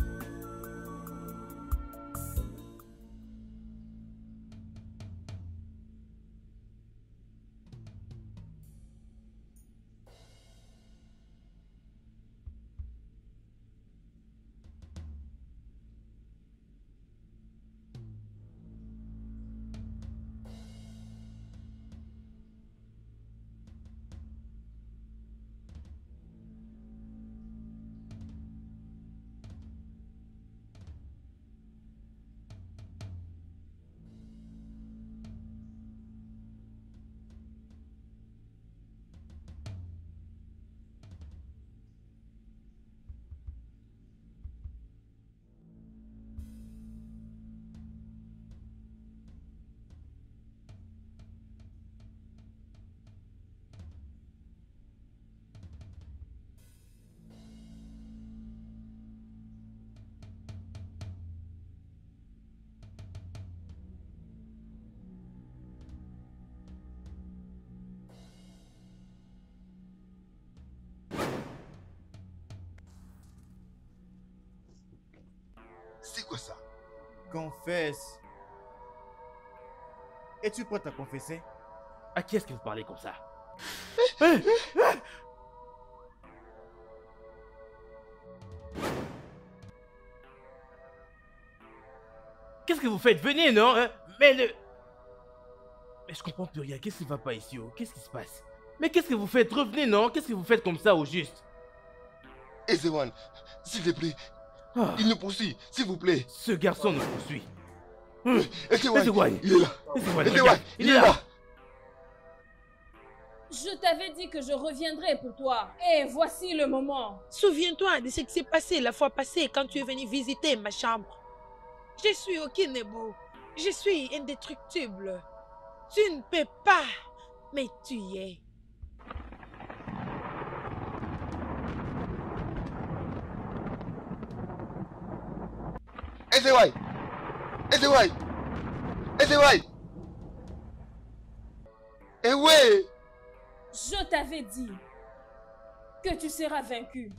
C'est quoi ça? Confesse. Es-tu prête à confesser? À qui est-ce que vous parlez comme ça? Qu'est-ce que vous faites? Venez, non? Mais je comprends plus rien. Qu'est-ce qui va pas ici? Qu'est-ce qui se passe? Mais qu'est-ce que vous faites? Revenez, non? Qu'est-ce que vous faites comme ça au juste? Ezewan, s'il te plaît. Il nous poursuit, s'il vous plaît. Ce garçon nous poursuit. Ezewan, il est là. Ezewan, il est là. Je t'avais dit que je reviendrais pour toi. Et voici le moment. Souviens-toi de ce qui s'est passé la fois passée quand tu es venu visiter ma chambre. Je suis Okinebo. Je suis indestructible. Tu ne peux pas, mais tu y es. Ezewan! Ezewan! Ezewan! Eh ouais! Je t'avais dit que tu seras vaincu.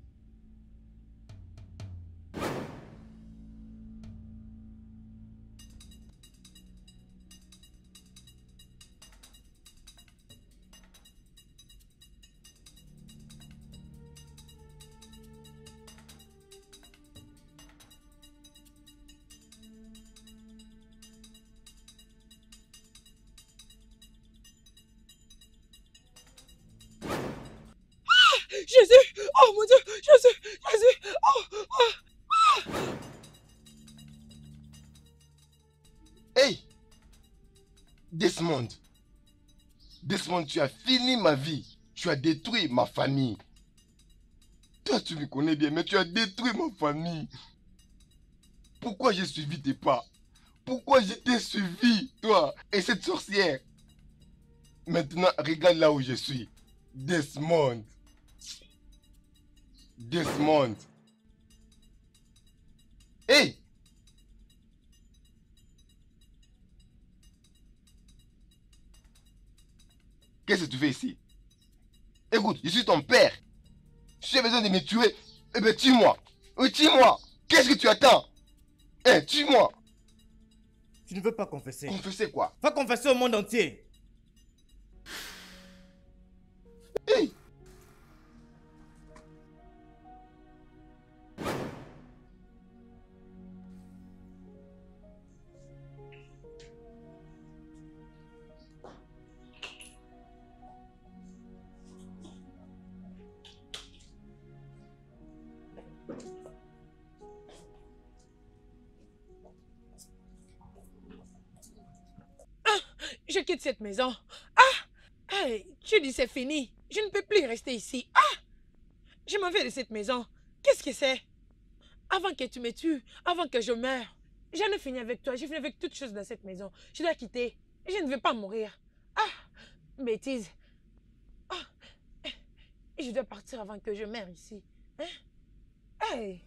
Jésus! Oh mon Dieu! Jésus! Jésus! Oh! Hey! Desmond! Desmond, tu as fini ma vie. Tu as détruit ma famille. Toi, tu me connais bien, mais tu as détruit ma famille. Pourquoi j'ai suivi tes pas? Pourquoi je t'ai suivi, toi et cette sorcière? Maintenant, regarde là où je suis. Desmond. Desmond. Hey! Qu'est-ce que tu fais ici? Écoute, je suis ton père. Si tu as besoin de me tuer, eh bien tue-moi. Oui, tue-moi. Qu'est-ce que tu attends? Eh, tue-moi. Tu ne veux pas confesser. Confesser quoi? Va confesser au monde entier. Hey! Je quitte cette maison. Ah! Hey, tu dis c'est fini. Je ne peux plus rester ici. Ah! Je m'en vais de cette maison. Qu'est-ce que c'est? Avant que tu me tues, avant que je meure, j'en ai fini avec toi. J'ai fini avec toutes choses dans cette maison. Je dois quitter. Je ne veux pas mourir. Ah! Bêtise. Ah! Je dois partir avant que je meure ici. Hein? Hey!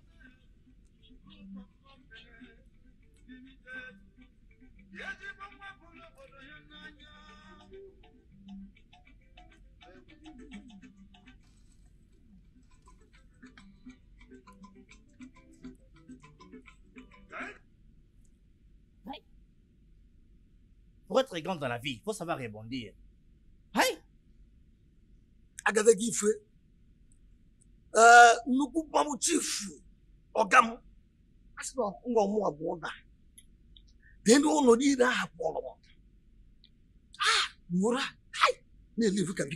Pour être grand dans la vie, il faut savoir rebondir. Hey! Agave Gife. Nous coupons mon chief. Ogam. Asma, on va moi. Then on dit là, Apollo. Ah, Moura. Hey! Mais les vues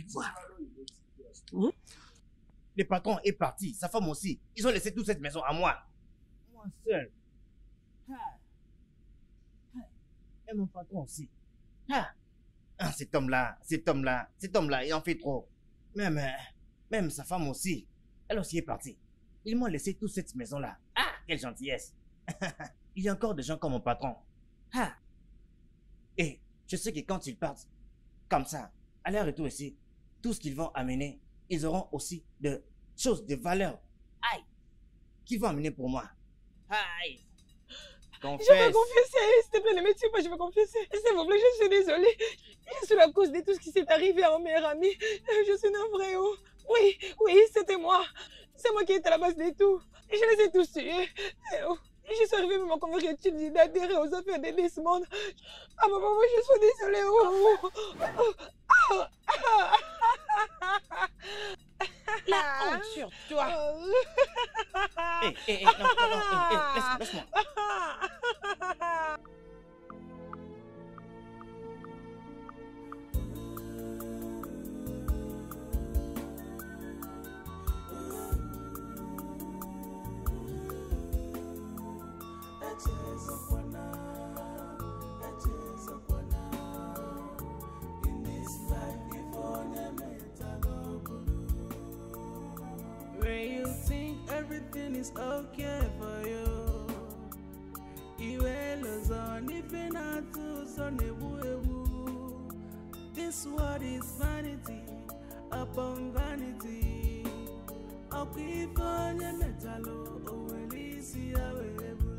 Le patron est parti, sa femme aussi. Ils ont laissé toute cette maison à moi. Moi seul. Et mon patron aussi. Cet homme-là, il en fait trop. Même sa femme aussi. Elle aussi est partie. Ils m'ont laissé toute cette maison-là. Ah, quelle gentillesse. Il y a encore des gens comme mon patron. Et je sais que quand ils partent, comme ça, à leur retour ici, tout ce qu'ils vont amener, ils auront aussi de choses de valeur. Aïe! Qu'ils vont amener pour moi. Aïe! Confesse. Je vais confesser, s'il te plaît, ne me tue pas, je vais confesser. S'il vous plaît, je suis désolée. Je suis la cause de tout ce qui s'est arrivé à mon meilleur ami. Je suis navrée. Oh. Oui, c'était moi. C'est moi qui étais à la base de tout. Je les ai tous tués. Oh. Je suis arrivée à convaincre d'adhérer aux affaires de Desmond. Ah, maman, je suis désolée. La honte sur toi. Non, laisse-moi. When you think everything is okay for you, this world is vanity upon vanity. Okifanya metalo owelisi awebulu.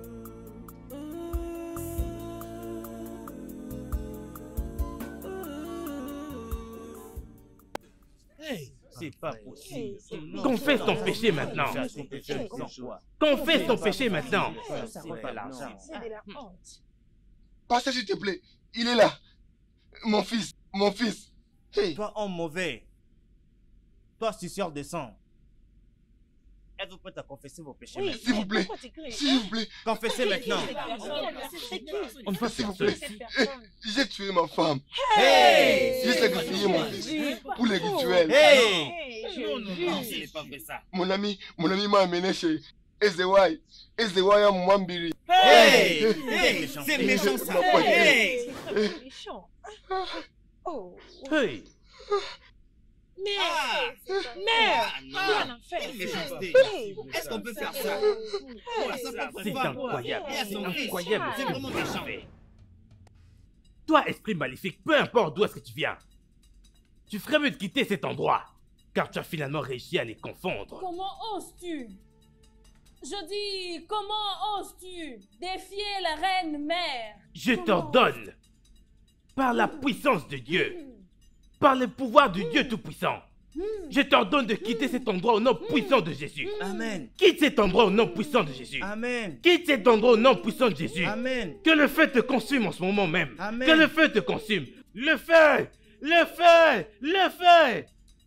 Hey, c'est pas possible. Confesse ton péché maintenant. Confesse ton péché maintenant. C'est de l'argent. C'est de la honte. Pasteur, s'il te plaît, il est là. Mon fils. Hey. Toi, homme mauvais. Toi, suceur de sang. Êtes-vous prêt à confesser vos péchés maintenant? S'il vous plaît. S'il vous plaît. Confessez maintenant. On ne peut s'il vous plaît. J'ai tué ma femme. Hey! J'ai sacrifié mon fils pour les rituels. Hey! Non, ce n'est pas vrai ça. Mon ami m'a amené chez Ezewai. Ezewai à Mwambiri. Hey! Hey! C'est méchant ça. Hey! C'est méchant. Oh. Hey! Mère, non. Quelle méchanceté. Est-ce qu'on peut faire ça? C'est incroyable, c'est incroyable. C'est vraiment méchant. Toi, esprit maléfique, peu importe d'où est-ce que tu viens, tu ferais mieux de quitter cet endroit, car tu as finalement réussi à les confondre. Comment oses-tu? Je dis, comment oses-tu défier la reine mère? Je t'ordonne, par la puissance de Dieu, par le pouvoir du Dieu Tout-Puissant, je t'ordonne de quitter cet endroit au nom puissant de Jésus. Amen. Quitte cet endroit au nom puissant de Jésus. Amen. Quitte cet endroit au nom puissant de Jésus. Amen. Que le feu te consume en ce moment même. Amen. Que le feu te consume. Le feu! Le feu! Le feu!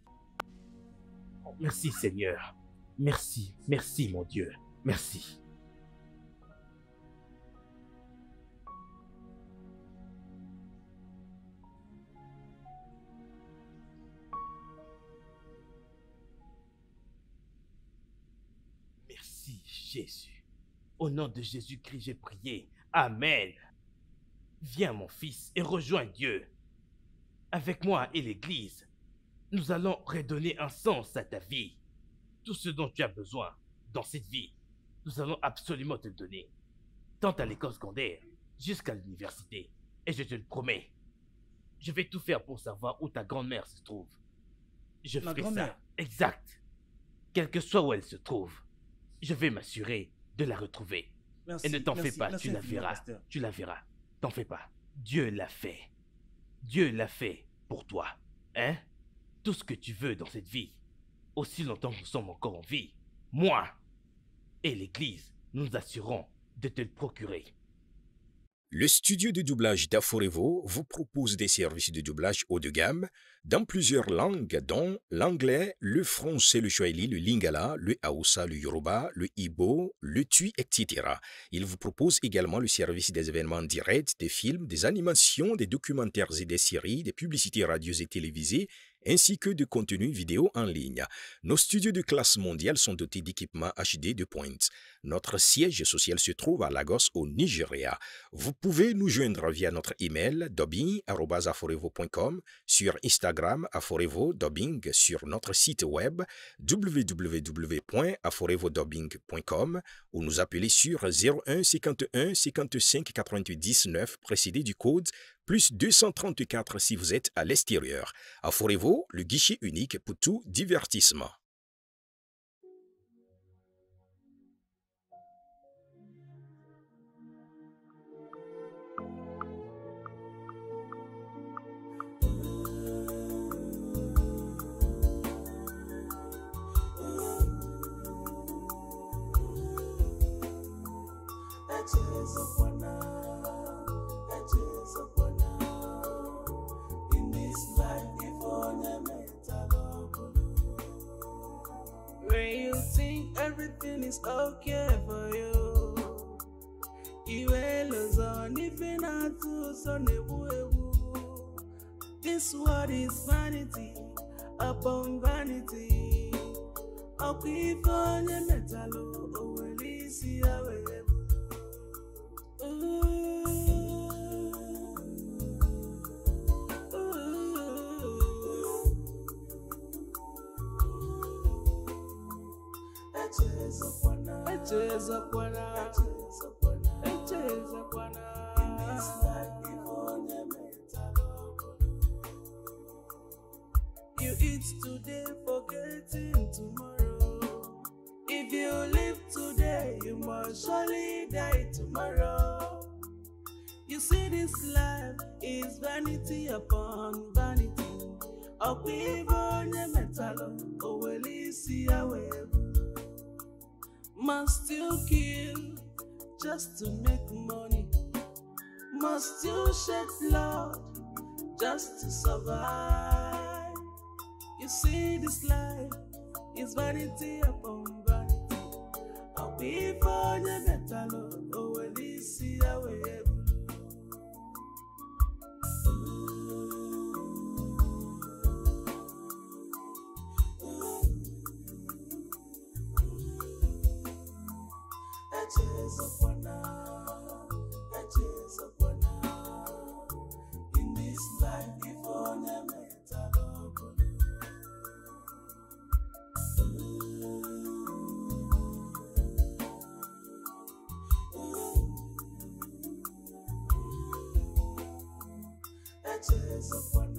Merci Seigneur. Merci. Merci mon Dieu. Merci. Merci Jésus. Au nom de Jésus-Christ, j'ai prié. Amen. Viens mon fils et rejoins Dieu. Avec moi et l'Église, nous allons redonner un sens à ta vie. Tout ce dont tu as besoin dans cette vie, nous allons absolument te le donner. Tant à l'école secondaire jusqu'à l'université. Et je te le promets, je vais tout faire pour savoir où ta grand-mère se trouve. Je ferai ça. Exact. Quelle que soit où elle se trouve, je vais m'assurer de la retrouver. Merci, et ne t'en fais pas, merci tu la infiniment, verras. pasteur. Tu la verras. T'en fais pas. Dieu l'a fait. Dieu l'a fait pour toi. Hein? Tout ce que tu veux dans cette vie, aussi longtemps que nous sommes encore en vie, moi et l'Église, nous nous assurons de te le procurer. Le studio de doublage d'Aforevo vous propose des services de doublage haut de gamme dans plusieurs langues, dont l'anglais, le français, le swahili, le lingala, le haoussa, le yoruba, le igbo, le tui, etc. Il vous propose également le service des événements directs, des films, des animations, des documentaires et des séries, des publicités radios et télévisées, ainsi que de contenus vidéo en ligne. Nos studios de classe mondiale sont dotés d'équipements HD de pointe. Notre siège social se trouve à Lagos, au Nigeria. Vous pouvez nous joindre via notre email dubbing@aforevo.com, sur Instagram Aforevo Dubbing, sur notre site web www.aforevodubbing.com ou nous appeler sur 01 51 55 90 9 précédé du code plus 234 si vous êtes à l'extérieur. Aforevo, le guichet unique pour tout divertissement. When you think everything is okay for you, you will on even not to son. This world is vanity upon vanity. Up even a metal, oh, will you see how you eat today, forgetting tomorrow. If you live today, you must surely die tomorrow. You see, this life is vanity upon vanity. Up even a metal, oh, well, you see how must you kill just to make money? Must you shed blood just to survive? You see, this life is vanity upon vanity. I'll be for the metal, oh, well, you see how cheza pwani